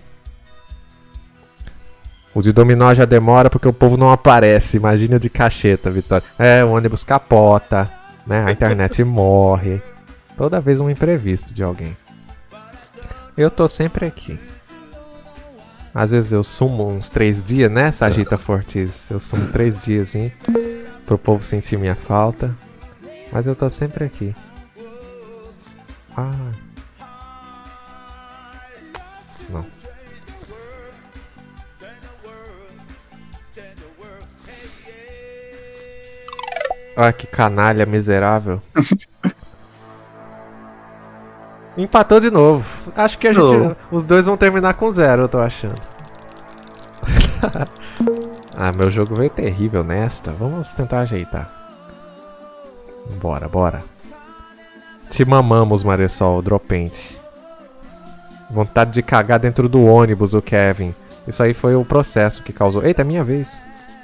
O de dominó já demora porque o povo não aparece. Imagina o de cacheta, Vitória. É, o ônibus capota, né? A internet morre. Toda vez um imprevisto de alguém. Eu tô sempre aqui. Às vezes eu sumo uns três dias, né, Sagita Fortis? Eu sumo três dias, hein? Pro povo sentir minha falta. Mas eu tô sempre aqui. Ah. Não. Olha que canalha miserável. Empatou de novo. Acho que a gente, Oh. os dois vão terminar com zero, eu tô achando. Ah, meu jogo veio terrível nesta. Vamos tentar ajeitar. Bora, bora. Te mamamos, Maresol, dropente. Vontade de cagar dentro do ônibus, o Kevin. Isso aí foi o processo que causou... Eita, é minha vez.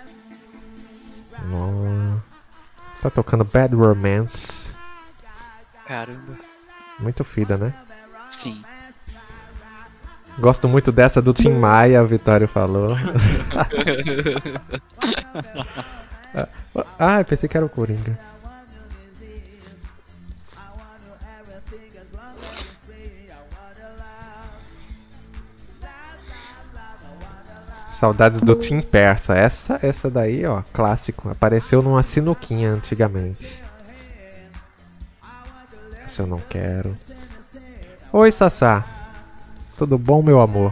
Nossa. Tá tocando Bad Romance. Caramba. Muito fida, né? Sim. Gosto muito dessa do Tim Maia, o Vitório falou. Ah, eu pensei que era o Coringa. Saudades do Tim Persa. Essa, essa daí, ó, clássico. Apareceu numa sinuquinha antigamente. Essa eu não quero. Oi, Sassá. Tudo bom, meu amor?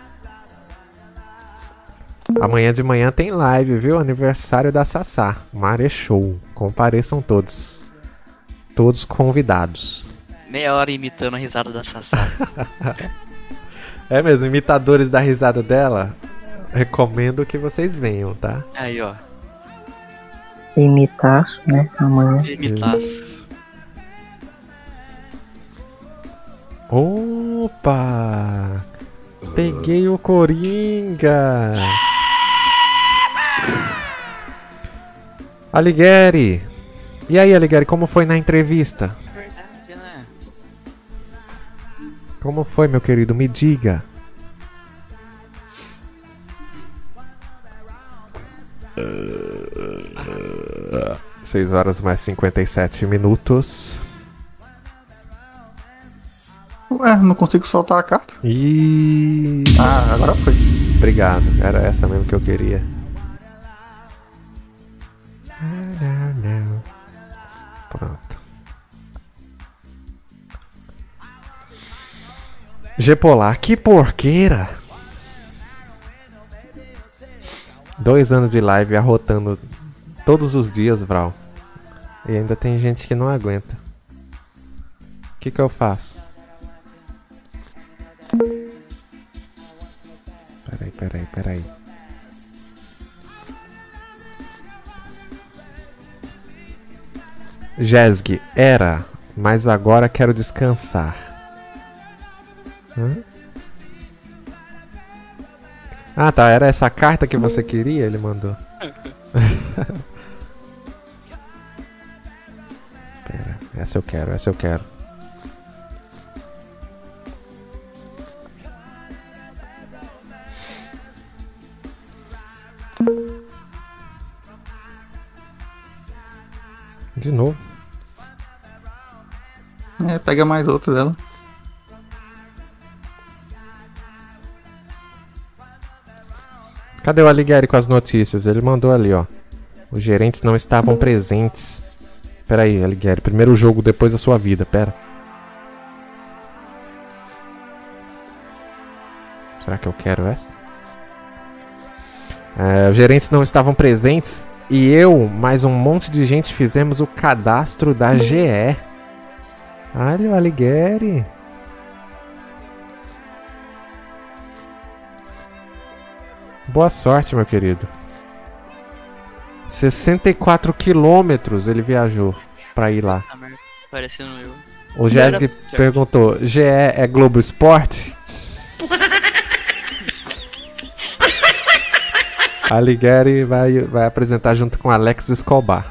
Amanhã de manhã tem live, viu? Aniversário da Sassá. Mare Show. Compareçam todos. Todos convidados. Meia hora imitando a risada da Sassá. É mesmo, imitadores da risada dela. Recomendo que vocês venham, tá? Aí, ó. Imitaço, né? Amanhã. Imitaço. Opa! Peguei o Coringa! Alighieri! E aí, Alighieri, como foi na entrevista? Verdade, né? Como foi, meu querido? Me diga. seis horas mais cinquenta e sete minutos. Ué, não consigo soltar a carta. E Ah, agora foi. obrigado, era essa mesmo que eu queria. Pronto. Gepolar, que porqueira! Dois anos de live arrotando todos os dias, Vral. E ainda tem gente que não aguenta. O que que eu faço? Peraí, peraí, peraí. Jesg, era, mas agora quero descansar. Hã? Ah, tá, era essa carta que você queria? Ele mandou. Pera, essa eu quero, essa eu quero. De novo. É, pega mais outro dela. Cadê o Alighieri com as notícias? Ele mandou ali, ó. Os gerentes não estavam presentes. Pera aí, Alighieri. Primeiro jogo depois da sua vida, pera. Será que eu quero essa? É, os gerentes não estavam presentes e eu, mais um monte de gente, fizemos o cadastro da G E. Olha o Alighieri. Boa sorte, meu querido. sessenta e quatro quilômetros ele viajou pra ir lá. Parecendo eu. O Jesg perguntou: G E é Globo Esporte? Alighieri vai, vai apresentar junto com Alex Escobar.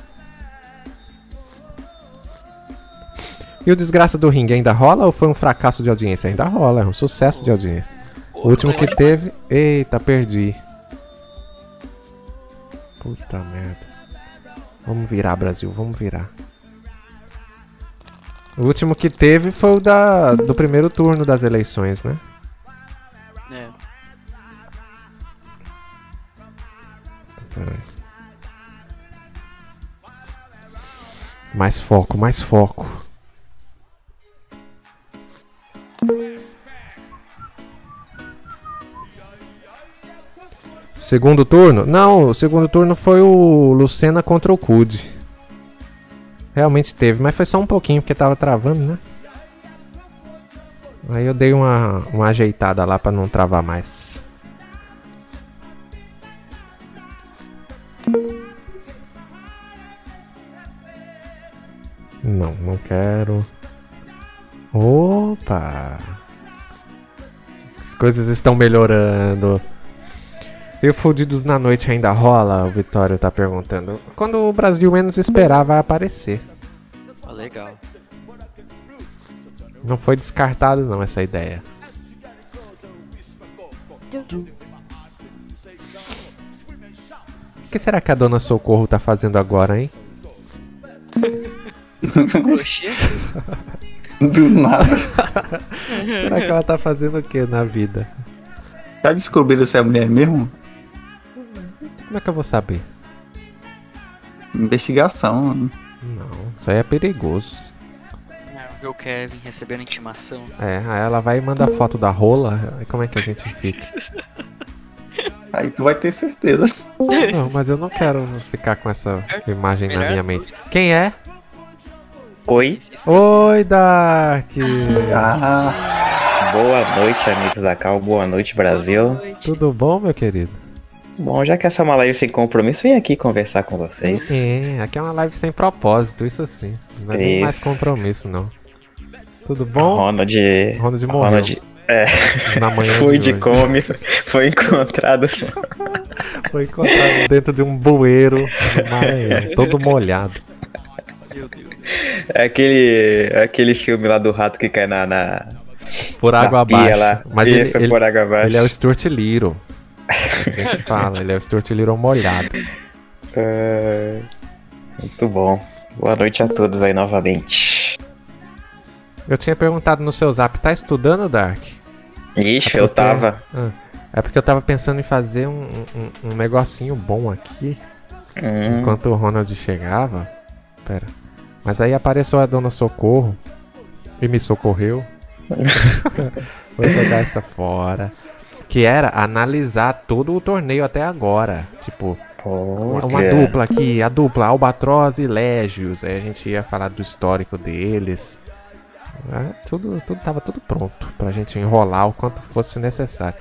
E o Desgraça do Ringue ainda rola ou foi um fracasso de audiência? Ainda rola, é um sucesso de audiência. O último que teve... Eita, perdi. Puta merda. Vamos virar, Brasil, vamos virar. O último que teve foi o da, do primeiro turno das eleições, né? É. Peraí. Mais foco, mais foco. Segundo turno? Não, o segundo turno foi o Lucena contra o Cud. Realmente teve, mas foi só um pouquinho porque tava travando, né? Aí eu dei uma, uma ajeitada lá pra não travar mais. Não, não quero. Opa! As coisas estão melhorando. E o Fudidos na Noite ainda rola? O Vitório tá perguntando. Quando o Brasil menos esperar, vai aparecer. Ah, legal. Não foi descartado não essa ideia. O que será que a Dona Socorro tá fazendo agora, hein? Oxê. Do nada. Será que ela tá fazendo o que na vida? Já descobriram se é mulher mesmo? Como é que eu vou saber? Investigação. Não, isso aí é perigoso. Ver o Kevin recebendo intimação. É, aí ela vai e manda foto da rola, aí como é que a gente fica? Aí tu vai ter certeza. Não, mas eu não quero ficar com essa imagem na minha mente. Quem é? Oi. Oi, Dark! Ah, boa noite, amigos da Cal. Boa noite, Brasil. Boa noite. Tudo bom, meu querido? Bom, já que essa é uma live sem compromisso, vim aqui conversar com vocês. Sim, aqui é uma live sem propósito, isso sim. Não é nem mais compromisso, não. Tudo bom? Ronald... Ronald morreu. Ronald... É, na manhã foi de, de come, foi encontrado. Foi encontrado dentro de um bueiro no Maranhão, todo molhado. Meu Deus. É aquele, aquele filme lá do rato que cai na... na por água abaixo. Lá. Mas Isso, ele, por ele, água abaixo. Ele é o Stuart Little. A gente fala, ele é o Stuart Little molhado. Uh, muito bom. Boa noite a todos aí novamente. Eu tinha perguntado no seu zap, tá estudando, Dark? Ixi, é porque, eu tava. Ah, é porque eu tava pensando em fazer um, um, um negocinho bom aqui. Hum. Enquanto o Ronald chegava. Pera. Mas aí apareceu a Dona Socorro e me socorreu. Vou jogar essa fora. Que era analisar todo o torneio até agora. Tipo, oh, uma yeah. dupla aqui, a dupla Albatroz e Légios. Aí a gente ia falar do histórico deles. É, tudo, tudo tava tudo pronto pra gente enrolar o quanto fosse necessário.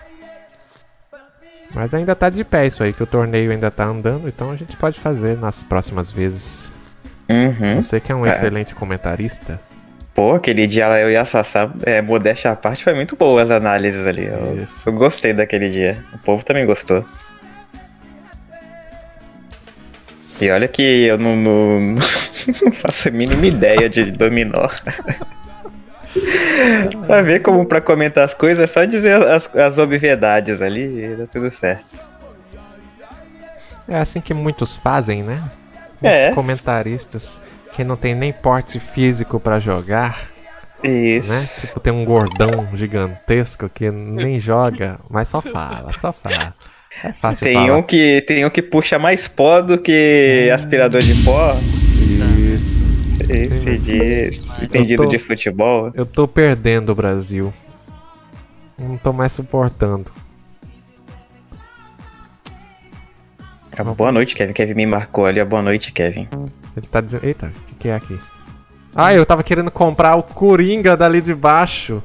Mas ainda tá de pé isso aí, que o torneio ainda tá andando, então a gente pode fazer nas próximas vezes. Uhum. Você que é um é. excelente comentarista. Pô, aquele dia eu e a Sassá, é, modéstia à parte, foi muito boa as análises ali. Eu, eu gostei daquele dia. O povo também gostou. E olha que eu não, não, não faço a mínima ideia de dominó. Pra ver como pra comentar as coisas é só dizer as, as obviedades ali e dá tudo certo. É assim que muitos fazem, né? Muitos é. comentaristas que não tem nem porte físico pra jogar. Isso. Né? Tipo, tem um gordão gigantesco que nem joga, mas só fala, só fala. É fácil tem falar. um que tem um que puxa mais pó do que hum. aspirador de pó. Isso. Esse diz, entendido tô, de futebol. Eu tô perdendo o Brasil. Não tô mais suportando. Ah, boa noite, Kevin. Kevin me marcou ali. Boa noite, Kevin. Ele tá dizendo... Eita, o que, que é aqui? Ah, eu tava querendo comprar o Coringa dali de baixo.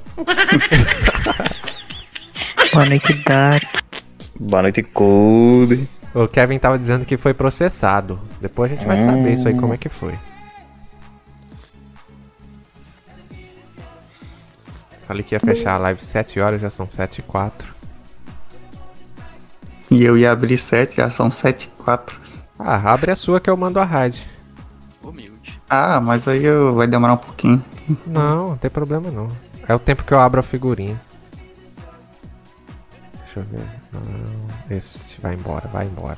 Boa noite, Dark. Boa noite, Cold. O Kevin tava dizendo que foi processado. Depois a gente vai hum. saber isso aí, como é que foi. Falei que ia fechar a live sete horas, já são sete e quatro. E eu ia abrir sete, já são sete e quatro. Ah, abre a sua que eu mando a raid. Humilde. Ah, mas aí eu... vai demorar um pouquinho. Não, não tem problema não. É o tempo que eu abro a figurinha. Deixa eu ver. Não, este vai embora, vai embora.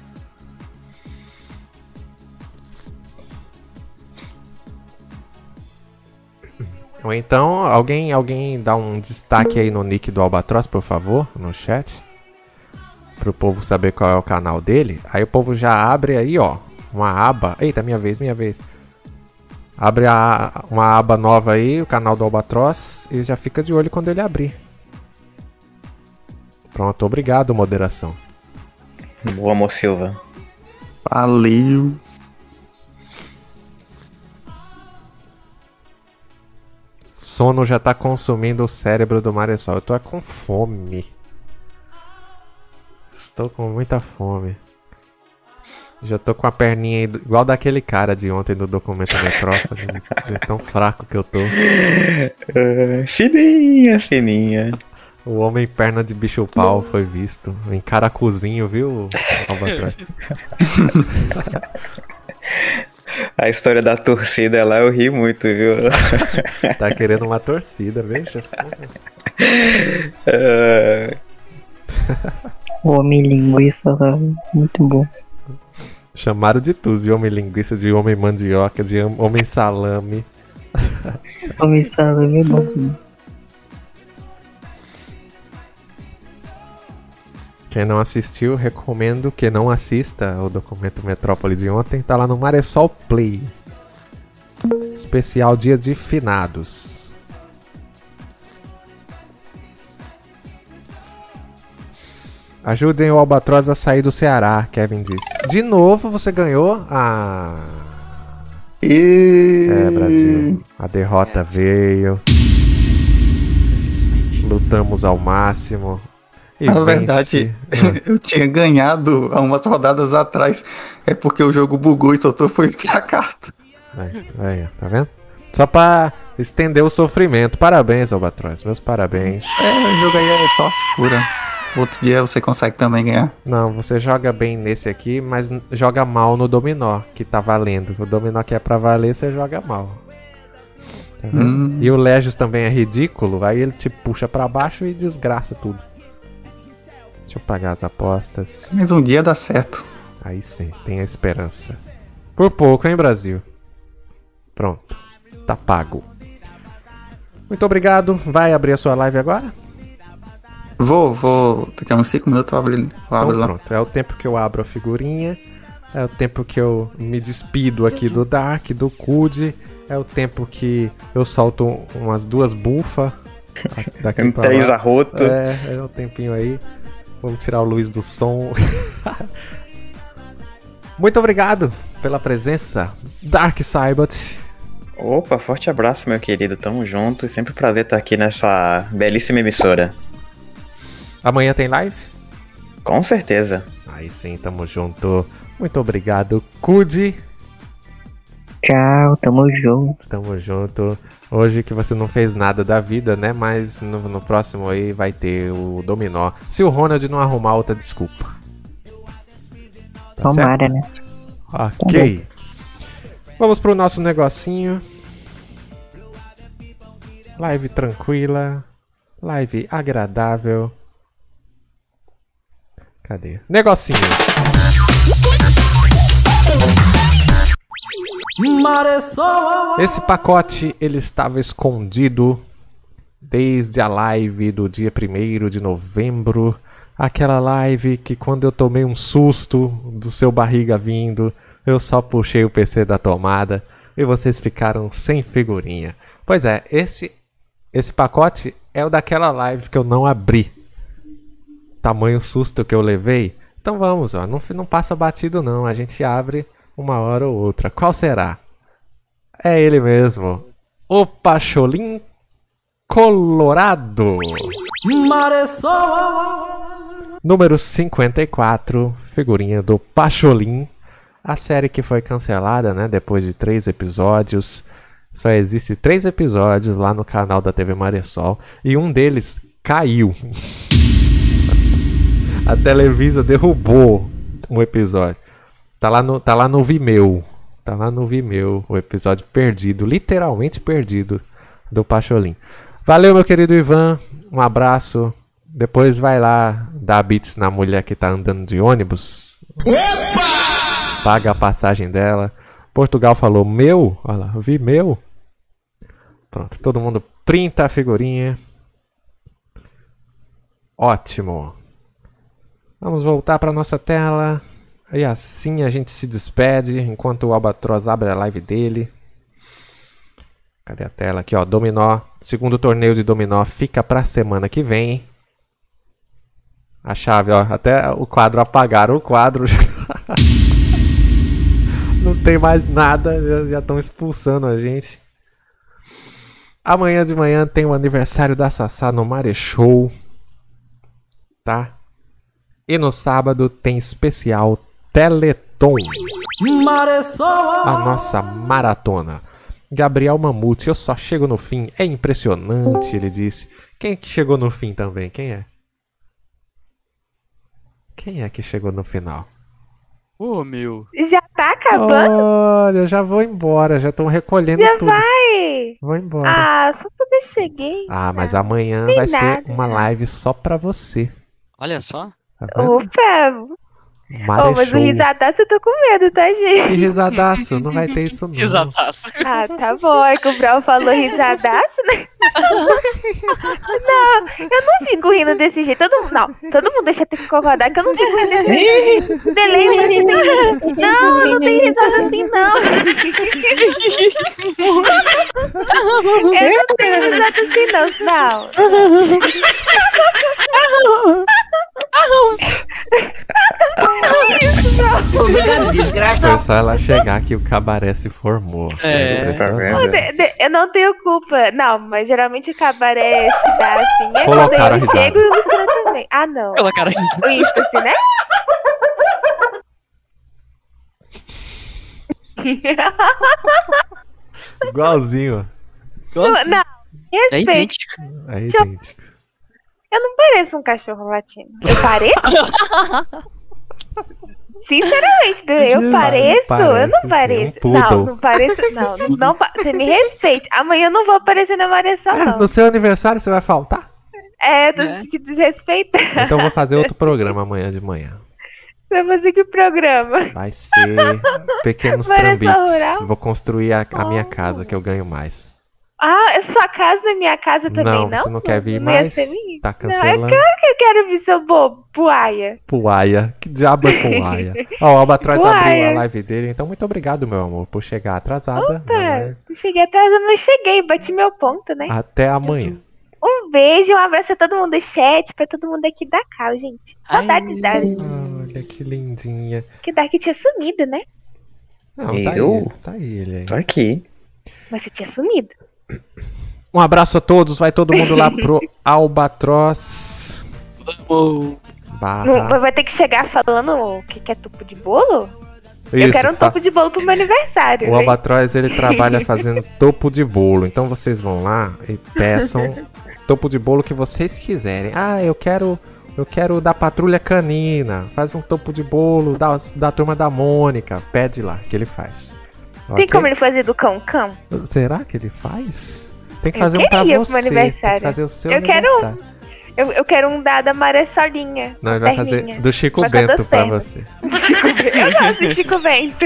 Ou então, alguém, alguém dá um destaque aí no nick do Albatroz, por favor, no chat. Pro povo saber qual é o canal dele. Aí o povo já abre aí, ó, uma aba. Eita, minha vez, minha vez. Abre a, uma aba nova aí, o canal do Albatroz, e já fica de olho quando ele abrir. Pronto, obrigado, moderação. Boa, Mo Silva. Valeu. Sono já tá consumindo o cérebro do Maressol. Eu tô com fome. Estou com muita fome. Já tô com a perninha aí, igual daquele cara de ontem do documento Metrópole. De tão fraco que eu tô. Uh, fininha, fininha. O homem perna de bicho pau foi visto. Em caracuzinho, viu? A história da torcida lá eu ri muito, viu? Tá querendo uma torcida, veja só. Uh, O homem linguiça lá, muito bom. Chamaram de tudo, de homem linguiça, de homem mandioca, de homem salame. Homem salame é bom. Quem não assistiu, recomendo que não assista o documento Metrópole de ontem. Tá lá no Maressol Play. Especial Dia de Finados. Ajudem o Albatroz a sair do Ceará, Kevin disse. De novo você ganhou? Ah. E... É, Brasil. A derrota veio. Lutamos ao máximo. E Na vence. verdade, eu tinha ganhado há umas rodadas atrás. É porque o jogo bugou e soltou foi a carta. Aí, aí, tá vendo? Só pra estender o sofrimento. Parabéns, Albatroz. Meus parabéns. É, o jogo aí é sorte pura. Outro dia você consegue também ganhar. Não, você joga bem nesse aqui, mas joga mal no dominó, que tá valendo. O dominó que é pra valer, você joga mal. Tá vendo? Hum. E o Legios também é ridículo, aí ele te puxa pra baixo e desgraça tudo. Deixa eu pagar as apostas. Mas um dia dá certo. Aí sim, tem a esperança. Por pouco, hein, Brasil? Pronto, tá pago. Muito obrigado. Vai abrir a sua live agora? Vou, vou. Daqui a uns cinco minutos eu abro, eu abro então, lá. Pronto, é o tempo que eu abro a figurinha. É o tempo que eu me despido aqui do Dark, do Kud. É o tempo que eu solto umas duas bufas. Daqui pra Três lá. arroto. É, é o tempinho aí. Vamos tirar o Luiz do som. Muito obrigado pela presença, Dark Cybot. Opa, forte abraço, meu querido. Tamo junto. Sempre um prazer estar aqui nessa belíssima emissora. Amanhã tem live? Com certeza. Aí sim, tamo junto. Muito obrigado, Kud. Tchau, tamo junto. Tamo junto. Hoje que você não fez nada da vida, né? Mas no, no próximo aí vai ter o dominó. Se o Ronald não arrumar outra desculpa. Tá Tomara, certo? né? Ok. Vamos pro nosso negocinho. Live tranquila. Live agradável. Cadê? Negocinho. Esse pacote ele estava escondido desde a live do dia primeiro de novembro. Aquela live que quando eu tomei um susto do seu barriga vindo, eu só puxei o P C da tomada e vocês ficaram sem figurinha. Pois é, esse, esse pacote é o daquela live que eu não abri. Tamanho susto que eu levei. Então vamos, ó, não, não passa batido não, a gente abre uma hora ou outra. Qual será? É ele mesmo, o Pacholim Colorado. Número cinquenta e quatro, figurinha do Pacholim. A série que foi cancelada, né, depois de três episódios. Só existe três episódios lá no canal da T V Maressol. E um deles caiu. A Televisa derrubou um episódio. Tá lá no, tá lá no Vimeo. Tá lá no Vimeo o episódio perdido, literalmente perdido, do Pacholim. Valeu, meu querido Ivan. Um abraço. Depois vai lá dar beats na mulher que tá andando de ônibus. Opa! Paga a passagem dela. Portugal falou meu. Olha lá, Vimeo. Pronto, todo mundo printa a figurinha. Ótimo. Vamos voltar para nossa tela. E assim a gente se despede enquanto o Albatroz abre a live dele. Cadê a tela? Aqui, ó, dominó. Segundo torneio de dominó fica pra semana que vem. A chave, ó. Até o quadro apagaram o quadro. Não tem mais nada. Já estão expulsando a gente. Amanhã de manhã tem o aniversário da Sassá no Marechou. Tá? E no sábado tem especial Teleton. A nossa maratona. Gabriel Mamute, eu só chego no fim. É impressionante, ele disse. Quem é que chegou no fim também? Quem é? Quem é que chegou no final? Ô, oh, meu. Já tá acabando? Olha, eu já vou embora. Já estão recolhendo já tudo. Já vai? Vou embora. Ah, só porque cheguei. Ah, mas amanhã vai nada. ser uma live só pra você. Olha só. Tá vendo? Opa! Marechou. Oh, mas o risadaço eu tô com medo, tá, gente? Que risadaço, não vai ter isso não. Risadaço. Ah, tá bom. É que o Brau falou risadaço, né? Não, eu não fico rindo desse jeito. Todo mundo, não, todo mundo deixa eu ter que concordar que eu não fico rindo desse jeito. Delay, mas tem... Não, não tem risada assim, não. Eu não tenho risada assim, não. Não. Obrigado, desgraça. Foi só ela chegar que o cabaré se formou. É, Não, de- de- eu não tenho culpa. Não, mas geralmente o cabaré se dá assim. É Colocaram quando a eu risada. chego e o Luciano também. Ah, não. Colocaram a risada. Isso, assim, né? Igualzinho. Não, não, É respeito. idêntico. É idêntico. Eu não pareço um cachorro latino. Eu pareço? Sinceramente, eu Jesus, pareço? parece, eu não sim, pareço. um não, poodle. não pareço, não. não, não pa- você me respeite. Amanhã eu não vou aparecer na Maressol, não. No seu aniversário você vai faltar? É, tô É. te desrespeitar. Então eu vou fazer outro programa amanhã de manhã. Você vai fazer que programa? Vai ser Pequenos Maressol Trambites. Rural? Vou construir a, a minha casa que eu ganho mais. Ah, sua casa na minha casa também, Não, não? você não quer vir Não ia mais? ser minha? Tá Não, é cancelando. claro que eu quero vir, seu bobo, puaia. Puaia. Que diabo é Puaia? Ó, o Albatroz abriu a Puaia. live dele, então muito obrigado, meu amor, por chegar atrasada. Opa, né? não cheguei atrás, mas cheguei, bati meu ponto, né? Até amanhã. Um beijo, um abraço a todo mundo do chat, pra todo mundo aqui da Cal, gente. Saudades da Olha que lindinha. que Dark tinha sumido, né? Não, tá Eu? aí, tá aí ele aí. Tô aqui. Mas você tinha sumido. Um abraço a todos, vai todo mundo lá pro Albatroz. Vamos. Barra. Não, vai ter que chegar falando o que, que é tupo de bolo? eu Isso, quero um fa- topo de bolo pro meu aniversário. O hein? Albatroz, ele trabalha fazendo topo de bolo. Então vocês vão lá e peçam topo de bolo que vocês quiserem. Ah, eu quero eu quero da Patrulha Canina. Faz um topo de bolo da, da Turma da Mônica. Pede lá, que ele faz. Tem Ok? como ele fazer do cão-cão? Será que ele faz? Tem que Eu fazer um pra queria pro você. meu Tem que aniversário. fazer o seu Eu quero aniversário. Eu, eu quero um da, da Maressolinha. Não, ele uma vai fazer perninha. do Chico Vai com as Bento duas pra pernas. você. Eu gosto do Chico Bento.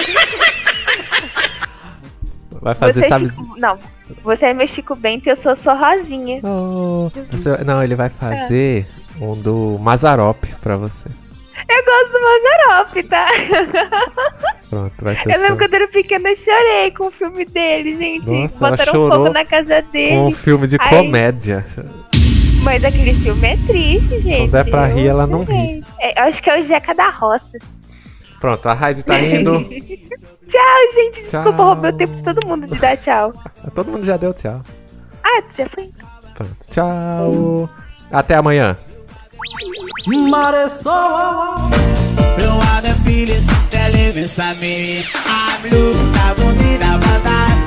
Vai fazer, você é sabe? Chico... Não, você é meu Chico Bento e eu sou sua Rosinha. Oh, você- Não, ele vai fazer um do Mazarop pra você. Eu gosto do Mazarop, tá? Pronto, vai ser Eu lembro seu. quando eu era pequena, eu chorei com o filme dele, gente. Nossa, ela Botaram chorou fogo na casa dele. com um filme de Ai, comédia. Mas aquele filme é triste, gente. Quando é pra rir, ela não sei. ri. É, eu acho que é o Jeca da Roça. Pronto, a Raid tá indo. Tchau, gente. Desculpa, Tchau. roubei o tempo de todo mundo de dar tchau. Todo mundo já deu tchau. Ah, tu já foi? Pronto, tchau. Até amanhã. Maressol, eu ando filhos, televisão, I'm blue, tá bonita,